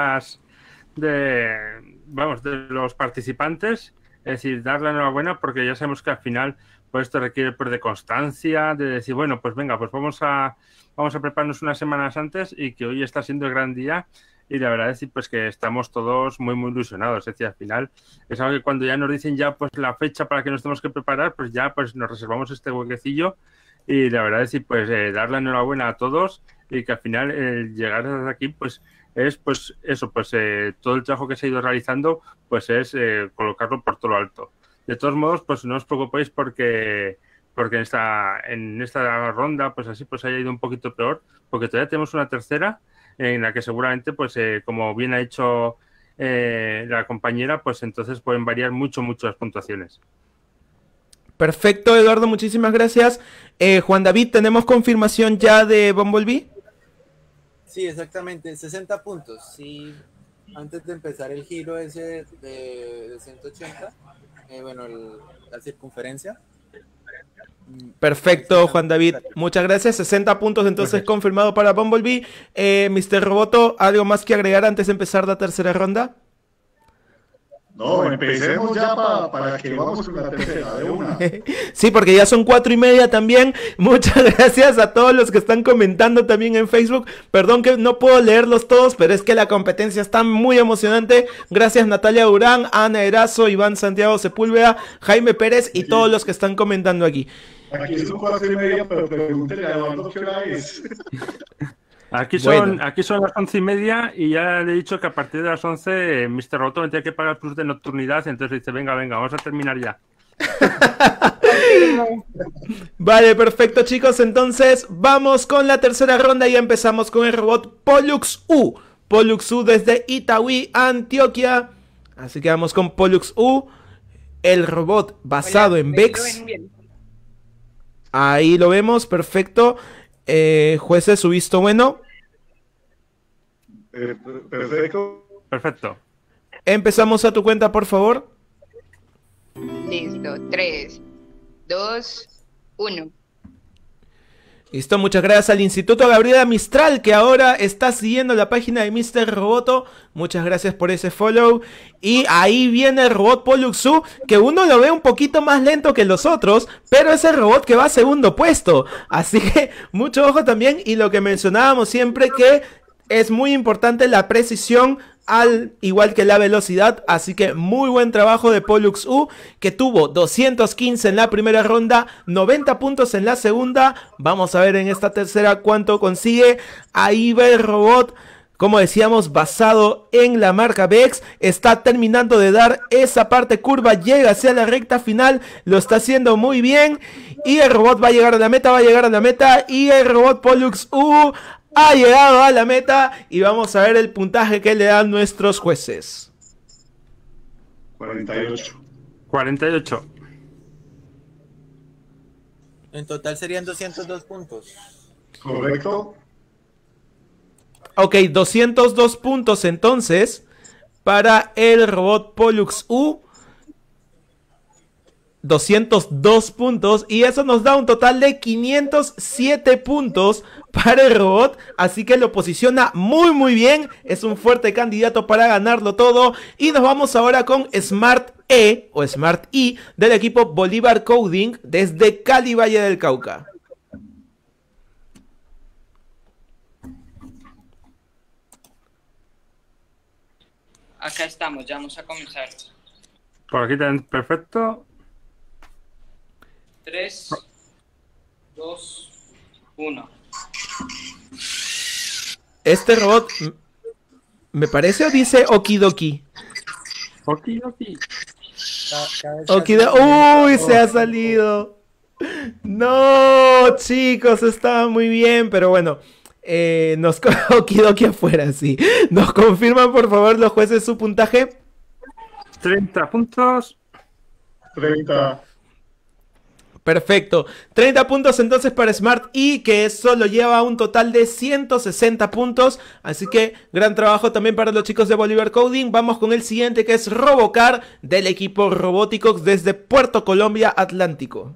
los participantes. Es decir, dar la enhorabuena, porque ya sabemos que al final pues esto requiere pues de constancia, de decir, bueno, pues venga, pues vamos a prepararnos unas semanas antes, y que hoy está siendo el gran día. Y la verdad es pues que estamos todos muy ilusionados. Es decir, al final es algo que cuando ya nos dicen ya pues la fecha para que nos tenemos que preparar, pues ya pues nos reservamos este huequecillo. Y la verdad es pues dar la enhorabuena a todos, y que al final llegar hasta aquí pues es pues eso, pues todo el trabajo que se ha ido realizando pues es colocarlo por todo lo alto. De todos modos, pues no os preocupéis porque en esta ronda pues así pues haya ido un poquito peor, porque todavía tenemos una tercera en la que seguramente, pues como bien ha hecho la compañera, pues entonces pueden variar mucho las puntuaciones. Perfecto, Eduardo, muchísimas gracias. Juan David, ¿tenemos confirmación ya de Bumblebee? Sí, exactamente, 60 puntos. Sí, antes de empezar el giro ese de 180, bueno, la circunferencia. Perfecto, Juan David, muchas gracias. 60 puntos entonces confirmado para Bumblebee. Mr. Roboto, ¿algo más que agregar antes de empezar la tercera ronda? No, empecemos ya para que vamos con la tercera de una. Sí, porque ya son 4:30 también. Muchas gracias a todos los que están comentando también en Facebook. Perdón que no puedo leerlos todos, pero es que la competencia está muy emocionante. Gracias Natalia Durán, Ana Erazo, Iván Santiago Sepúlveda, Jaime Pérez y todos los que están comentando aquí. Aquí son 4:30, pero pregúntele a Eduardo qué hora es. Aquí son las 11:30, y ya le he dicho que a partir de las 11 Mr. Roboto me tiene que pagar plus de nocturnidad, entonces dice, venga, vamos a terminar ya. Vale, perfecto chicos, entonces vamos con la tercera ronda y empezamos con el robot Pollux U. Pollux U desde Itagüí, Antioquia. Así que vamos con Pollux U, el robot basado en Vex. Ahí lo vemos, perfecto. Jueces, su visto bueno. Perfecto. Empezamos a tu cuenta, por favor. Listo, 3, 2, 1. Listo, muchas gracias al Instituto Gabriela Mistral, que ahora está siguiendo la página de Mr. Roboto. Muchas gracias por ese follow. Y ahí viene el robot Pollux U, que uno lo ve un poquito más lento que los otros, pero es el robot que va a segundo puesto. Así que mucho ojo también, y lo que mencionábamos siempre, que es muy importante la precisión, al igual que la velocidad. Así que muy buen trabajo de Pollux U, que tuvo 215 en la primera ronda, 90 puntos en la segunda. Vamos a ver en esta tercera cuánto consigue. Ahí va el robot, como decíamos, basado en la marca Vex. Está terminando de dar esa parte curva, llega hacia la recta final, lo está haciendo muy bien, y el robot va a llegar a la meta, y el robot Pollux U ha llegado a la meta, y vamos a ver el puntaje que le dan nuestros jueces. 48. En total serían 202 puntos. Correcto. Ok, 202 puntos entonces para el robot Pollux U. 202 puntos y eso nos da un total de 507 puntos para el robot, así que lo posiciona muy bien, es un fuerte candidato para ganarlo todo. Y nos vamos ahora con Smart E o Smart I del equipo Bolívar Coding desde Cali, Valle del Cauca. Acá estamos, ya vamos a comenzar. Por aquí también, perfecto. 3, 2, 1. Este robot me parece o dice Okidoki. Okidoki. Uy, se ha salido. No, chicos, estaba muy bien, pero bueno. Okidoki afuera, sí. Nos confirman, por favor, los jueces su puntaje. 30 puntos. 30. Perfecto. 30 puntos entonces para Smart I, que solo lleva un total de 160 puntos. Así que gran trabajo también para los chicos de Bolívar Coding. Vamos con el siguiente, que es Robocar del equipo Roboticox desde Puerto Colombia, Atlántico.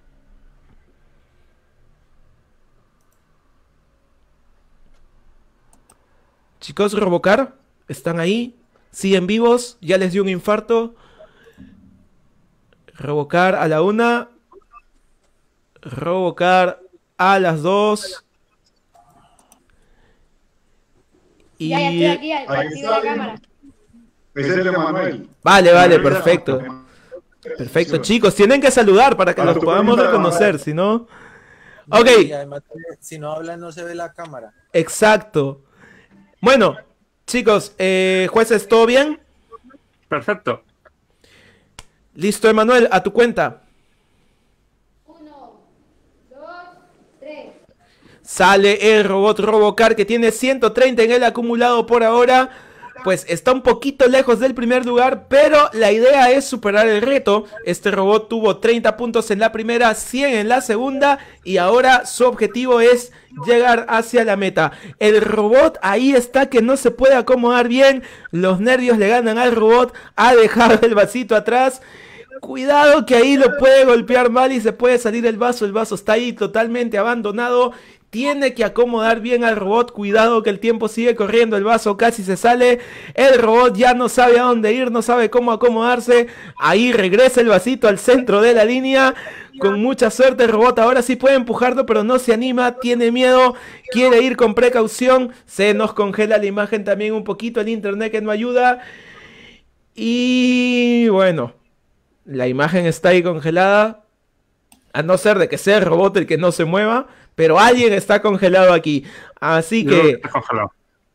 Chicos, Robocar, ¿están ahí? ¿Siguen vivos? ¿Ya les dio un infarto? Robocar a la 1. Robocar a las 2. Y... Ya estoy aquí, activo la cámara. Es el de Manuel. Vale, perfecto. Perfecto, chicos, tienen que saludar para que los podamos reconocer, si no... Ok. Y además, si no hablan no se ve la cámara. Exacto. Bueno, chicos, jueces, ¿todo bien? Perfecto. Listo, Emanuel, a tu cuenta. 1, 2, 3. Sale el robot Robocar, que tiene 130 en el acumulado por ahora. Pues está un poquito lejos del primer lugar, pero la idea es superar el reto. Este robot tuvo 30 puntos en la primera, 100 en la segunda, y ahora su objetivo es llegar hacia la meta. El robot ahí está, que no se puede acomodar bien. Los nervios le ganan al robot. Ha dejado el vasito atrás. Cuidado que ahí lo puede golpear mal y se puede salir el vaso. El vaso está ahí totalmente abandonado. Tiene que acomodar bien al robot. Cuidado que el tiempo sigue corriendo. El vaso casi se sale. El robot ya no sabe a dónde ir. No sabe cómo acomodarse. Ahí regresa el vasito al centro de la línea. Con mucha suerte el robot ahora sí puede empujarlo, pero no se anima. Tiene miedo. Quiere ir con precaución. Se nos congela la imagen también un poquito. El internet que no ayuda. Y bueno, la imagen está ahí congelada. A no ser de que sea el robot el que no se mueva. Pero alguien está congelado aquí. Así que... Está congelado.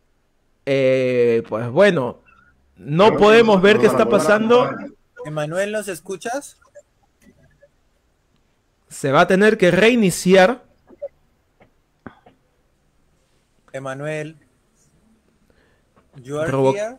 Pues bueno. No podemos ver qué está pasando. Emanuel, ¿nos escuchas? Se va a tener que reiniciar. Emanuel. You are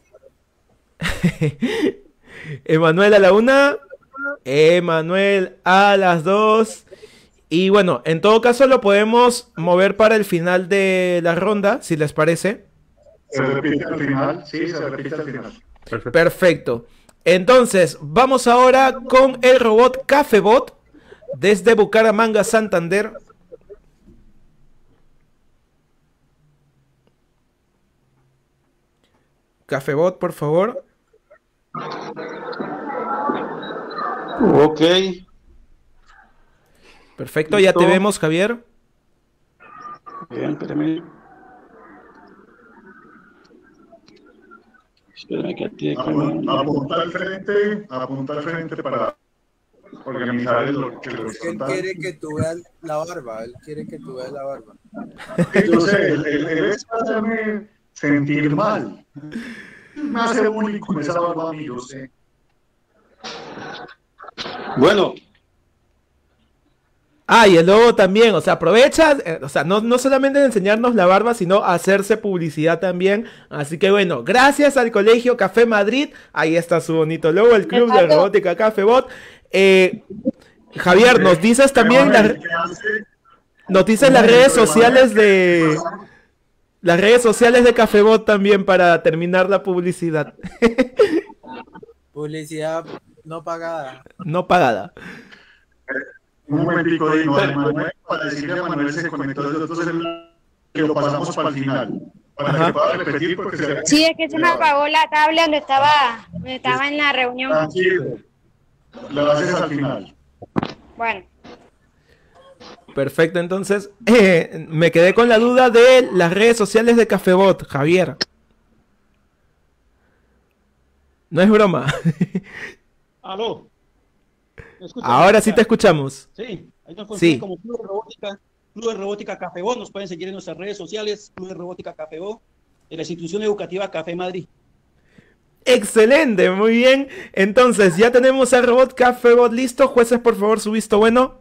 here. Emanuel a la 1. Emanuel a las 2. Y bueno, en todo caso lo podemos mover para el final de la ronda, si les parece. Se repite al final, sí, se repite al final. Perfecto. Entonces, vamos ahora con el robot Cafebot desde Bucaramanga, Santander. Cafebot, por favor. Ok. Perfecto, ya te vemos, Javier. Bien, espérame. Espérame que active. Apunta al frente para organizar el que lo Él quiere que tú veas la barba. Él quiere que tú veas la barba. Yo sé, él es para hacerme sentir mal. Me hace único con esa barba a mí, yo sé. Bueno. Ah, y el logo también, o sea, aprovecha, o sea, no solamente de enseñarnos la barba, sino hacerse publicidad también. Así que bueno, gracias al Colegio Café Madrid, ahí está su bonito logo, el Club de Robótica Cafebot. Javier, nos dices también las redes sociales de Las redes sociales de Cafebot también para terminar la publicidad. Publicidad no pagada. No pagada. Un momentico, Dino, Manuel, para decirle a Manuel se conectó desde otro celular que lo pasamos para el final. Para que pueda repetir porque se... Sí, es que se me apagó la tablet donde estaba en la reunión. Tranquilo. Lo haces al final. Bueno. Perfecto, entonces me quedé con la duda de las redes sociales de Cafebot, Javier. No es broma. Aló. Ahora sí te escuchamos. Sí, ahí nos Sí. consiguen como Club de Robótica Cafebot. Nos pueden seguir en nuestras redes sociales, Club de Robótica Cafebot, de la institución educativa Café Madrid. Excelente, muy bien. Entonces, ya tenemos al robot Cafebot listo. Jueces, por favor, su visto bueno.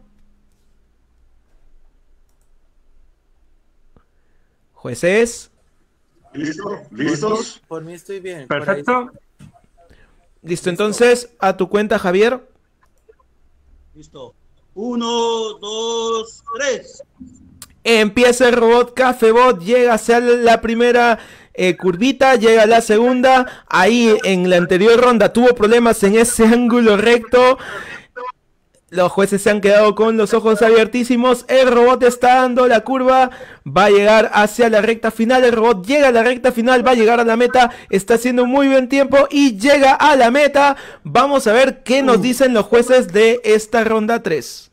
Jueces. ¿Listos? Por mí estoy bien. Perfecto. Listo, entonces, a tu cuenta, Javier. Listo. 1, 2, 3. Empieza el robot Cafebot, llega hacia la primera curvita, llega a la segunda. Ahí en la anterior ronda tuvo problemas en ese ángulo recto. Los jueces se han quedado con los ojos abiertísimos. El robot está dando la curva. Va a llegar hacia la recta final. El robot llega a la recta final. Va a llegar a la meta. Está haciendo un muy buen tiempo. Y llega a la meta. Vamos a ver qué nos dicen los jueces de esta ronda 3.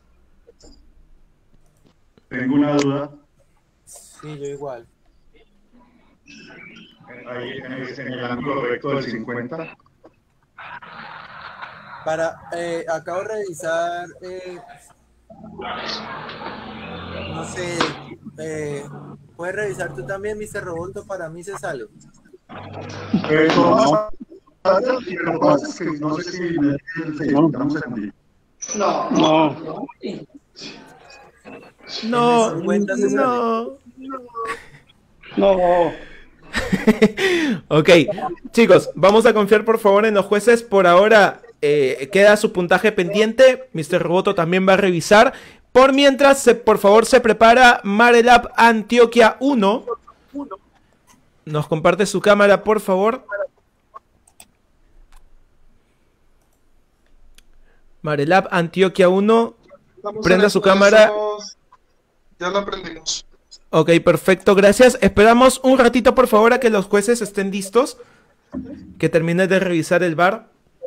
Tengo una duda. Sí, yo igual. Ahí en el ángulo recto del 50. Acabo de revisar, no sé, ¿puedes revisar tú también, Mr. Roboto? Para mí se sale. No, lo que pasa es que no sé si me damos el No. Ok, chicos, vamos a confiar por favor en los jueces. Por ahora queda su puntaje pendiente. Mr. Roboto también va a revisar. Por mientras, por favor, se prepara Marelab Antioquia 1. Nos comparte su cámara, por favor. Marelab Antioquia 1. Prenda su cámara. Ya lo aprendimos. Ok, perfecto, gracias. Esperamos un ratito, por favor, a que los jueces estén listos. Que termine de revisar el VAR.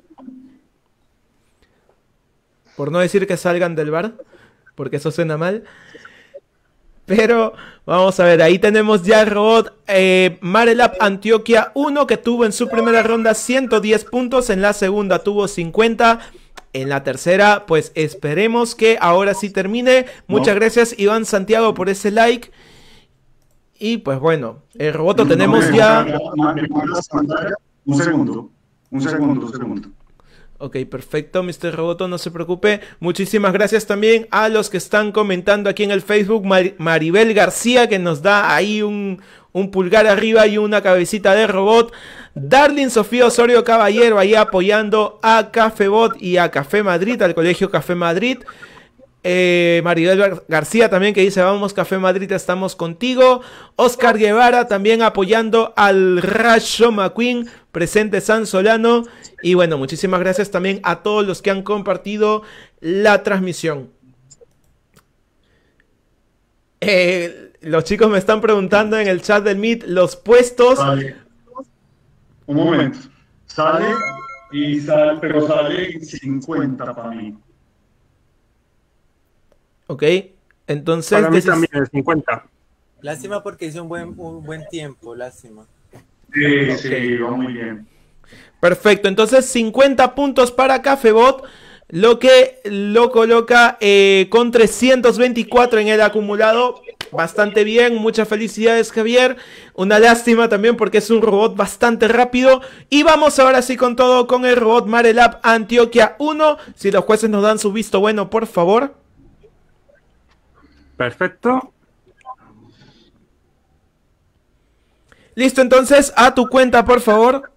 Por no decir que salgan del VAR, porque eso suena mal. Pero vamos a ver, ahí tenemos ya el robot Marelab Antioquia 1, que tuvo en su primera ronda 110 puntos, en la segunda tuvo 50. En la tercera, pues esperemos que ahora sí termine. Muchas gracias, Iván Santiago, por ese like. Y pues bueno, el robot lo tenemos ya. Un segundo. Ok, perfecto, Mr. Roboto, no se preocupe. Muchísimas gracias también a los que están comentando aquí en el Facebook. Maribel García, que nos da ahí un pulgar arriba y una cabecita de robot. Darlin Sofía Osorio Caballero, ahí apoyando a Cafebot y a Café Madrid, al Colegio Café Madrid. Maribel García también, que dice: vamos Café Madrid, estamos contigo. Oscar Guevara también apoyando al Rayo McQueen, presente San Solano. Y bueno, muchísimas gracias también a todos los que han compartido la transmisión. Los chicos me están preguntando en el chat del Meet los puestos. Sale. Un momento. Sale y sale, pero sale 50 para mí. Ok, entonces... Para mí también es 50. Lástima porque hizo un buen tiempo, lástima. Sí, va muy bien. Perfecto, entonces 50 puntos para Cafebot, lo que lo coloca con 324 en el acumulado. Bastante bien, muchas felicidades, Javier. Una lástima también porque es un robot bastante rápido. Y vamos ahora sí con todo con el robot Marelab Antioquia 1. Si los jueces nos dan su visto bueno, por favor. Perfecto. Listo, entonces, a tu cuenta, por favor.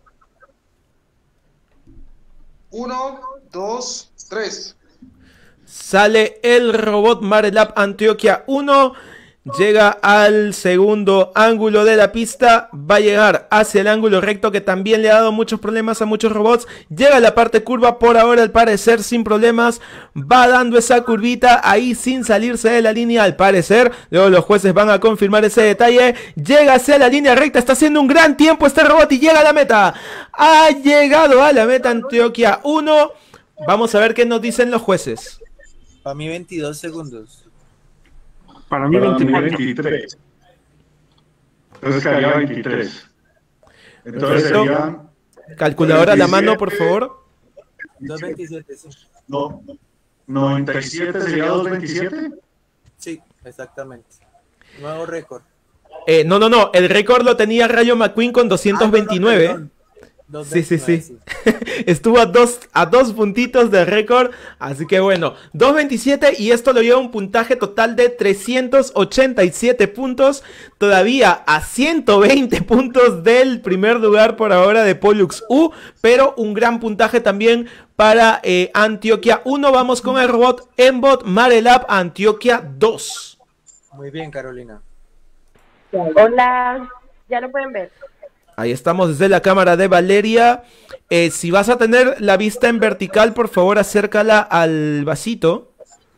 1, 2, 3. Sale el robot Marelab Antioquia 1. llega al segundo ángulo de la pista, va a llegar hacia el ángulo recto que también le ha dado muchos problemas a muchos robots, llega a la parte curva, por ahora al parecer sin problemas, va dando esa curvita ahí sin salirse de la línea al parecer, luego los jueces van a confirmar ese detalle, llega hacia la línea recta, está haciendo un gran tiempo este robot y llega a la meta, ha llegado a la meta Antioquia 1, vamos a ver qué nos dicen los jueces. Para mí 22 segundos. Para mí 23. Entonces quedaría 23. Entonces sería... Calculadora a la mano, por favor. 2.27, sí. No, 97 sería 2.27. Sí, exactamente. Nuevo récord. No, el récord lo tenía Rayo McQueen con 229. No, Sí. Estuvo a dos puntitos de récord. Así que bueno, 2.27 y esto lo lleva a un puntaje total de 387 puntos. Todavía a 120 puntos del primer lugar por ahora de Pollux U. Pero un gran puntaje también para Antioquia 1. Vamos con el robot Embot Marelab Antioquia 2. Muy bien, Carolina. Hola, ya lo pueden ver. Ahí estamos desde la cámara de Valeria. Si vas a tener la vista en vertical, por favor acércala al vasito.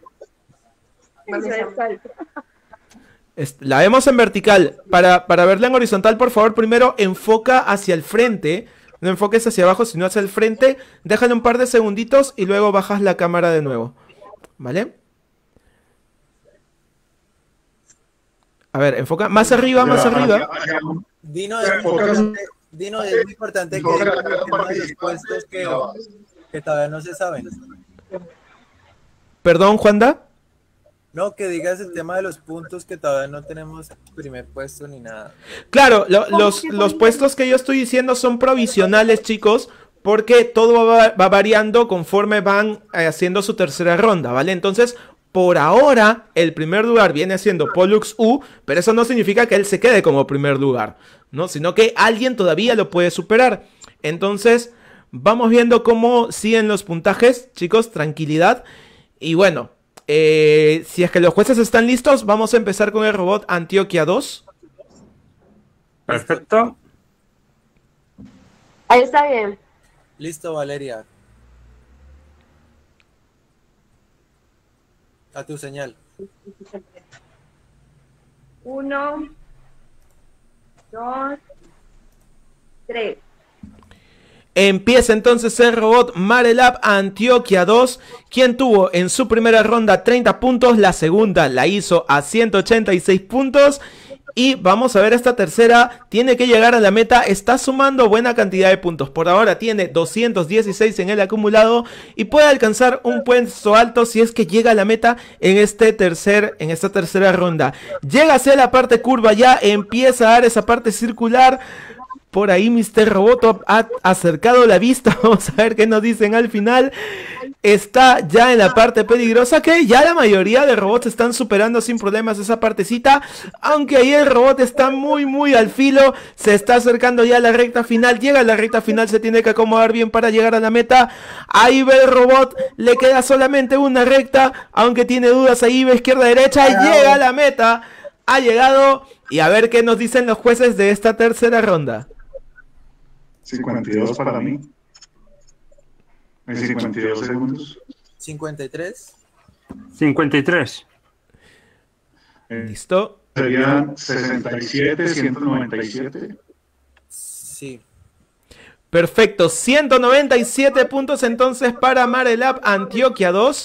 La vemos en vertical. Para verla en horizontal, por favor, primero enfoca hacia el frente. No enfoques hacia abajo, sino hacia el frente. Déjale un par de segunditos y luego bajas la cámara de nuevo. ¿Vale? A ver, enfoca más arriba, más arriba. Dino, es muy importante que digas el tema de los puestos que todavía no se saben. Perdón, Juanda. No, que digas el tema de los puntos que todavía no tenemos primer puesto ni nada. Claro, los puestos que yo estoy diciendo son provisionales, chicos, porque todo va variando conforme van haciendo su tercera ronda, ¿vale? Entonces, por ahora, el primer lugar viene siendo Pollux U, pero eso no significa que él se quede como primer lugar, ¿no? Sino que alguien todavía lo puede superar. Entonces, vamos viendo cómo siguen los puntajes, chicos, tranquilidad. Y bueno, si es que los jueces están listos, vamos a empezar con el robot Antioquia 2. Perfecto. Ahí está bien. Listo, Valeria. A tu señal. 1, 2, 3. Empieza entonces el robot Marelab Antioquia 2, quien tuvo en su primera ronda 30 puntos, la segunda la hizo a 186 puntos. Y vamos a ver esta tercera, tiene que llegar a la meta, está sumando buena cantidad de puntos. Por ahora tiene 216 en el acumulado y puede alcanzar un puesto alto si es que llega a la meta en esta tercera ronda. Llega hacia la parte curva, ya empieza a dar esa parte circular. Por ahí Mr. Roboto ha acercado la vista, vamos a ver qué nos dicen al final. Está ya en la parte peligrosa, que ya la mayoría de robots están superando sin problemas esa partecita. Aunque ahí el robot está muy al filo, se está acercando ya a la recta final. Llega a la recta final, se tiene que acomodar bien para llegar a la meta. Ahí ve el robot, le queda solamente una recta, aunque tiene dudas, ahí ve izquierda, derecha, y llega a la meta. Ha llegado, y a ver qué nos dicen los jueces de esta tercera ronda. 52 para mí. En 52 segundos. 53. 53. ¿Listo? Serían 67, 197. Sí. Perfecto, 197 puntos entonces para Marelab Antioquia 2.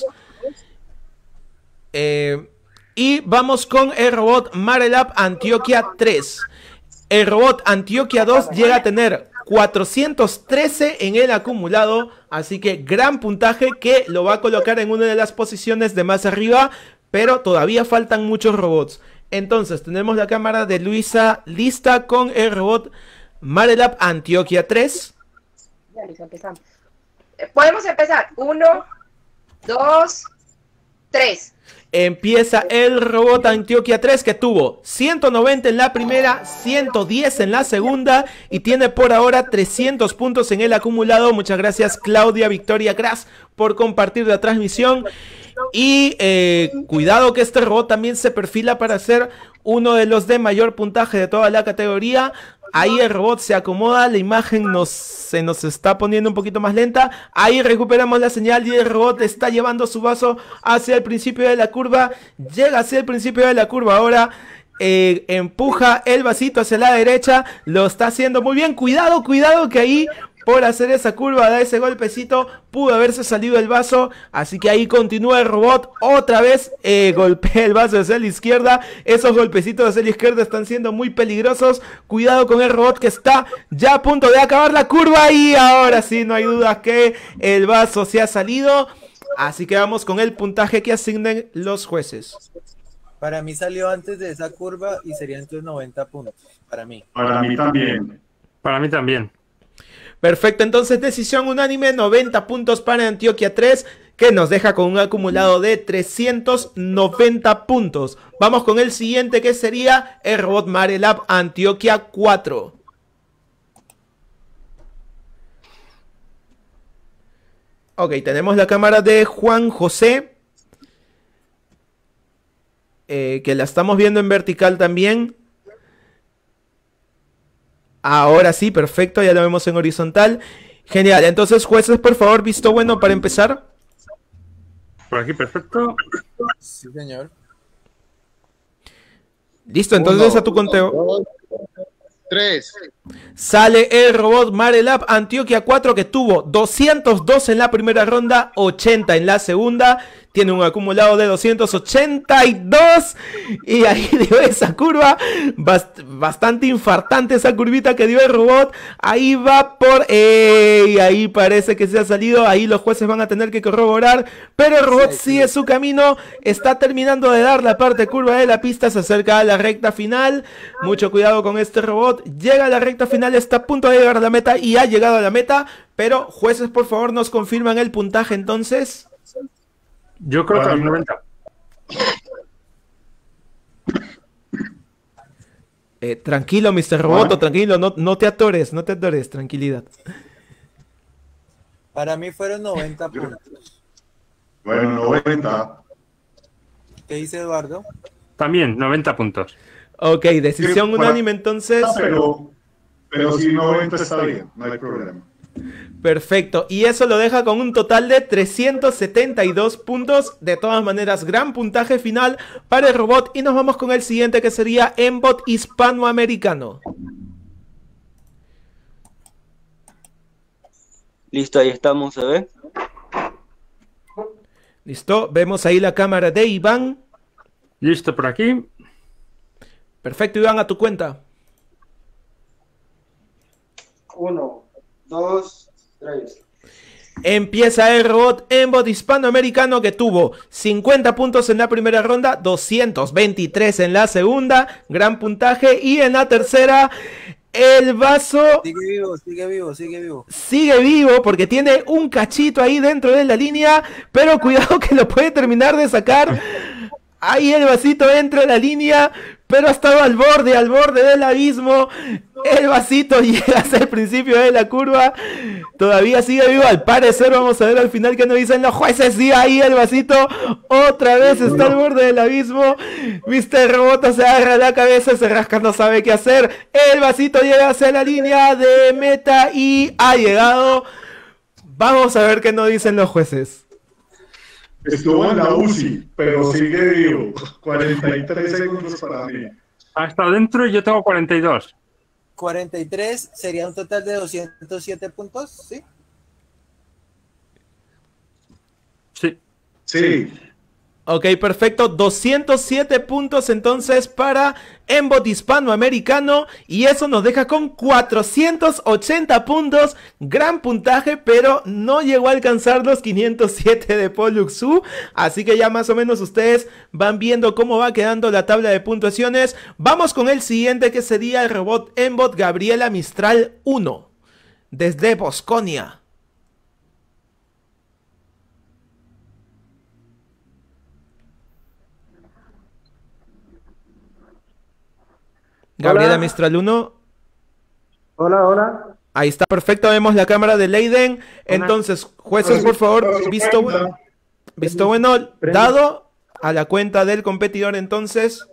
Y vamos con el robot Marelab Antioquia 3. El robot Antioquia 2 llega a tener 413 en el acumulado, así que gran puntaje que lo va a colocar en una de las posiciones de más arriba, pero todavía faltan muchos robots. Entonces tenemos la cámara de Luisa lista con el robot Marelab Antioquia 3. Ya, Luisa, empezamos. Podemos empezar. 1, 2, 3. Empieza el robot Antioquia 3 que tuvo 190 en la primera, 110 en la segunda y tiene por ahora 300 puntos en el acumulado. Muchas gracias Claudia Victoria Gras por compartir la transmisión. Y cuidado que este robot también se perfila para ser uno de los de mayor puntaje de toda la categoría. Ahí el robot se acomoda, la imagen se nos está poniendo un poquito más lenta. Ahí recuperamos la señal y el robot está llevando su vaso hacia el principio de la curva. Llega hacia el principio de la curva ahora. Empuja el vasito hacia la derecha. Lo está haciendo muy bien. Cuidado, cuidado que ahí por hacer esa curva, da ese golpecito, pudo haberse salido el vaso. Así que ahí continúa el robot. Otra vez golpea el vaso hacia la izquierda. Esos golpecitos hacia la izquierda están siendo muy peligrosos. Cuidado con el robot que está ya a punto de acabar la curva. Y ahora sí, no hay duda que el vaso se ha salido. Así que vamos con el puntaje que asignen los jueces. Para mí salió antes de esa curva y serían entonces 90 puntos. Para mí. Para mí también. Para mí también. Perfecto, entonces decisión unánime, 90 puntos para Antioquia 3, que nos deja con un acumulado de 390 puntos. Vamos con el siguiente, que sería el robot Marelab Antioquia 4. Ok, tenemos la cámara de Juan José, que la estamos viendo en vertical también. Ahora sí, perfecto, ya lo vemos en horizontal. Genial, entonces jueces, por favor, visto bueno para empezar. Por aquí, perfecto. Sí, señor. Listo, entonces a tu conteo. 3. Sale el robot Marelab Antioquia 4 que tuvo 202 en la primera ronda, 80 en la segunda. Tiene un acumulado de 282 y ahí dio esa curva, bastante infartante esa curvita que dio el robot. Ahí va por... y ahí parece que se ha salido, ahí los jueces van a tener que corroborar, pero el robot sigue su camino, está terminando de dar la parte curva de la pista, se acerca a la recta final. Mucho cuidado con este robot, llega a la recta final, está a punto de llegar a la meta y ha llegado a la meta, pero jueces, por favor, nos confirman el puntaje entonces. Yo creo que los 90. Tranquilo, Mr. Roboto, tranquilo, no te atores, tranquilidad. Para mí fueron 90 puntos. Bueno, 90. ¿Qué dice Eduardo? También, 90 puntos. Ok, decisión unánime entonces. Pero si 90 está bien, no hay problema. Perfecto, y eso lo deja con un total de 372 puntos. De todas maneras, gran puntaje final para el robot. Y nos vamos con el siguiente, que sería Embot Hispanoamericano. Listo, ahí estamos, ¿se ve? Listo, vemos ahí la cámara de Iván. Listo por aquí. Perfecto, Iván, a tu cuenta. 1, 2, 3. Empieza el robot Embot Hispanoamericano que tuvo 50 puntos en la primera ronda, 223 en la segunda, gran puntaje, y en la tercera el vaso sigue vivo. Sigue vivo porque tiene un cachito ahí dentro de la línea, pero cuidado que lo puede terminar de sacar. Ahí el vasito entra en la línea, pero ha estado al borde del abismo. El vasito llega hasta el principio de la curva. Todavía sigue vivo, al parecer. Vamos a ver al final qué nos dicen los jueces. Sí, ahí el vasito otra vez está al borde del abismo. Mr. Roboto se agarra la cabeza, se rasca, no sabe qué hacer. El vasito llega hacia la línea de meta y ha llegado. Vamos a ver qué nos dicen los jueces. Estuvo en la UCI, pero sigue vivo. 43 segundos para mí. Ha estado dentro y yo tengo 42. 43 sería un total de 207 puntos, ¿sí? Sí. Sí. Ok, perfecto. 207 puntos entonces para Embot Hispanoamericano. Y eso nos deja con 480 puntos. Gran puntaje, pero no llegó a alcanzar los 507 de Poluxu. Así que ya más o menos ustedes van viendo cómo va quedando la tabla de puntuaciones. Vamos con el siguiente, que sería el robot Embot Gabriela Mistral 1. Desde Bosconia. Gabriela Hola. Mistral 1. Hola, hola. Ahí está, perfecto, vemos la cámara de Leiden. Entonces, jueces, por favor, visto bueno, dado a la cuenta del competidor, entonces.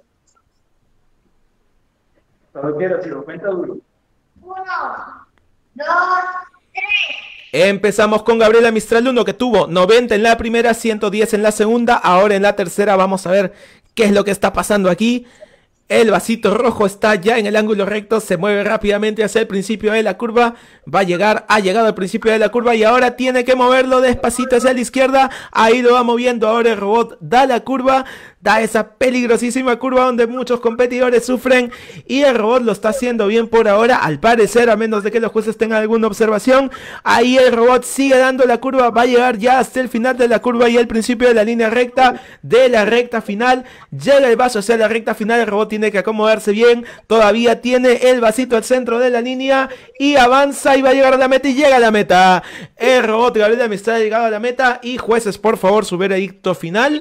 Cuando quieras, si lo cuenta duro. 1, 2, 3. Empezamos con Gabriela Mistral 1, que tuvo 90 en la primera, 110 en la segunda. Ahora en la tercera vamos a ver qué es lo que está pasando aquí. El vasito rojo está ya en el ángulo recto, se mueve rápidamente hacia el principio de la curva, ha llegado al principio de la curva y ahora tiene que moverlo despacito hacia la izquierda, ahí lo va moviendo, ahora el robot da la curva, da esa peligrosísima curva donde muchos competidores sufren y el robot lo está haciendo bien por ahora, al parecer, a menos de que los jueces tengan alguna observación. Ahí el robot sigue dando la curva, va a llegar ya hasta el final de la curva y el principio de la línea recta, de la recta final, llega el vaso hacia la recta final, el robot tiene que acomodarse bien, todavía tiene el vasito al centro de la línea y avanza y va a llegar a la meta y llega a la meta. El robot Gabriela Mistral ha llegado a la meta y jueces, por favor, su veredicto final.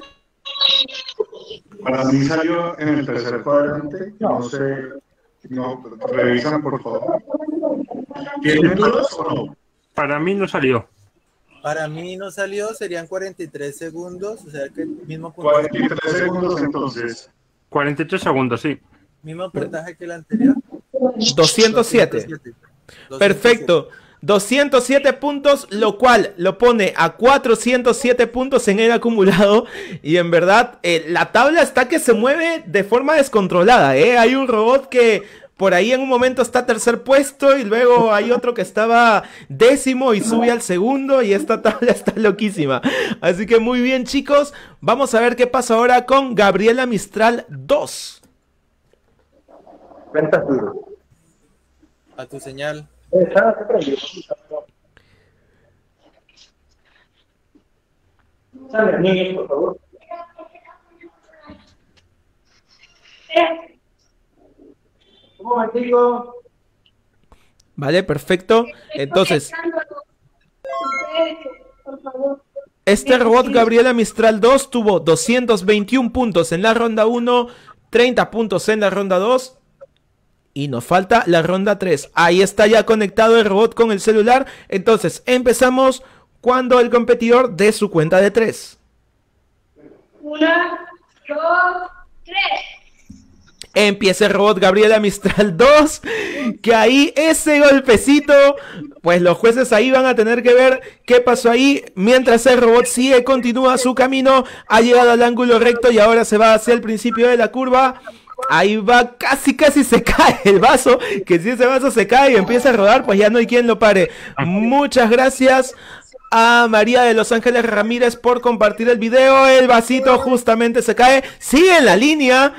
Para mí salió en el tercer cuadrante, no sé, no, revisan por favor. ¿Tienen dudas o no? Para mí no salió. Para mí no salió, serían 43 segundos, o sea que el mismo punto. 43 segundos entonces. 43 segundos, sí. Mismo puntaje que el anterior. 207. Perfecto. 207 puntos, lo cual lo pone a 407 puntos en el acumulado. Y en verdad, la tabla está que se mueve de forma descontrolada. Hay un robot que por ahí en un momento está tercer puesto y luego hay otro que estaba décimo y sube al segundo y esta tabla está loquísima. Así que muy bien, chicos. Vamos a ver qué pasa ahora con Gabriela Mistral 2. Cuenta duro. A tu señal. Sale, niños, por favor. Un momentico. Vale, perfecto. Entonces, este robot Gabriela Mistral 2 tuvo 221 puntos en la ronda 1, 30 puntos en la ronda 2. Y nos falta la ronda 3. Ahí está ya conectado el robot con el celular. Entonces, empezamos cuando el competidor dé su cuenta de 3. 1, 2, 3. Empieza el robot Gabriela Mistral 2. Que ahí ese golpecito, pues los jueces ahí van a tener que ver qué pasó ahí. Mientras el robot continúa su camino. Ha llegado al ángulo recto y ahora se va hacia el principio de la curva. Ahí va, casi se cae el vaso, que si ese vaso se cae y empieza a rodar, pues ya no hay quien lo pare. Muchas gracias a María de Los Ángeles Ramírez por compartir el video. El vasito justamente se cae, sigue en la línea,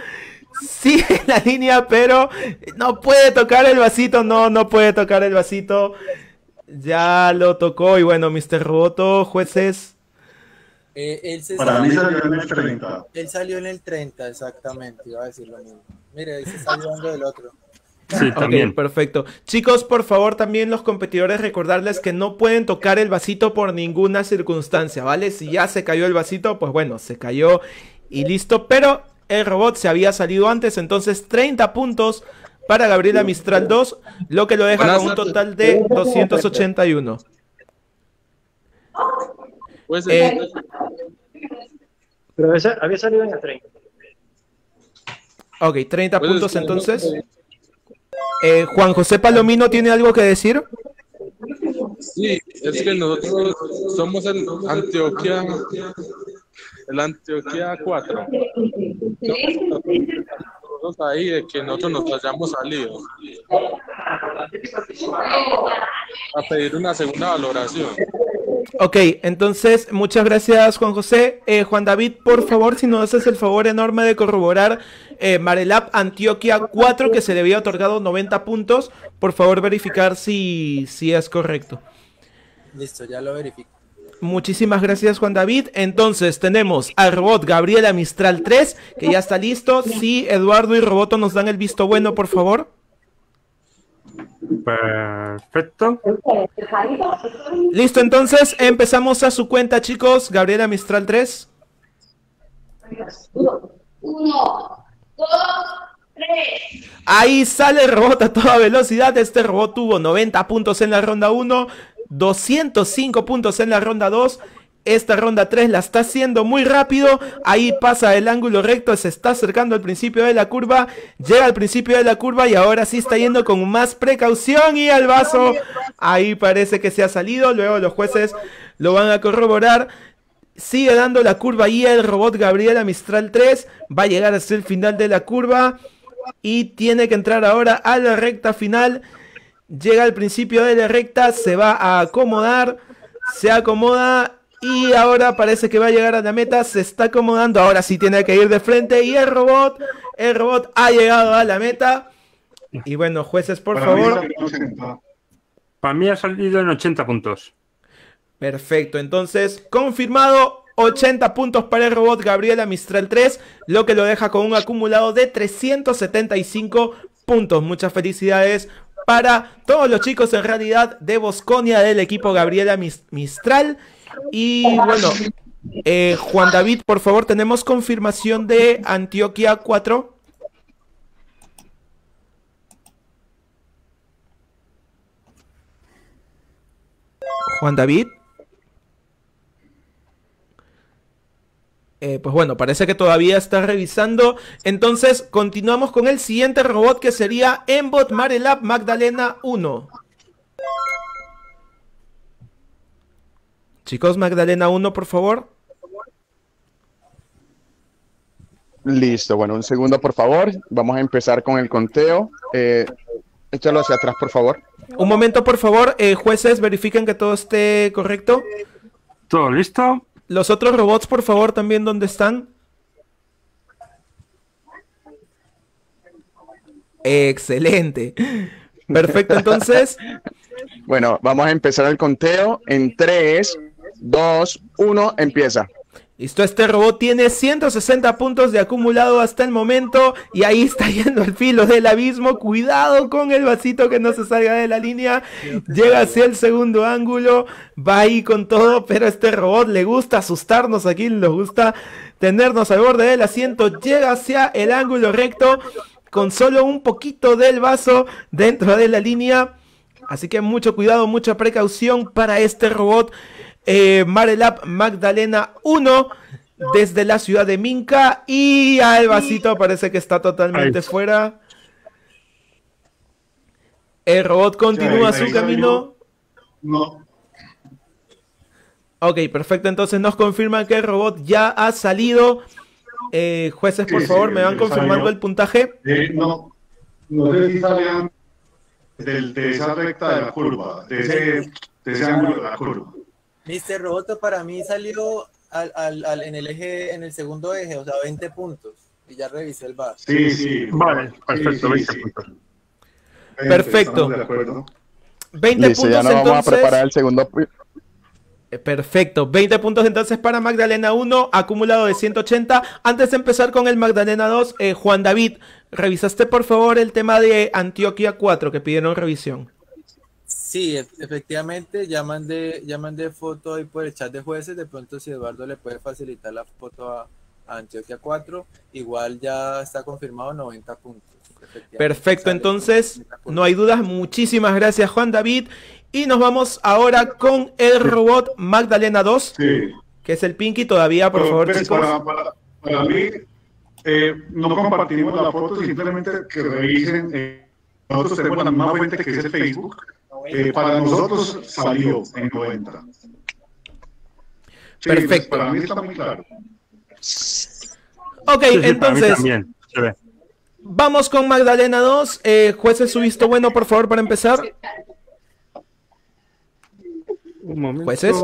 pero no puede tocar el vasito, no puede tocar el vasito. Ya lo tocó y bueno, Mr. Roboto, jueces. Para mí salió en el 30. Él salió en el 30, exactamente, iba a decir lo mismo. Mire, ahí se está ayudando del otro. Sí, también. Ok, perfecto. Chicos, por favor, también los competidores recordarles que no pueden tocar el vasito por ninguna circunstancia, ¿vale? Si ya se cayó el vasito, pues bueno, se cayó y listo. Pero el robot se había salido antes, entonces 30 puntos para Gabriela Mistral 2, lo que lo deja con un total de 281. Pues, Pero esa había salido en el 30. Ok, 30 puntos entonces. Juan José Palomino, ¿tiene algo que decir? Sí, es que nosotros somos el Antioquia 4. Nosotros ahí de que nosotros nos hayamos salido a pedir una segunda valoración. Ok, entonces muchas gracias, Juan José. Juan David, por favor, si nos haces el favor enorme de corroborar Marelab Antioquia 4, que se le había otorgado 90 puntos, por favor verificar si es correcto. Listo, ya lo verifico. Muchísimas gracias, Juan David. Entonces tenemos al robot Gabriela Mistral 3, que ya está listo. Si Eduardo y Roboto nos dan el visto bueno, por favor. Perfecto. Listo, entonces empezamos a su cuenta, chicos. Gabriela Mistral 3. 1, 2, Ahí sale el robot a toda velocidad. Este robot tuvo 90 puntos en la ronda 1, 205 puntos en la ronda 2. Esta ronda 3 la está haciendo muy rápido. Ahí pasa el ángulo recto, se está acercando al principio de la curva. Llega al principio de la curva y ahora sí está yendo con más precaución. Y al vaso, ahí parece que se ha salido. Luego los jueces lo van a corroborar. Sigue dando la curva y el robot Gabriela Mistral 3 va a llegar hasta el final de la curva. Y tiene que entrar ahora a la recta final. Llega al principio de la recta, se va a acomodar. Se acomoda. Y ahora parece que va a llegar a la meta, se está acomodando, ahora sí tiene que ir de frente y el robot ha llegado a la meta. Y bueno, jueces, por favor. Para mí ha salido en 80 puntos. Perfecto, entonces, confirmado, 80 puntos para el robot Gabriela Mistral 3, lo que lo deja con un acumulado de 375 puntos. Muchas felicidades para todos los chicos en realidad de Bosconia del equipo Gabriela Mistral. Y bueno, Juan David, por favor, tenemos confirmación de Antioquia 4. Juan David. Pues bueno, parece que todavía está revisando. Entonces, continuamos con el siguiente robot, que sería Embot Marelab Magdalena 1. Chicos, Magdalena 1, por favor. Listo, bueno, un segundo, por favor. Vamos a empezar con el conteo. Échalo hacia atrás, por favor. Un momento, por favor. Jueces, verifiquen que todo esté correcto. ¿Todo listo? Los otros robots, por favor, también, ¿dónde están? Excelente. Perfecto, entonces. Bueno, vamos a empezar el conteo en 3, 2, 1, empieza. Listo, este robot tiene 160 puntos de acumulado hasta el momento. Y ahí está yendo al filo del abismo. Cuidado con el vasito que no se salga de la línea. Llega hacia el segundo ángulo. Va ahí con todo, pero a este robot le gusta asustarnos aquí. Le gusta tenernos al borde del asiento. Llega hacia el ángulo recto con solo un poquito del vaso dentro de la línea. Así que mucho cuidado, mucha precaución para este robot Marelab Magdalena 1 desde la ciudad de Minca. Y el vasito parece que está totalmente fuera. El robot continúa su camino. No. Ok, perfecto. Entonces nos confirman que el robot ya ha salido. Jueces, por favor, ¿me van confirmando el puntaje? No sé si sale de esa recta de la curva, de ese ángulo de la curva. Mr. Roboto para mí salió en el eje, en el segundo eje, o sea, 20 puntos. Y ya revisé el VAR. Sí. Vale, perfecto, 20 puntos. Perfecto. 20 Listo, puntos, ya nos entonces. vamos a preparar el segundo. Perfecto, 20 puntos entonces para Magdalena 1, acumulado de 180. Antes de empezar con el Magdalena 2, Juan David, ¿revisaste por favor el tema de Antioquia 4 que pidieron revisión? Sí, efectivamente, ya mandé foto ahí por el chat de jueces. De pronto si Eduardo le puede facilitar la foto a Antioquia 4, igual ya está confirmado 90 puntos. Perfecto, entonces no hay dudas. Muchísimas gracias, Juan David. Y nos vamos ahora con el robot Magdalena 2, que es el Pinky. Todavía, por favor, chicos. Para mí, no compartimos la foto, simplemente que revisen. Nosotros tenemos la misma fuente que es el Facebook. Para nosotros salió en 90. Perfecto. Para mí está muy claro. Ok, entonces vamos con Magdalena 2. Jueces, su visto bueno, por favor, para empezar. Un momento. Jueces.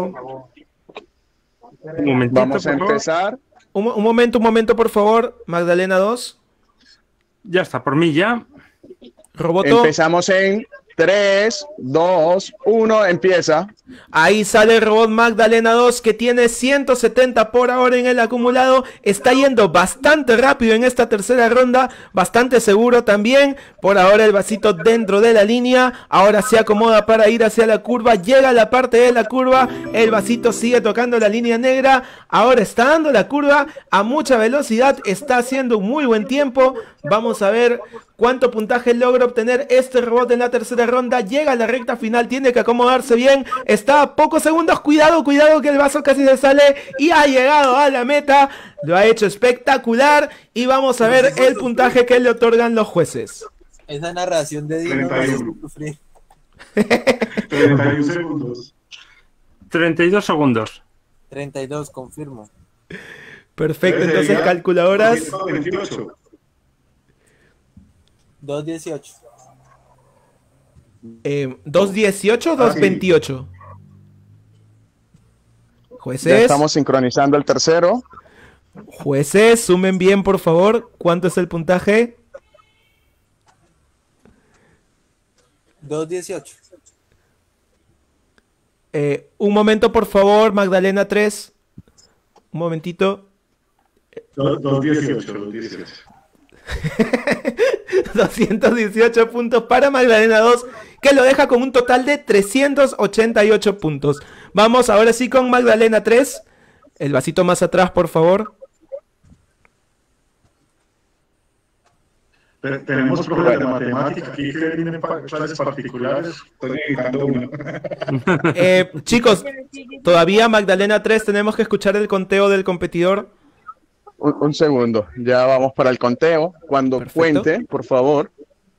Vamos a empezar. Un momento, por favor. Magdalena 2. Ya está, por mí ya. Roboto. Empezamos en 3, 2, 1, empieza. Ahí sale el robot Magdalena 2, que tiene 170 por ahora en el acumulado. Está yendo bastante rápido en esta tercera ronda, bastante seguro también. Por ahora el vasito dentro de la línea. Ahora se acomoda para ir hacia la curva. Llega a la parte de la curva. El vasito sigue tocando la línea negra. Ahora está dando la curva a mucha velocidad. Está haciendo un muy buen tiempo. Vamos a ver cuánto puntaje logra obtener este robot en la tercera ronda. Llega a la recta final, tiene que acomodarse bien. Está a pocos segundos, cuidado, cuidado que el vaso casi se sale y ha llegado a la meta. Lo ha hecho espectacular y vamos a ver el puntaje que le otorgan los jueces. Esa narración de Dino 31 segundos. 32 segundos. 32, confirmo. Perfecto, entonces calculadoras. 2.18. 2.18 o 2.28. Ya Jueces. estamos sincronizando el tercero. Jueces, sumen bien, por favor. ¿Cuánto es el puntaje? 2.18. Un momento, por favor, Magdalena 3. Un momentito. 2.18. 218 puntos para Magdalena 2, que lo deja con un total de 388 puntos. Vamos ahora sí con Magdalena 3. El vasito más atrás, por favor. Tenemos problemas de matemática aquí que vienen para clases particulares. Estoy dedicando una. Chicos, todavía Magdalena 3, tenemos que escuchar el conteo del competidor. Un segundo, ya vamos para el conteo. Cuando cuente, por favor.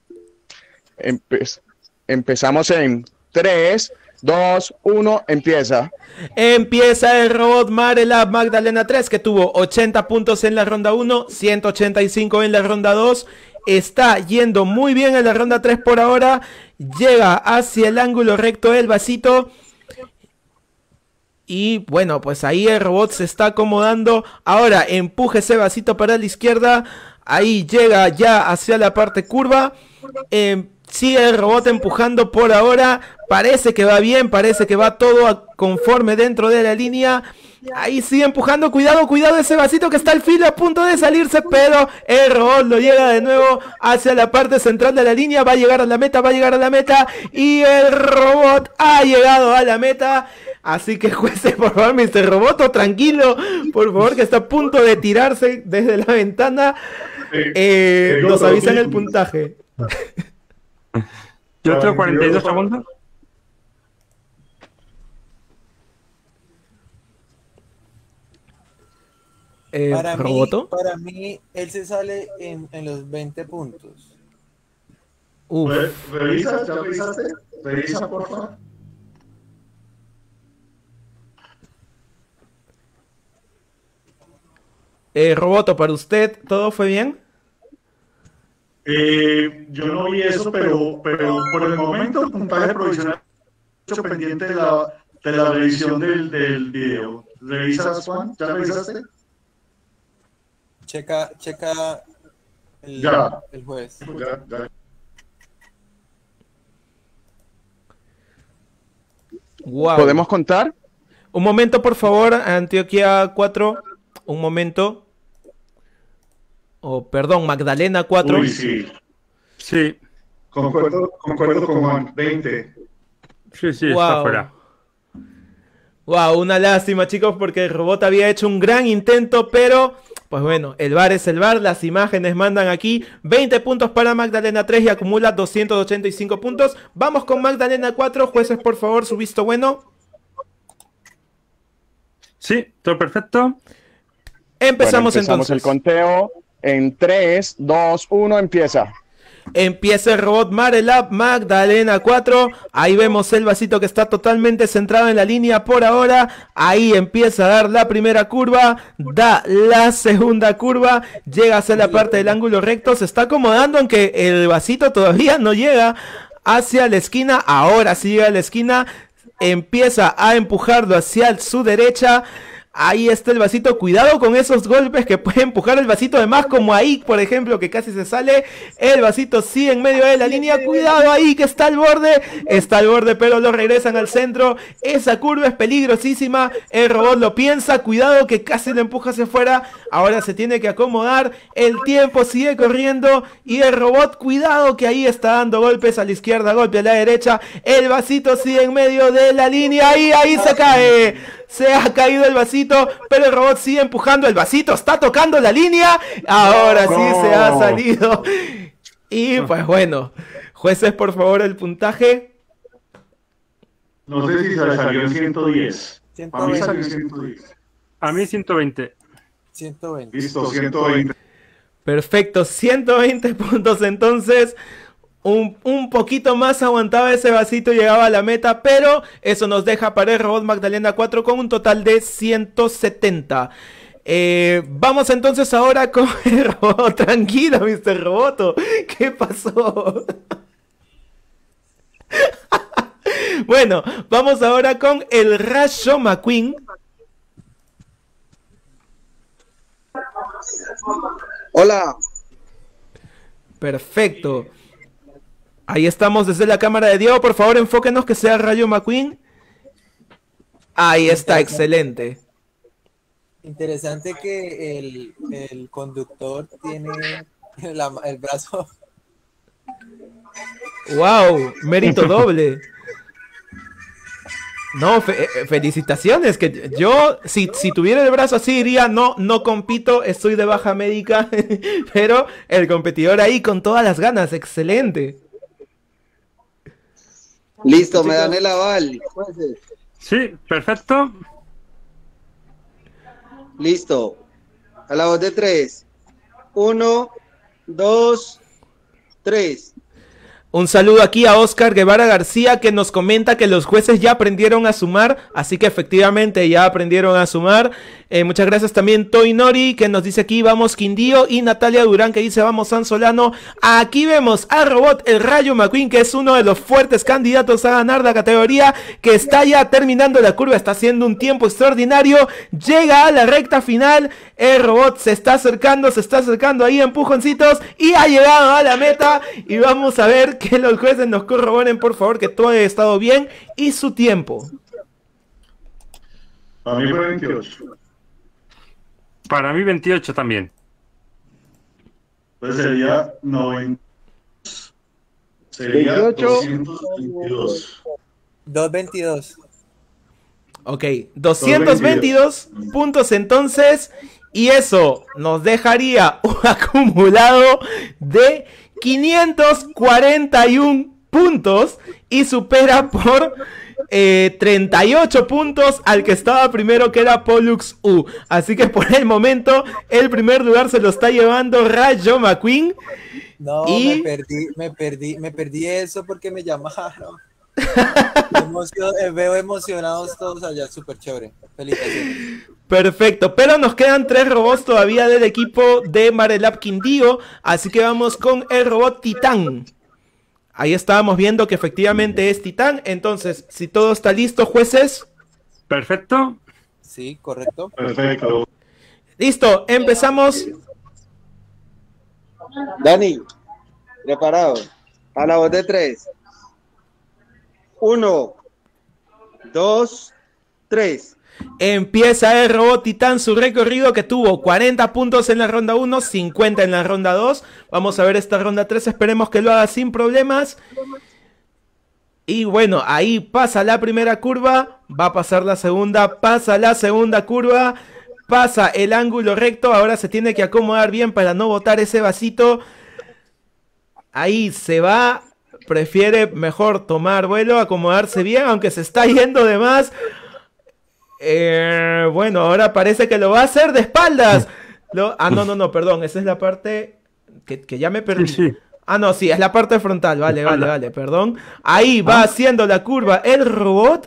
Empezamos en 3, 2, 1, empieza. Empieza el robot Marelab Magdalena 3, que tuvo 80 puntos en la ronda 1, 185 en la ronda 2. Está yendo muy bien en la ronda 3 por ahora. Llega hacia el ángulo recto del vasito. Y bueno, pues ahí el robot se está acomodando. Ahora empuje ese vasito para la izquierda. Ahí llega ya hacia la parte curva. Sigue el robot empujando por ahora. Parece que va bien, parece que va todo conforme dentro de la línea. Ahí sigue empujando, cuidado, cuidado ese vasito que está al filo a punto de salirse, pero el robot lo llega de nuevo hacia la parte central de la línea, va a llegar a la meta, va a llegar a la meta y el robot ha llegado a la meta. Así que jueces, por favor, Mr. Roboto, tranquilo, por favor, que está a punto de tirarse desde la ventana. Nos avisan el puntaje. Yo tengo 42 segundos. ¿Roboto? Para mí, él se sale en los 20 puntos. ¿Revisa? ¿Ya revisaste? Revisa, por favor. Roboto, para usted, ¿todo fue bien? Yo no vi eso, pero por el momento el puntaje provisional hecho pendiente de la revisión del video. ¿Revisas, Juan? ¿Ya revisaste? Checa el juez. Ya. Wow. ¿Podemos contar? Un momento, por favor, Antioquia 4. Un momento. Perdón, Magdalena 4. Uy, sí. Sí. Concuerdo con Juan. 20. Sí, está fuera. Wow, una lástima, chicos, porque el robot había hecho un gran intento, pero pues bueno, el VAR es el VAR, las imágenes mandan aquí. 20 puntos para Magdalena 3 y acumula 285 puntos. Vamos con Magdalena 4, jueces, por favor, su visto bueno. Sí, todo perfecto. Empezamos entonces el conteo en 3, 2, 1, empieza. Empieza el robot Marelab Magdalena 4. Ahí vemos el vasito que está totalmente centrado en la línea por ahora. Ahí empieza a dar la primera curva. Da la segunda curva. Llega hacia la parte del ángulo recto. Se está acomodando, aunque el vasito todavía no llega hacia la esquina. Ahora sí llega a la esquina. Empieza a empujarlo hacia su derecha. Ahí está el vasito, cuidado con esos golpes que puede empujar el vasito de más, como ahí, por ejemplo, que casi se sale. El vasito sí en medio de la línea, cuidado ahí que está al borde, pero lo regresan al centro. Esa curva es peligrosísima, el robot lo piensa, cuidado que casi lo empuja hacia afuera. Ahora se tiene que acomodar, el tiempo sigue corriendo y el robot, cuidado que ahí está dando golpes a la izquierda, golpe a la derecha. El vasito sigue en medio de la línea y ahí se cae. Se ha caído el vasito, pero el robot sigue empujando. El vasito está tocando la línea. Ahora sí se ha salido. Y pues bueno, jueces, por favor, el puntaje. No sé si salió en 110. A mí salió en 110. A mí 120. 120. Listo, 120. Perfecto, 120 puntos entonces. Un poquito más aguantaba ese vasito, llegaba a la meta, pero eso nos deja para el robot Magdalena 4 con un total de 170. Vamos entonces ahora con el robot. Tranquilo, Mr. Roboto. ¿Qué pasó? Bueno, vamos ahora con el Rayo McQueen. Hola. Perfecto. Ahí estamos desde la cámara de Diego. Por favor, enfóquenos que sea Rayo McQueen. Ahí está, excelente. Interesante que el conductor tiene el brazo. ¡Wow! Mérito doble. No, felicitaciones. Que yo, si tuviera el brazo así, diría, no compito, estoy de baja médica. Pero el competidor ahí con todas las ganas, excelente. Listo, me dan el aval. Sí, perfecto. Listo. A la voz de 3. 1, 2, 3. Un saludo aquí a Oscar Guevara García, que nos comenta que los jueces ya aprendieron a sumar, así que efectivamente ya aprendieron a sumar. Muchas gracias también Toy Nori, que nos dice aquí vamos Quindío, y Natalia Durán, que dice vamos San Solano. Aquí vemos al robot el Rayo McQueen, que es uno de los fuertes candidatos a ganar la categoría, que está ya terminando la curva, está haciendo un tiempo extraordinario, llega a la recta final, el robot se está acercando ahí, empujoncitos, y ha llegado a la meta, y vamos a ver que los jueces nos corroboren, por favor, que todo haya estado bien, y su tiempo. Para mí fue 28. Para mí 28 también. Pues sería 90. Sería 222. 222. Ok, 222 puntos entonces. Y eso nos dejaría un acumulado de 541 puntos. Y supera por 38 puntos al que estaba primero, que era Pollux U. Así que por el momento el primer lugar se lo está llevando Rayo McQueen. No, y... me perdí eso porque me llamaron. Veo emocionados todos allá, súper chévere. Felicitaciones. Perfecto, pero nos quedan 3 robots todavía del equipo de Marelab Quindío, así que vamos con el robot Titán. Ahí estábamos viendo que efectivamente es Titán. Entonces, si todo está listo, jueces. Perfecto. Sí, correcto. Perfecto. Listo, empezamos. Dani, preparado. A la voz de 3. 1, 2, 3. Empieza el robot Titán su recorrido, que tuvo 40 puntos en la ronda 1, 50 en la ronda 2. Vamos a ver esta ronda 3, esperemos que lo haga sin problemas. Y bueno, ahí pasa la primera curva, va a pasar la segunda, pasa la segunda curva, pasa el ángulo recto, ahora se tiene que acomodar bien para no botar ese vasito. Ahí se va, prefiere mejor tomar vuelo, acomodarse bien, aunque se está yendo de más. Bueno, ahora parece que lo va a hacer de espaldas. No, perdón, esa es la parte que ya me perdí. Sí. Ah, no, sí, es la parte frontal, vale, perdón. Ahí va haciendo la curva el robot.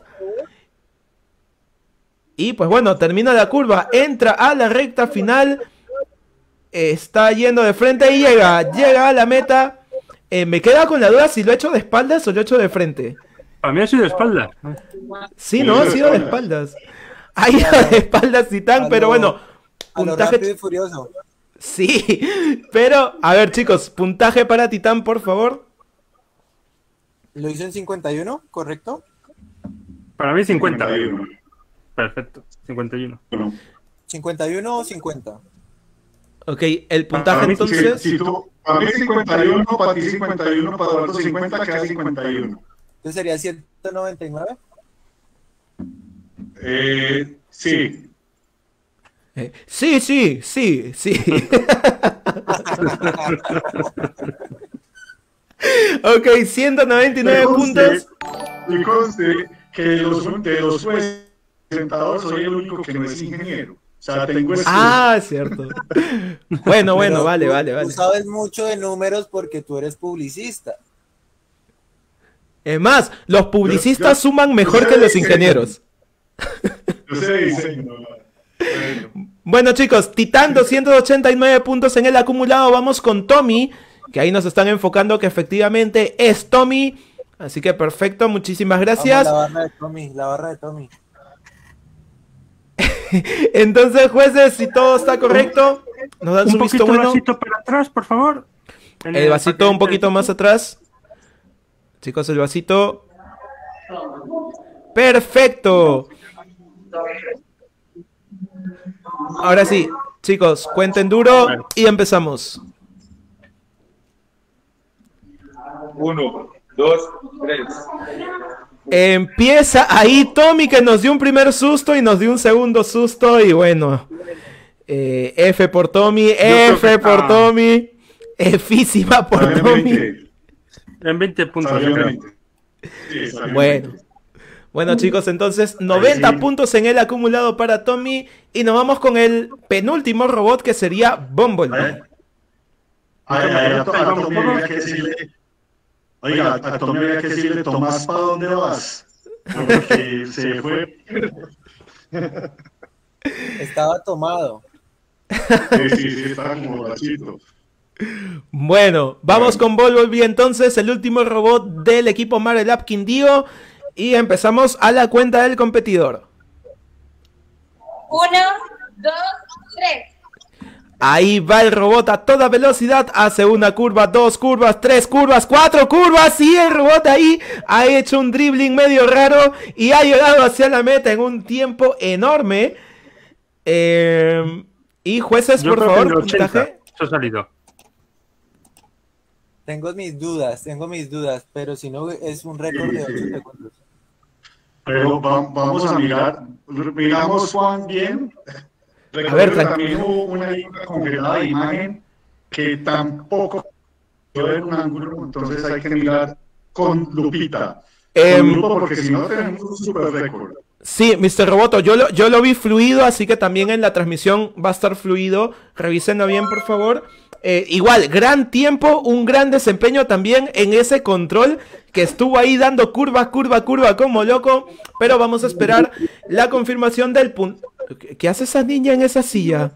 Y pues bueno, termina la curva, entra a la recta final. Está yendo de frente y llega a la meta. Me queda con la duda si lo he hecho de espaldas o lo he hecho de frente. A mí ha sido de espaldas. Sí, no, ha sido de espaldas. Ha ido de espaldas Titán, pero bueno. Puntaje Rápido y Furioso. Sí, pero a ver chicos, puntaje para Titán, por favor. Lo hizo en 51, ¿correcto? Para mí 50. 51. Perfecto, 51. 51 o 50. Ok, el puntaje entonces. Para mí 51, para ti 51, para Eduardo 50, queda 51. Entonces sería 199. Sí. Sí. Ok, 199 puntos. Y conste que de los presentadores soy el único que no es ingeniero. O sea, tengo Ah, cierto. Bueno, Pero vale. Tú sabes mucho de números porque tú eres publicista. Es más, los publicistas suman mejor que los ingenieros. Yo sé diseño. Bueno, chicos, Titán 289 puntos en el acumulado. Vamos con Tommy, que ahí nos están enfocando que efectivamente es Tommy. Así que perfecto, muchísimas gracias. Vamos, la barra de Tommy. Entonces, jueces, si todo está correcto, nos dan su visto bueno. Un vasito para atrás, por favor. El vasito un poquito más atrás. Chicos, el vasito. Perfecto. Ahora sí, chicos, cuenten duro y empezamos. 1, 2, 3. Empieza ahí Tommy, que nos dio un primer susto y nos dio un segundo susto. Y bueno, F por Tommy, F por Tommy, Físima por Tommy. En 20 puntos. Bueno, chicos, entonces 90 puntos en el acumulado para Tommy. Y nos vamos con el penúltimo robot, que sería Bumblebee. A Tommy había que decirle, oiga, a Tommy había que decirle, Tomás, ¿para dónde vas? Porque se fue. Estaba tomado. Sí, estaba como borrachito. Bueno, vamos con Bumblebee entonces, el último robot del equipo Marvel Up Quindío. Y empezamos a la cuenta del competidor. 1, 2, 3. Ahí va el robot a toda velocidad, hace una curva, 2 curvas, 3 curvas, 4 curvas, y el robot ahí ha hecho un dribbling medio raro y ha llegado hacia la meta en un tiempo enorme. Y jueces, por favor, puntaje. Eso ha salido. Tengo mis dudas, pero si no es un récord de 8 segundos. Pero vamos a miramos Juan bien. A ver, también hubo una congelada de imagen que tampoco puede ver un ángulo, entonces hay que mirar con lupita. Con lupa, porque si no tenemos un super récord. Sí, Mr. Roboto, yo lo vi fluido, así que también en la transmisión va a estar fluido. Revísenlo bien, por favor. Igual, gran tiempo, un gran desempeño también en ese control que estuvo ahí dando curva como loco. Pero vamos a esperar la confirmación del punto. ¿Qué hace esa niña en esa silla?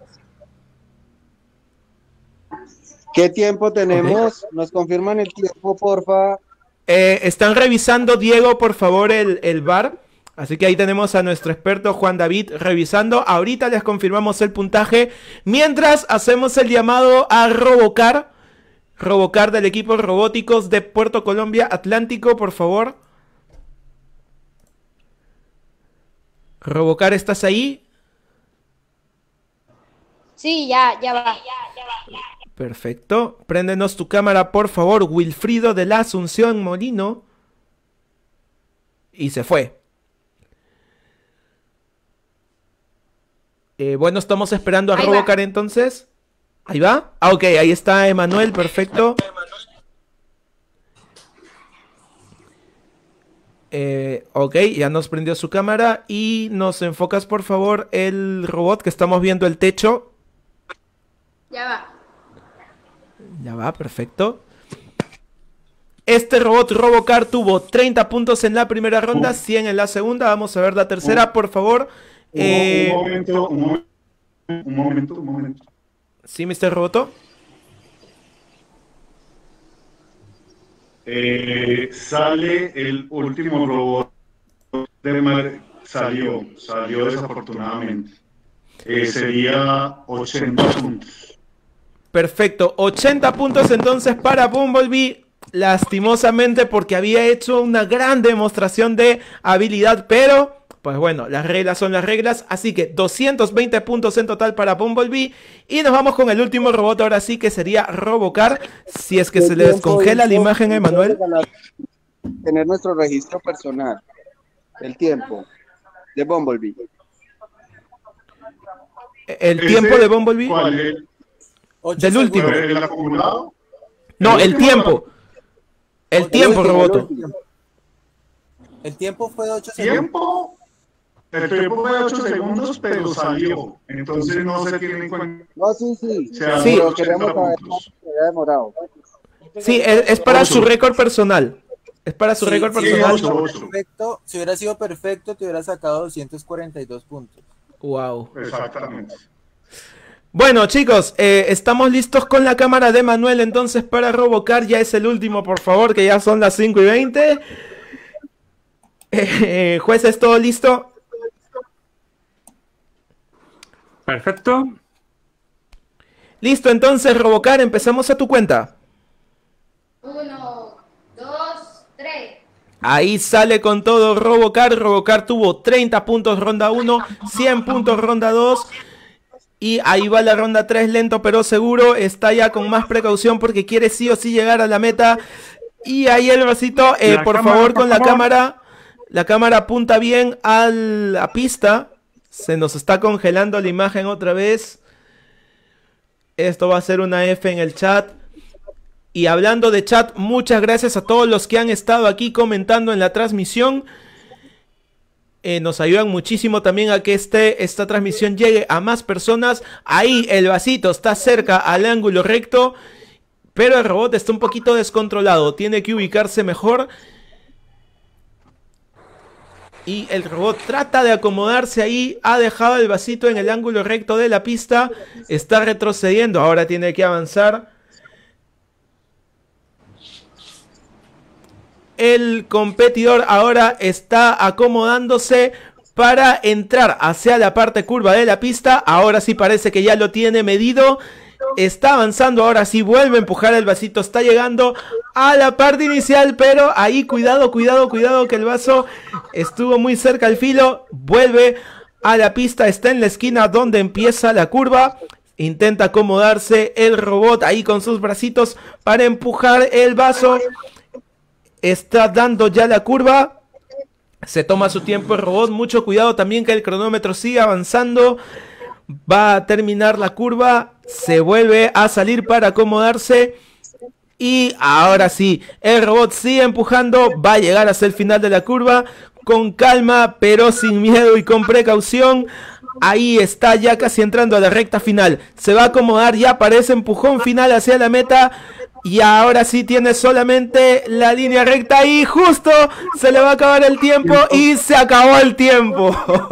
¿Qué tiempo tenemos? Okay. ¿Nos confirman el tiempo, porfa? Están revisando, Diego, por favor, el VAR. Así que ahí tenemos a nuestro experto Juan David revisando. Ahorita les confirmamos el puntaje. Mientras hacemos el llamado a Robocar. Robocar del equipo Robóticos de Puerto Colombia Atlántico, por favor. Robocar, ¿estás ahí? Sí, ya va. Perfecto. Préndenos tu cámara, por favor. Wilfrido de la Asunción Molino. Y se fue. Bueno, estamos esperando a Robocar entonces. ¿Ahí va? Ah, ok, ahí está Emanuel, perfecto. Ok, ya nos prendió su cámara. Y nos enfocas, por favor, el robot, que estamos viendo el techo. Ya va, perfecto. Este robot Robocar tuvo 30 puntos en la primera ronda, 100 en la segunda. Vamos a ver la tercera, por favor. Un momento. Sí, Mr. Roboto. Sale el último robot salió desafortunadamente. Sería 80 puntos. Perfecto, 80 puntos entonces para Bumblebee. Lastimosamente, porque había hecho una gran demostración de habilidad, pero pues bueno, las reglas son las reglas. Así que 220 puntos en total para Bumblebee. Y nos vamos con el último robot ahora sí, que sería Robocar. Si es que se le descongela la imagen a Emanuel. Tener nuestro registro personal. El tiempo. de Bumblebee. ¿El tiempo de Bumblebee? ¿Cuál es? Del último. ¿El acumulado? No, el tiempo. El tiempo, Roboto. El tiempo fue de 8 segundos. ¿Tiempo? El tiempo fue de 8 segundos, pero salió. Entonces no se tiene en cuenta. No, sí. Se han Sí. dado Queremos 80 saber puntos. cuánto se había demorado. Sí, es para su récord personal. Es para su récord personal. Si hubiera sido perfecto, te hubiera sacado 242 puntos. Wow. Exactamente. Bueno, chicos, estamos listos con la cámara de Manuel entonces para Robocar. Ya es el último, por favor, que ya son las 5:20. Jueces, ¿todo listo? Perfecto. Listo, entonces, Robocar, empezamos a tu cuenta. 1, 2, 3. Ahí sale con todo Robocar. Robocar tuvo 30 puntos ronda 1, 100 puntos ronda 2. Y ahí va la ronda 3, lento pero seguro. Está ya con más precaución porque quiere sí o sí llegar a la meta. Y ahí el vasito, por favor, con la cámara. La cámara apunta bien a la pista. Se nos está congelando la imagen otra vez. Esto va a ser una F en el chat. Y hablando de chat, muchas gracias a todos los que han estado aquí comentando en la transmisión. Nos ayudan muchísimo también a que esta transmisión llegue a más personas. Ahí el vasito está cerca al ángulo recto, pero el robot está un poquito descontrolado. Tiene que ubicarse mejor. Y el robot trata de acomodarse ahí. Ha dejado el vasito en el ángulo recto de la pista. Está retrocediendo. Ahora tiene que avanzar. El competidor ahora está acomodándose para entrar hacia la parte curva de la pista. Ahora sí parece que ya lo tiene medido. Está avanzando, ahora sí vuelve a empujar el vasito. Está llegando a la parte inicial, pero ahí cuidado que el vaso estuvo muy cerca al filo. Vuelve a la pista, está en la esquina donde empieza la curva. Intenta acomodarse el robot ahí con sus bracitos para empujar el vaso. Está dando ya la curva. Se toma su tiempo el robot. Mucho cuidado también que el cronómetro siga avanzando. Va a terminar la curva. Se vuelve a salir para acomodarse. Y ahora sí, el robot sigue empujando. Va a llegar hasta el final de la curva. Con calma, pero sin miedo y con precaución. Ahí está ya casi entrando a la recta final. Se va a acomodar, ya parece empujón final hacia la meta. Y ahora sí tiene solamente la línea recta y justo se le va a acabar el tiempo y se acabó el tiempo.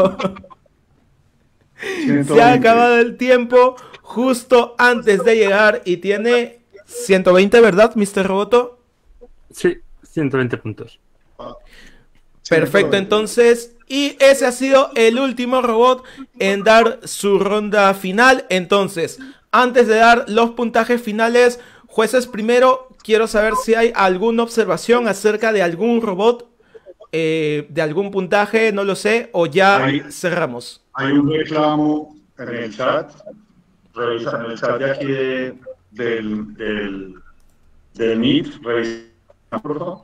Se ha acabado el tiempo justo antes de llegar y tiene 120, ¿verdad, Mr. Roboto? Sí, 120 puntos. Perfecto, entonces, y ese ha sido el último robot en dar su ronda final. Entonces, antes de dar los puntajes finales, jueces, primero quiero saber si hay alguna observación acerca de algún robot, de algún puntaje, no lo sé, o ya cerramos. Hay un reclamo en el chat, revisa en el chat de aquí del Meet, revisa, por favor.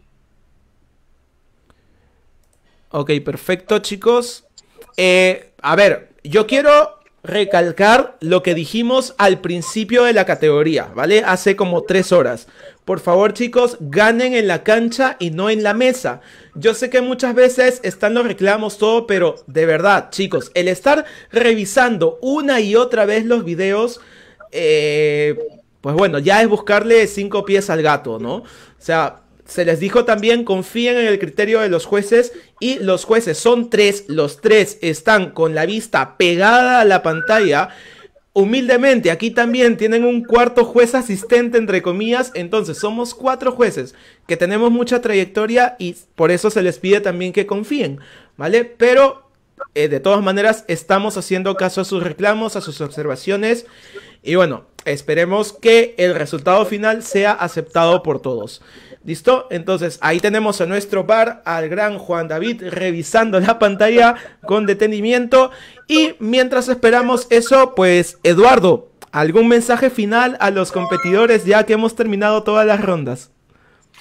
Ok, perfecto, chicos. A ver, yo quiero recalcar lo que dijimos al principio de la categoría, ¿vale? Hace como 3 horas. Por favor, chicos, ganen en la cancha y no en la mesa. Yo sé que muchas veces están los reclamos, todo, pero de verdad, chicos, el estar revisando una y otra vez los videos, pues bueno, ya es buscarle 5 pies al gato, ¿no? O sea, se les dijo también, confíen en el criterio de los jueces, y los jueces son 3, los 3 están con la vista pegada a la pantalla. Humildemente, aquí también tienen un cuarto juez asistente, entre comillas. Entonces somos 4 jueces que tenemos mucha trayectoria y por eso se les pide también que confíen, ¿vale? Pero de todas maneras estamos haciendo caso a sus reclamos, a sus observaciones. Y bueno, esperemos que el resultado final sea aceptado por todos. ¿Listo? Entonces ahí tenemos a nuestro VAR, al gran Juan David, revisando la pantalla con detenimiento. Y mientras esperamos eso, pues Eduardo, ¿algún mensaje final a los competidores ya que hemos terminado todas las rondas?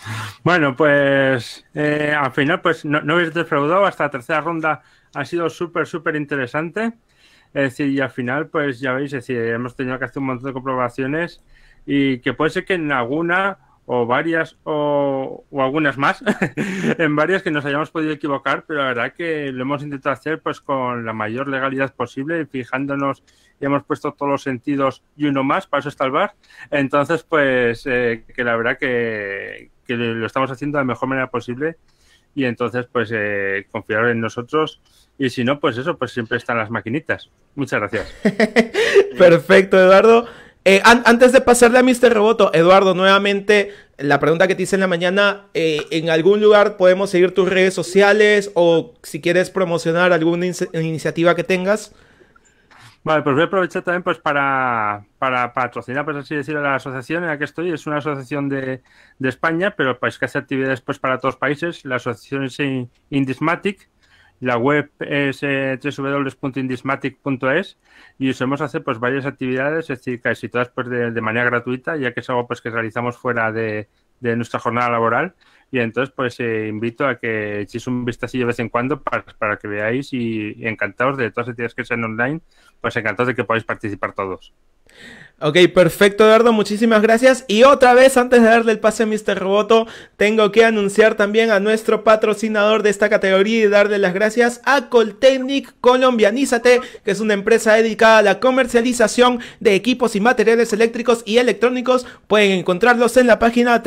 Bueno, pues al final pues no habéis defraudado. Hasta la tercera ronda ha sido súper interesante. Es decir, y al final pues ya veis, es decir, hemos tenido que hacer un montón de comprobaciones y que puede ser que en alguna o varias o algunas más, en varias que nos hayamos podido equivocar, pero la verdad que lo hemos intentado hacer pues con la mayor legalidad posible, fijándonos y hemos puesto todos los sentidos y uno más, para eso está el VAR. Entonces pues que la verdad que lo estamos haciendo de la mejor manera posible y entonces pues confiar en nosotros y si no pues eso, pues siempre están las maquinitas. Muchas gracias. Perfecto, Eduardo. Antes de pasarle a Mr. Roboto, Eduardo, nuevamente la pregunta que te hice en la mañana, ¿en algún lugar podemos seguir tus redes sociales o si quieres promocionar alguna iniciativa que tengas? Vale, pues voy a aprovechar también pues para patrocinar, por así decirlo, la asociación en la que estoy. Es una asociación de España, pero pues que hace actividades pues para todos los países. La asociación es Indismatic. La web es www.indismatic.es y solemos hacer pues varias actividades, es decir, casi todas pues de manera gratuita, ya que es algo pues que realizamos fuera de nuestra jornada laboral. Y entonces pues invito a que echéis un vistacillo de vez en cuando para que veáis y encantados de todas las actividades que sean online, pues encantados de que podáis participar todos. Ok, perfecto, Eduardo, muchísimas gracias. Y otra vez, antes de darle el pase a Mr. Roboto, tengo que anunciar también a nuestro patrocinador de esta categoría y darle las gracias a Coltecnic Colombianízate, que es una empresa dedicada a la comercialización de equipos y materiales eléctricos y electrónicos. Pueden encontrarlos en la página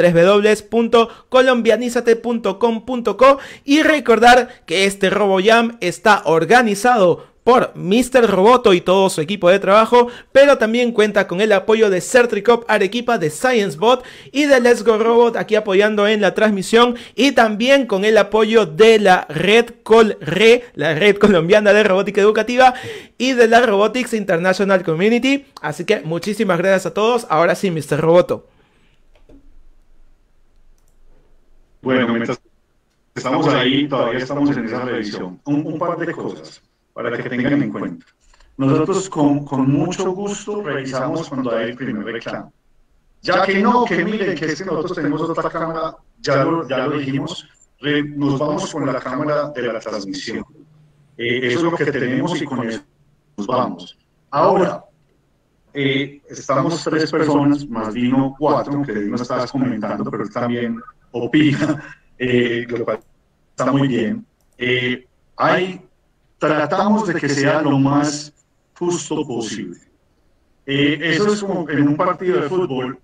www.colombianizate.com.co y recordar que este RoboJam está organizado por Mr. Roboto y todo su equipo de trabajo, pero también cuenta con el apoyo de Certricop Arequipa, de ScienceBot y de Let's Go Robot aquí apoyando en la transmisión, y también con el apoyo de la Red Colre, la Red Colombiana de Robótica Educativa, y de la Robotics International Community. Así que muchísimas gracias a todos. Ahora sí, Mr. Roboto. Bueno, mientras estamos ahí, todavía estamos en esa revisión. Un par de cosas para que tengan en cuenta. Nosotros con mucho gusto revisamos cuando hay el primer reclamo. Ya que no, que miren, que es que nosotros tenemos otra cámara, ya lo dijimos, nos vamos con la cámara de la transmisión. Eso es lo que tenemos y con eso nos vamos. Ahora, estamos 3 personas, más Dino 4, que Dino estaba comentando, pero él también opina, lo cual está muy bien. Tratamos de que sea lo más justo posible. Eso es como en un partido de fútbol,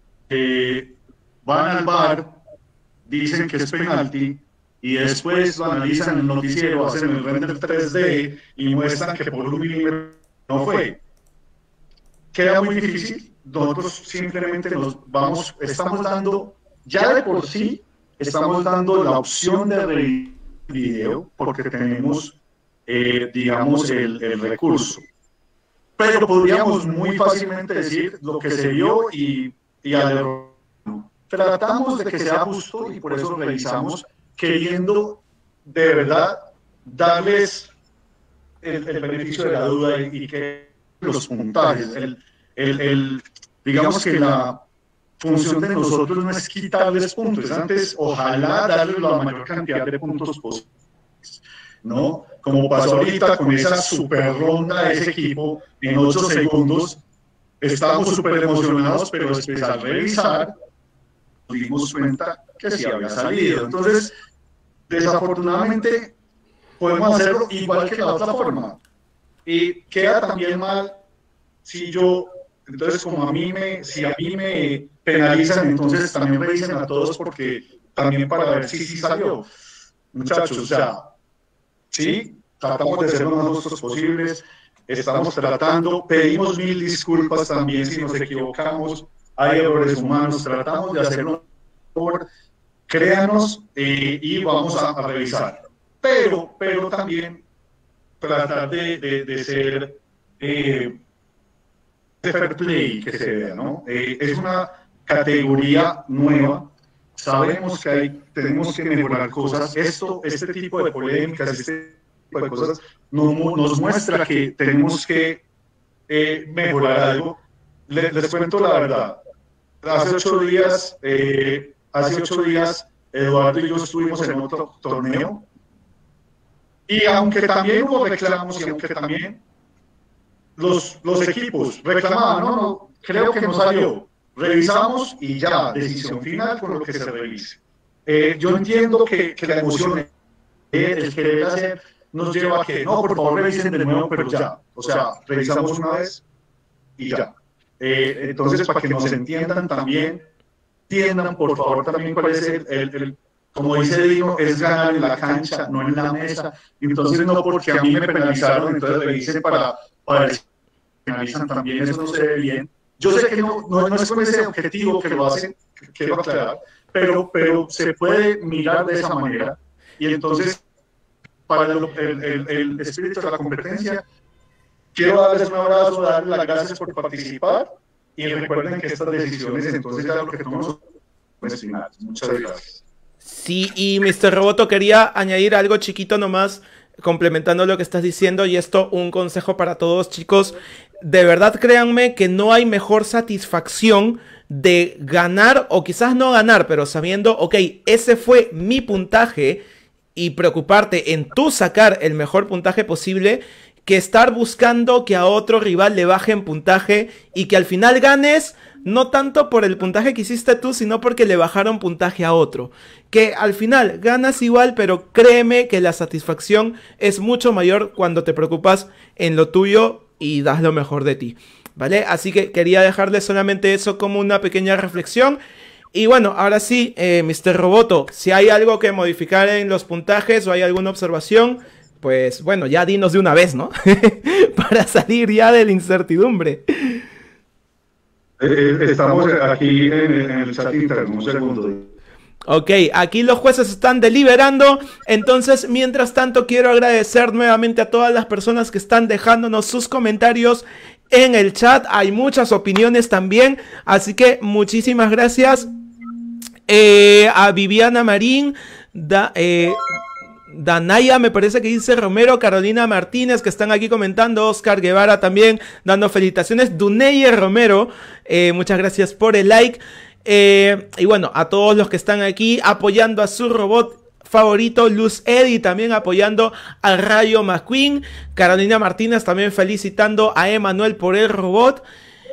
van al VAR, dicen que es penalti, y después lo analizan en el noticiero, hacen el render 3D y muestran que por 1 milímetro no fue. Queda muy difícil. Nosotros simplemente estamos dando, ya de por sí, estamos dando la opción de revisar el video porque tenemos digamos, el recurso. Pero podríamos muy fácilmente decir lo que se vio y al error. Tratamos de que sea justo y por eso revisamos, queriendo de verdad darles el beneficio de la duda y que los puntajes, digamos que la función de nosotros no es quitarles puntos, antes ojalá darles la mayor cantidad de puntos posibles, ¿no? Como pasó ahorita con esa super ronda de ese equipo en 8 segundos, estábamos súper emocionados, pero después al revisar nos dimos cuenta que sí había salido. Entonces, desafortunadamente, podemos hacerlo igual que la otra forma. Y queda también mal si entonces si a mí me penalizan, entonces también revisen a todos porque también para ver si sí salió. Muchachos, o sea, sí, tratamos de ser lo más justos posibles, estamos tratando, pedimos 1000 disculpas también si nos equivocamos, hay errores humanos, tratamos de hacerlo mejor, créanos, y vamos a revisar. Pero también tratar de ser de fair play que se vea, ¿no? Es una categoría nueva. Sabemos que tenemos que mejorar cosas. Este tipo de polémicas, este tipo de cosas nos muestra que tenemos que mejorar algo. Les cuento la verdad. Hace 8 días hace 8 días, Eduardo y yo estuvimos en otro torneo, y aunque también hubo reclamos y aunque también los equipos reclamaban, no, creo que no salió, revisamos y ya, decisión final con lo que se revise. Yo entiendo que la emoción, el querer hacer, nos lleva a que, no, por favor revisen de nuevo, pero ya, o sea, revisamos una vez y ya. Entonces, para que nos entiendan también, entiendan por favor también cuál es como dice Dino, es ganar en la cancha, no en la mesa. Entonces, no porque a mí me penalizaron, entonces revisen para ver si penalizan también, eso no se ve bien. Yo sé que no es con ese objetivo que lo hacen, quiero aclarar, pero se puede mirar de esa manera. Y entonces, para el espíritu de la competencia, quiero darles un abrazo, darles las gracias por participar y recuerden que estas decisiones, entonces ya lo que tomamos es final. Muchas gracias. Sí, y Mr. Roboto quería añadir algo chiquito nomás, complementando lo que estás diciendo, y esto un consejo para todos, chicos. De verdad, créanme que no hay mejor satisfacción de ganar, o quizás no ganar, pero sabiendo, ok, ese fue mi puntaje, y preocuparte en tú sacar el mejor puntaje posible, que estar buscando que a otro rival le bajen puntaje y que al final ganes, no tanto por el puntaje que hiciste tú, sino porque le bajaron puntaje a otro. Que al final ganas igual, pero créeme que la satisfacción es mucho mayor cuando te preocupas en lo tuyo y das lo mejor de ti, ¿vale? Así que quería dejarles solamente eso como una pequeña reflexión. Y bueno, ahora sí, Mr. Roboto, si hay algo que modificar en los puntajes o hay alguna observación, pues bueno, ya dinos de una vez, ¿no? Para salir ya de la incertidumbre. Estamos aquí en el chat interno, un segundo. Ok, aquí los jueces están deliberando, entonces mientras tanto quiero agradecer nuevamente a todas las personas que están dejándonos sus comentarios en el chat. Hay muchas opiniones también, así que muchísimas gracias a Viviana Marín, Danaya, me parece que dice Romero, Carolina Martínez, que están aquí comentando, Oscar Guevara también dando felicitaciones, Duneye Romero, muchas gracias por el like, y bueno, a todos los que están aquí apoyando a su robot favorito, Luz Eddy también apoyando a Rayo McQueen, Carolina Martínez también felicitando a Emanuel por el robot,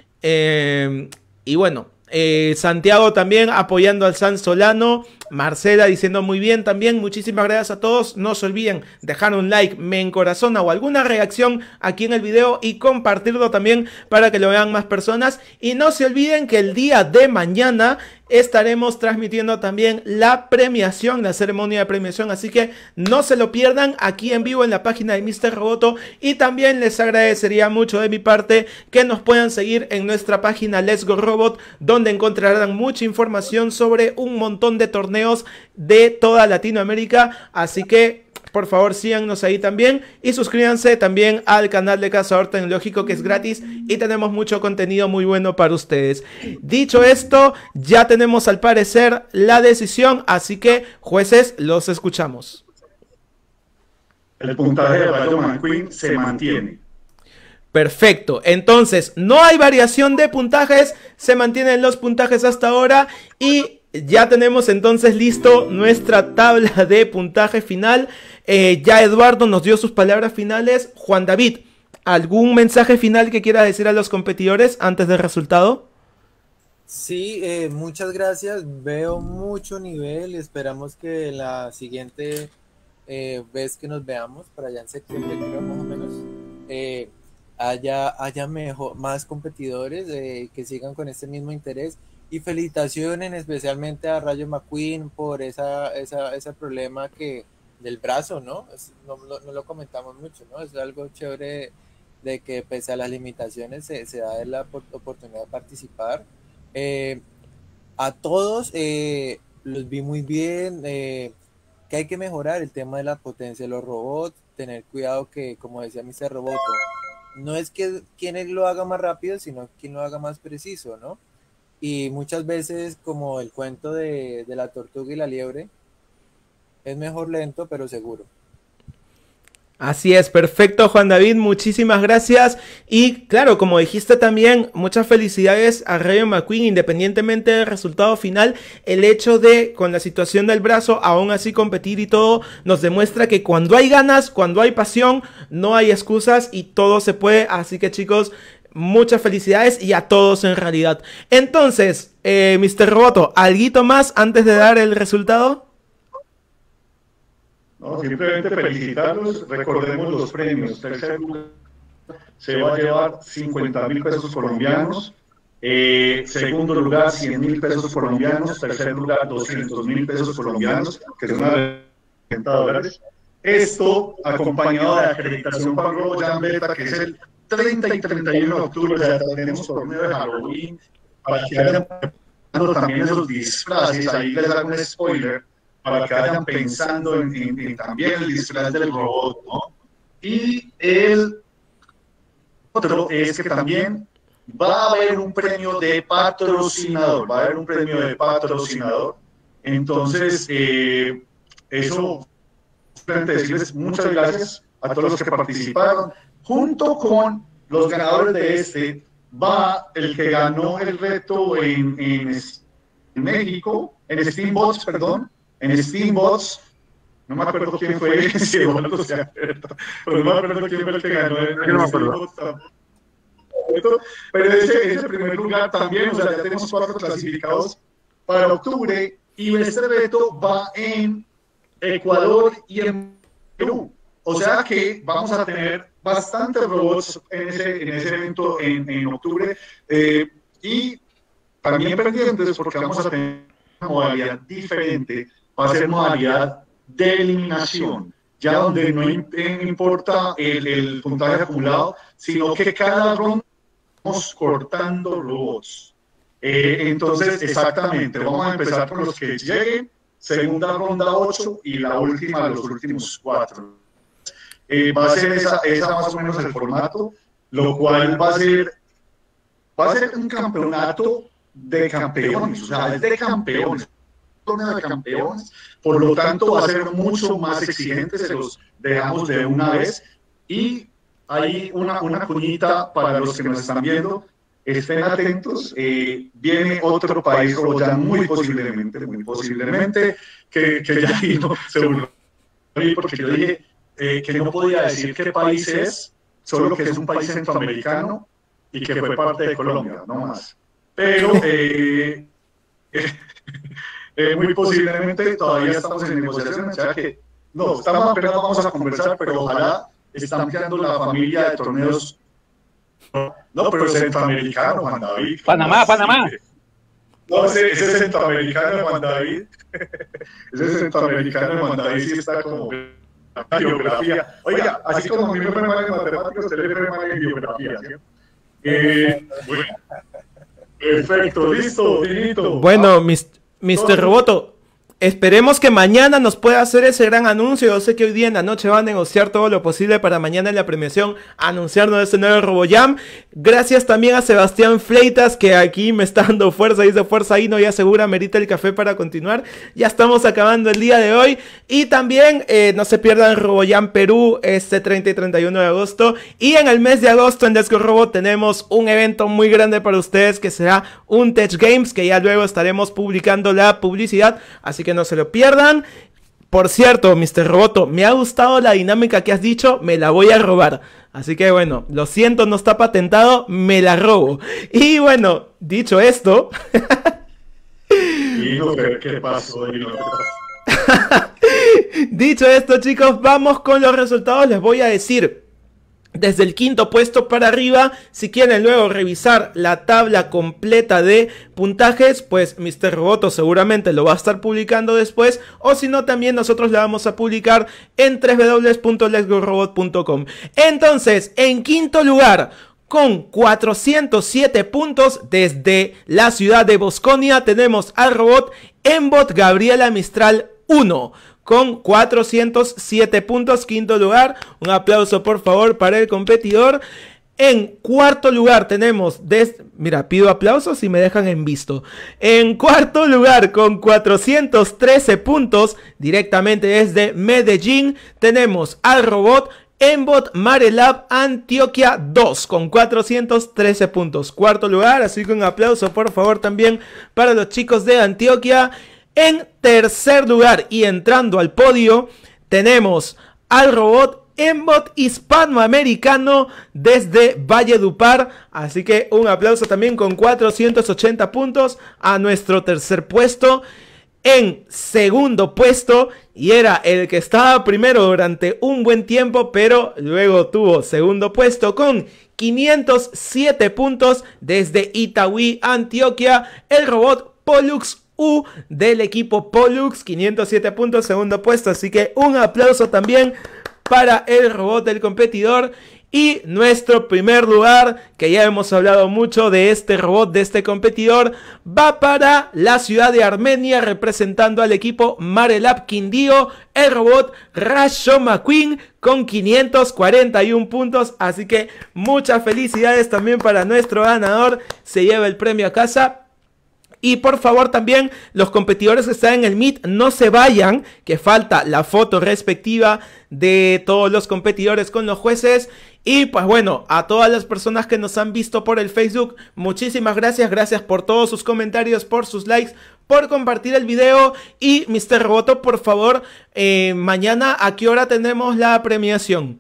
y bueno, Santiago también apoyando al San Solano, Marcela diciendo muy bien también, muchísimas gracias a todos, no se olviden dejar un like, me encorazona o alguna reacción aquí en el video y compartirlo también para que lo vean más personas, y no se olviden que el día de mañana estaremos transmitiendo también la premiación, la ceremonia de premiación, así que no se lo pierdan aquí en vivo en la página de Mr. Roboto, y también les agradecería mucho de mi parte que nos puedan seguir en nuestra página Let's Go Robot, donde encontrarán mucha información sobre un montón de torneos de toda Latinoamérica, así que por favor síganos ahí también y suscríbanse también al canal de Cazador Tecnológico, que es gratis y tenemos mucho contenido muy bueno para ustedes. Dicho esto, ya tenemos al parecer la decisión, así que jueces, los escuchamos. El puntaje de Rayo McQueen se mantiene. Perfecto, entonces no hay variación de puntajes, se mantienen los puntajes hasta ahora y ya tenemos entonces listo nuestra tabla de puntaje final. Ya Eduardo nos dio sus palabras finales. Juan David, ¿algún mensaje final que quiera decir a los competidores antes del resultado? Sí, muchas gracias. Veo mucho nivel. Esperamos que la siguiente vez que nos veamos, para allá en septiembre, creo más o menos, haya más competidores que sigan con este mismo interés. Y felicitaciones especialmente a Rayo McQueen por ese problema del brazo, ¿no? No lo comentamos mucho, ¿no? Es algo chévere de que pese a las limitaciones se da la oportunidad de participar. A todos los vi muy bien, que hay que mejorar el tema de la potencia de los robots, tener cuidado que, como decía Mr. Roboto, no es que quien lo haga más rápido, sino quien lo haga más preciso, ¿no? Y muchas veces, como el cuento de la tortuga y la liebre, es mejor lento pero seguro. Así es, perfecto, Juan David, muchísimas gracias. Y claro, como dijiste también, muchas felicidades a Rayo McQueen, independientemente del resultado final. El hecho de, con la situación del brazo, aún así competir y todo, nos demuestra que cuando hay ganas, cuando hay pasión, no hay excusas y todo se puede. Así que chicos, muchas felicidades y a todos en realidad. Entonces, Mr. Roboto, ¿alguito más antes de dar el resultado? No, simplemente felicitarlos, recordemos los premios. Tercer lugar se va a llevar 50.000 pesos colombianos, segundo lugar 100.000 pesos colombianos, tercer lugar 200.000 pesos colombianos, que son $80. Esto acompañado de la acreditación para RoboJam Beta, que es el 30 y 31 de octubre, ya tenemos torneo de Halloween, para que vayan pensando también esos disfraces. Ahí les hago un spoiler, para que vayan pensando en también el disfraz del robot, ¿no? Y el otro es que también va a haber un premio de patrocinador, entonces eso, simplemente decirles muchas gracias a todos los que participaron. Junto con los ganadores de este, va el que ganó el reto en México, en Steambots, no me acuerdo quién fue, si Eduardo se acuerda, pero no me acuerdo quién fue el que ganó en Steambots. Pero ese primer lugar también, o sea, ya tenemos 4 clasificados para octubre, y este reto va en Ecuador y en Perú. O sea que vamos a tener bastantes robots en ese evento en octubre, y también pendientes porque vamos a tener una modalidad diferente. Va a ser modalidad de eliminación, ya donde no importa el puntaje acumulado, sino que cada ronda vamos cortando robots. Entonces, exactamente, vamos a empezar con los que lleguen, segunda ronda 8 y la última, los últimos 4. Va a ser esa más o menos el formato, lo cual va a ser un campeonato de campeones, o sea, es de campeones. De campeones, por lo tanto va a ser mucho más exigente, se los dejamos de una vez. Y hay una cuñita para los que nos están viendo, estén atentos, viene otro país RoboJam muy posiblemente, que ya vino, seguro, porque yo dije que no podía decir qué país es, solo que es un país centroamericano y que fue parte de Colombia, no más. Pero muy posiblemente todavía estamos en negociaciones, o sea que no, apenas vamos a conversar, pero ojalá están creando la familia de torneos. No, pero centroamericano, Juan David. Panamá. No, ese centroamericano de Juan David. Ese centroamericano de Juan David sí está como la geografía. Oiga, así como a mí me fue mal en matemáticas, usted le fue mal en geografía, ¿sí? Bueno. Perfecto, listo, Dinito. Bueno, Mr. Roboto, esperemos que mañana nos pueda hacer ese gran anuncio. Yo sé que hoy día en la noche va a negociar todo lo posible para mañana en la premiación anunciarnos este nuevo RoboJam. Gracias también a Sebastián Fleitas, que aquí me está dando fuerza, dice fuerza ahí, no, y asegura, merita el café para continuar. Ya estamos acabando el día de hoy. Y también no se pierdan RoboJam Perú este 30 y 31 de agosto. Y en el mes de agosto en Let's Go Robot tenemos un evento muy grande para ustedes, que será un Tech Games, que ya luego estaremos publicando la publicidad, así que no se lo pierdan. Por cierto, Mr. Roboto, me ha gustado la dinámica que has dicho, me la voy a robar. Así que bueno, lo siento, no está patentado, me la robo. Y bueno, dicho esto... ¿Qué pasó? Dicho esto, chicos, vamos con los resultados. Les voy a decir desde el quinto puesto para arriba. Si quieren luego revisar la tabla completa de puntajes, pues Mr. Roboto seguramente lo va a estar publicando después, o si no, también nosotros la vamos a publicar en www.letsgorobot.com. Entonces, en quinto lugar, con 407 puntos desde la ciudad de Bosconia, tenemos al robot Embot Gabriela Mistral 1. Con 407 puntos, quinto lugar. Un aplauso por favor para el competidor. En cuarto lugar tenemos, mira, pido aplausos si me dejan en visto. En cuarto lugar, con 413 puntos, directamente desde Medellín, tenemos al robot Embot Marelab Antioquia 2 con 413 puntos. Cuarto lugar, así que un aplauso por favor también para los chicos de Antioquia. En tercer lugar y entrando al podio tenemos al robot Embot Hispanoamericano desde Valledupar, así que un aplauso también con 480 puntos a nuestro tercer puesto. En segundo puesto, y era el que estaba primero durante un buen tiempo, pero luego tuvo segundo puesto con 507 puntos desde Itagüí, Antioquia, el robot Pollux U del equipo Pollux, 507 puntos, segundo puesto, así que un aplauso también para el robot del competidor. Y nuestro primer lugar, que ya hemos hablado mucho de este robot, de este competidor, va para la ciudad de Armenia, representando al equipo Marelab Quindío, el robot Rasho McQueen con 541 puntos. Así que muchas felicidades también para nuestro ganador, se lleva el premio a casa. Y por favor también los competidores que están en el Meet no se vayan, que falta la foto respectiva de todos los competidores con los jueces. Y pues bueno, a todas las personas que nos han visto por el Facebook, muchísimas gracias, gracias por todos sus comentarios, por sus likes, por compartir el video. Y Mr. Roboto, por favor, mañana ¿a qué hora tenemos la premiación?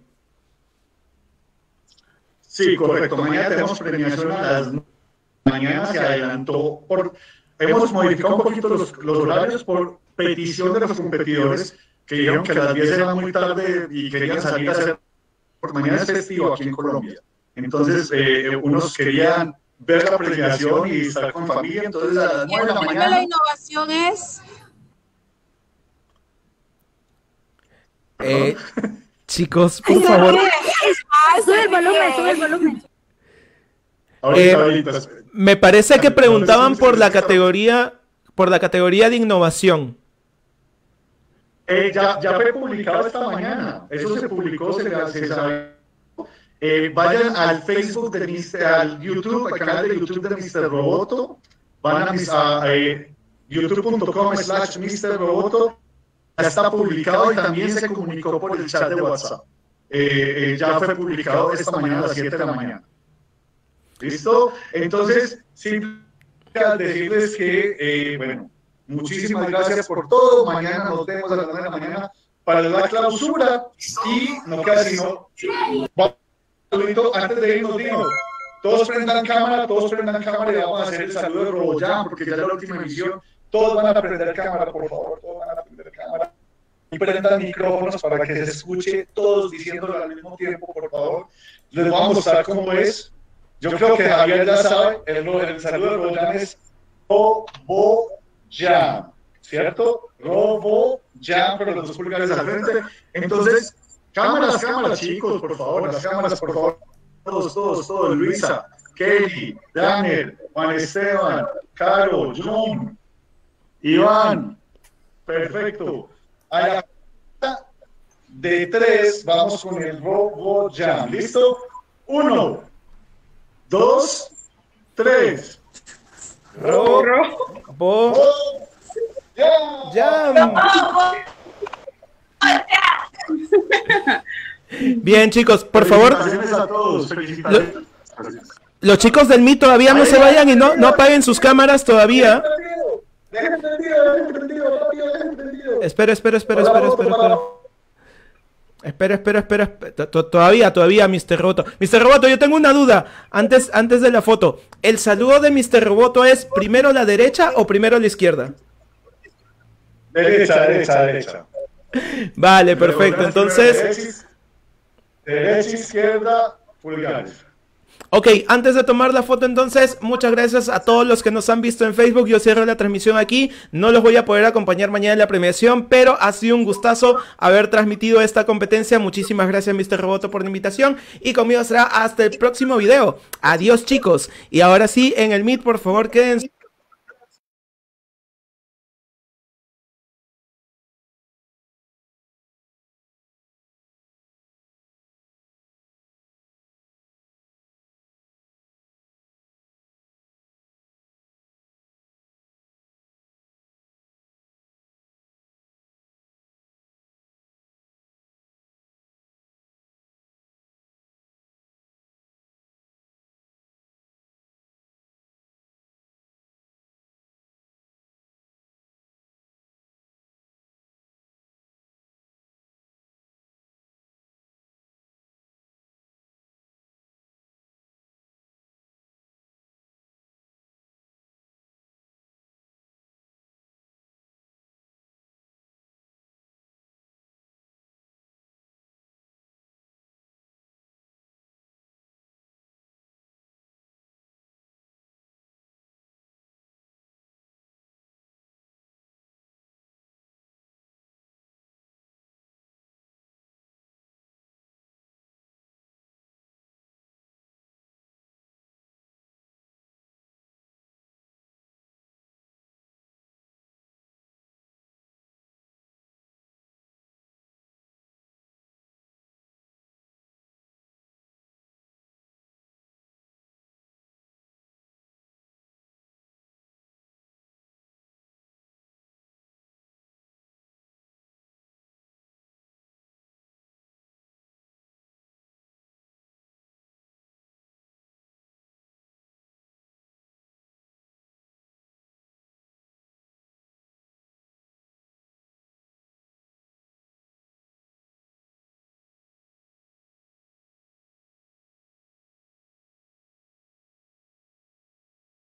Sí, correcto, mañana tenemos premiación a las 9. Mañana se adelantó, hemos modificado un poquito los horarios por petición de los competidores que dijeron que a las 10 era muy tarde y querían salir a hacer, porque mañana es festivo aquí en Colombia. Entonces, unos querían ver la premiación y estar con familia, entonces a las 9 de la mañana. La innovación es... Chicos, por favor. Sube el volumen, sube el volumen. Me parece que preguntaban por la categoría de innovación. Ya fue publicado esta mañana. Eso se publicó, se sabe. Vayan al Facebook de al YouTube, al canal de YouTube de Mr. Roboto. Van a youtube.com/Mr. Roboto. Ya está publicado y también se comunicó por el chat de WhatsApp. Ya fue publicado esta mañana a las 7 de la mañana. ¿Listo? Entonces, simplemente decirles que, bueno, muchísimas gracias por todo. Mañana nos vemos a las 9 de la mañana para la clausura. Y no queda sino... Antes de irnos, digo, todos prendan cámara y vamos a hacer el saludo de RoboJam, porque ya es la última emisión. Todos van a prender cámara, por favor, todos van a prender cámara. Y prendan micrófonos para que se escuche todos diciéndolo al mismo tiempo, por favor. Les voy a mostrar cómo es. Yo creo que Javier ya sabe, el saludo de RoboJam es RoboJam, ¿cierto? RoboJam, pero los 2 pulgares al frente. Entonces, cámaras, chicos, por favor, las cámaras, por favor. Todos, Luisa, Kelly, Daniel, Juan Esteban, Caro, John, Iván, perfecto. A la cuenta de 3 vamos con el RoboJam, ¿listo? 1, 2, 3. RoboJam. Bien, chicos, por favor. A todos. Los chicos del Meet todavía no se vayan y no apaguen sus cámaras todavía. Espera. Todavía, Mr. Roboto. Mr. Roboto, yo tengo una duda. Antes de la foto. ¿El saludo de Mr. Roboto es primero la derecha o primero la izquierda? Derecha. Vale, perfecto. Entonces... Derecha, izquierda, pulgares. Ok, antes de tomar la foto entonces, muchas gracias a todos los que nos han visto en Facebook. Yo cierro la transmisión aquí, no los voy a poder acompañar mañana en la premiación, pero ha sido un gustazo haber transmitido esta competencia. Muchísimas gracias, Mr. Roboto, por la invitación, y conmigo será hasta el próximo video. Adiós, chicos, y ahora sí, en el Meet, por favor, quédense.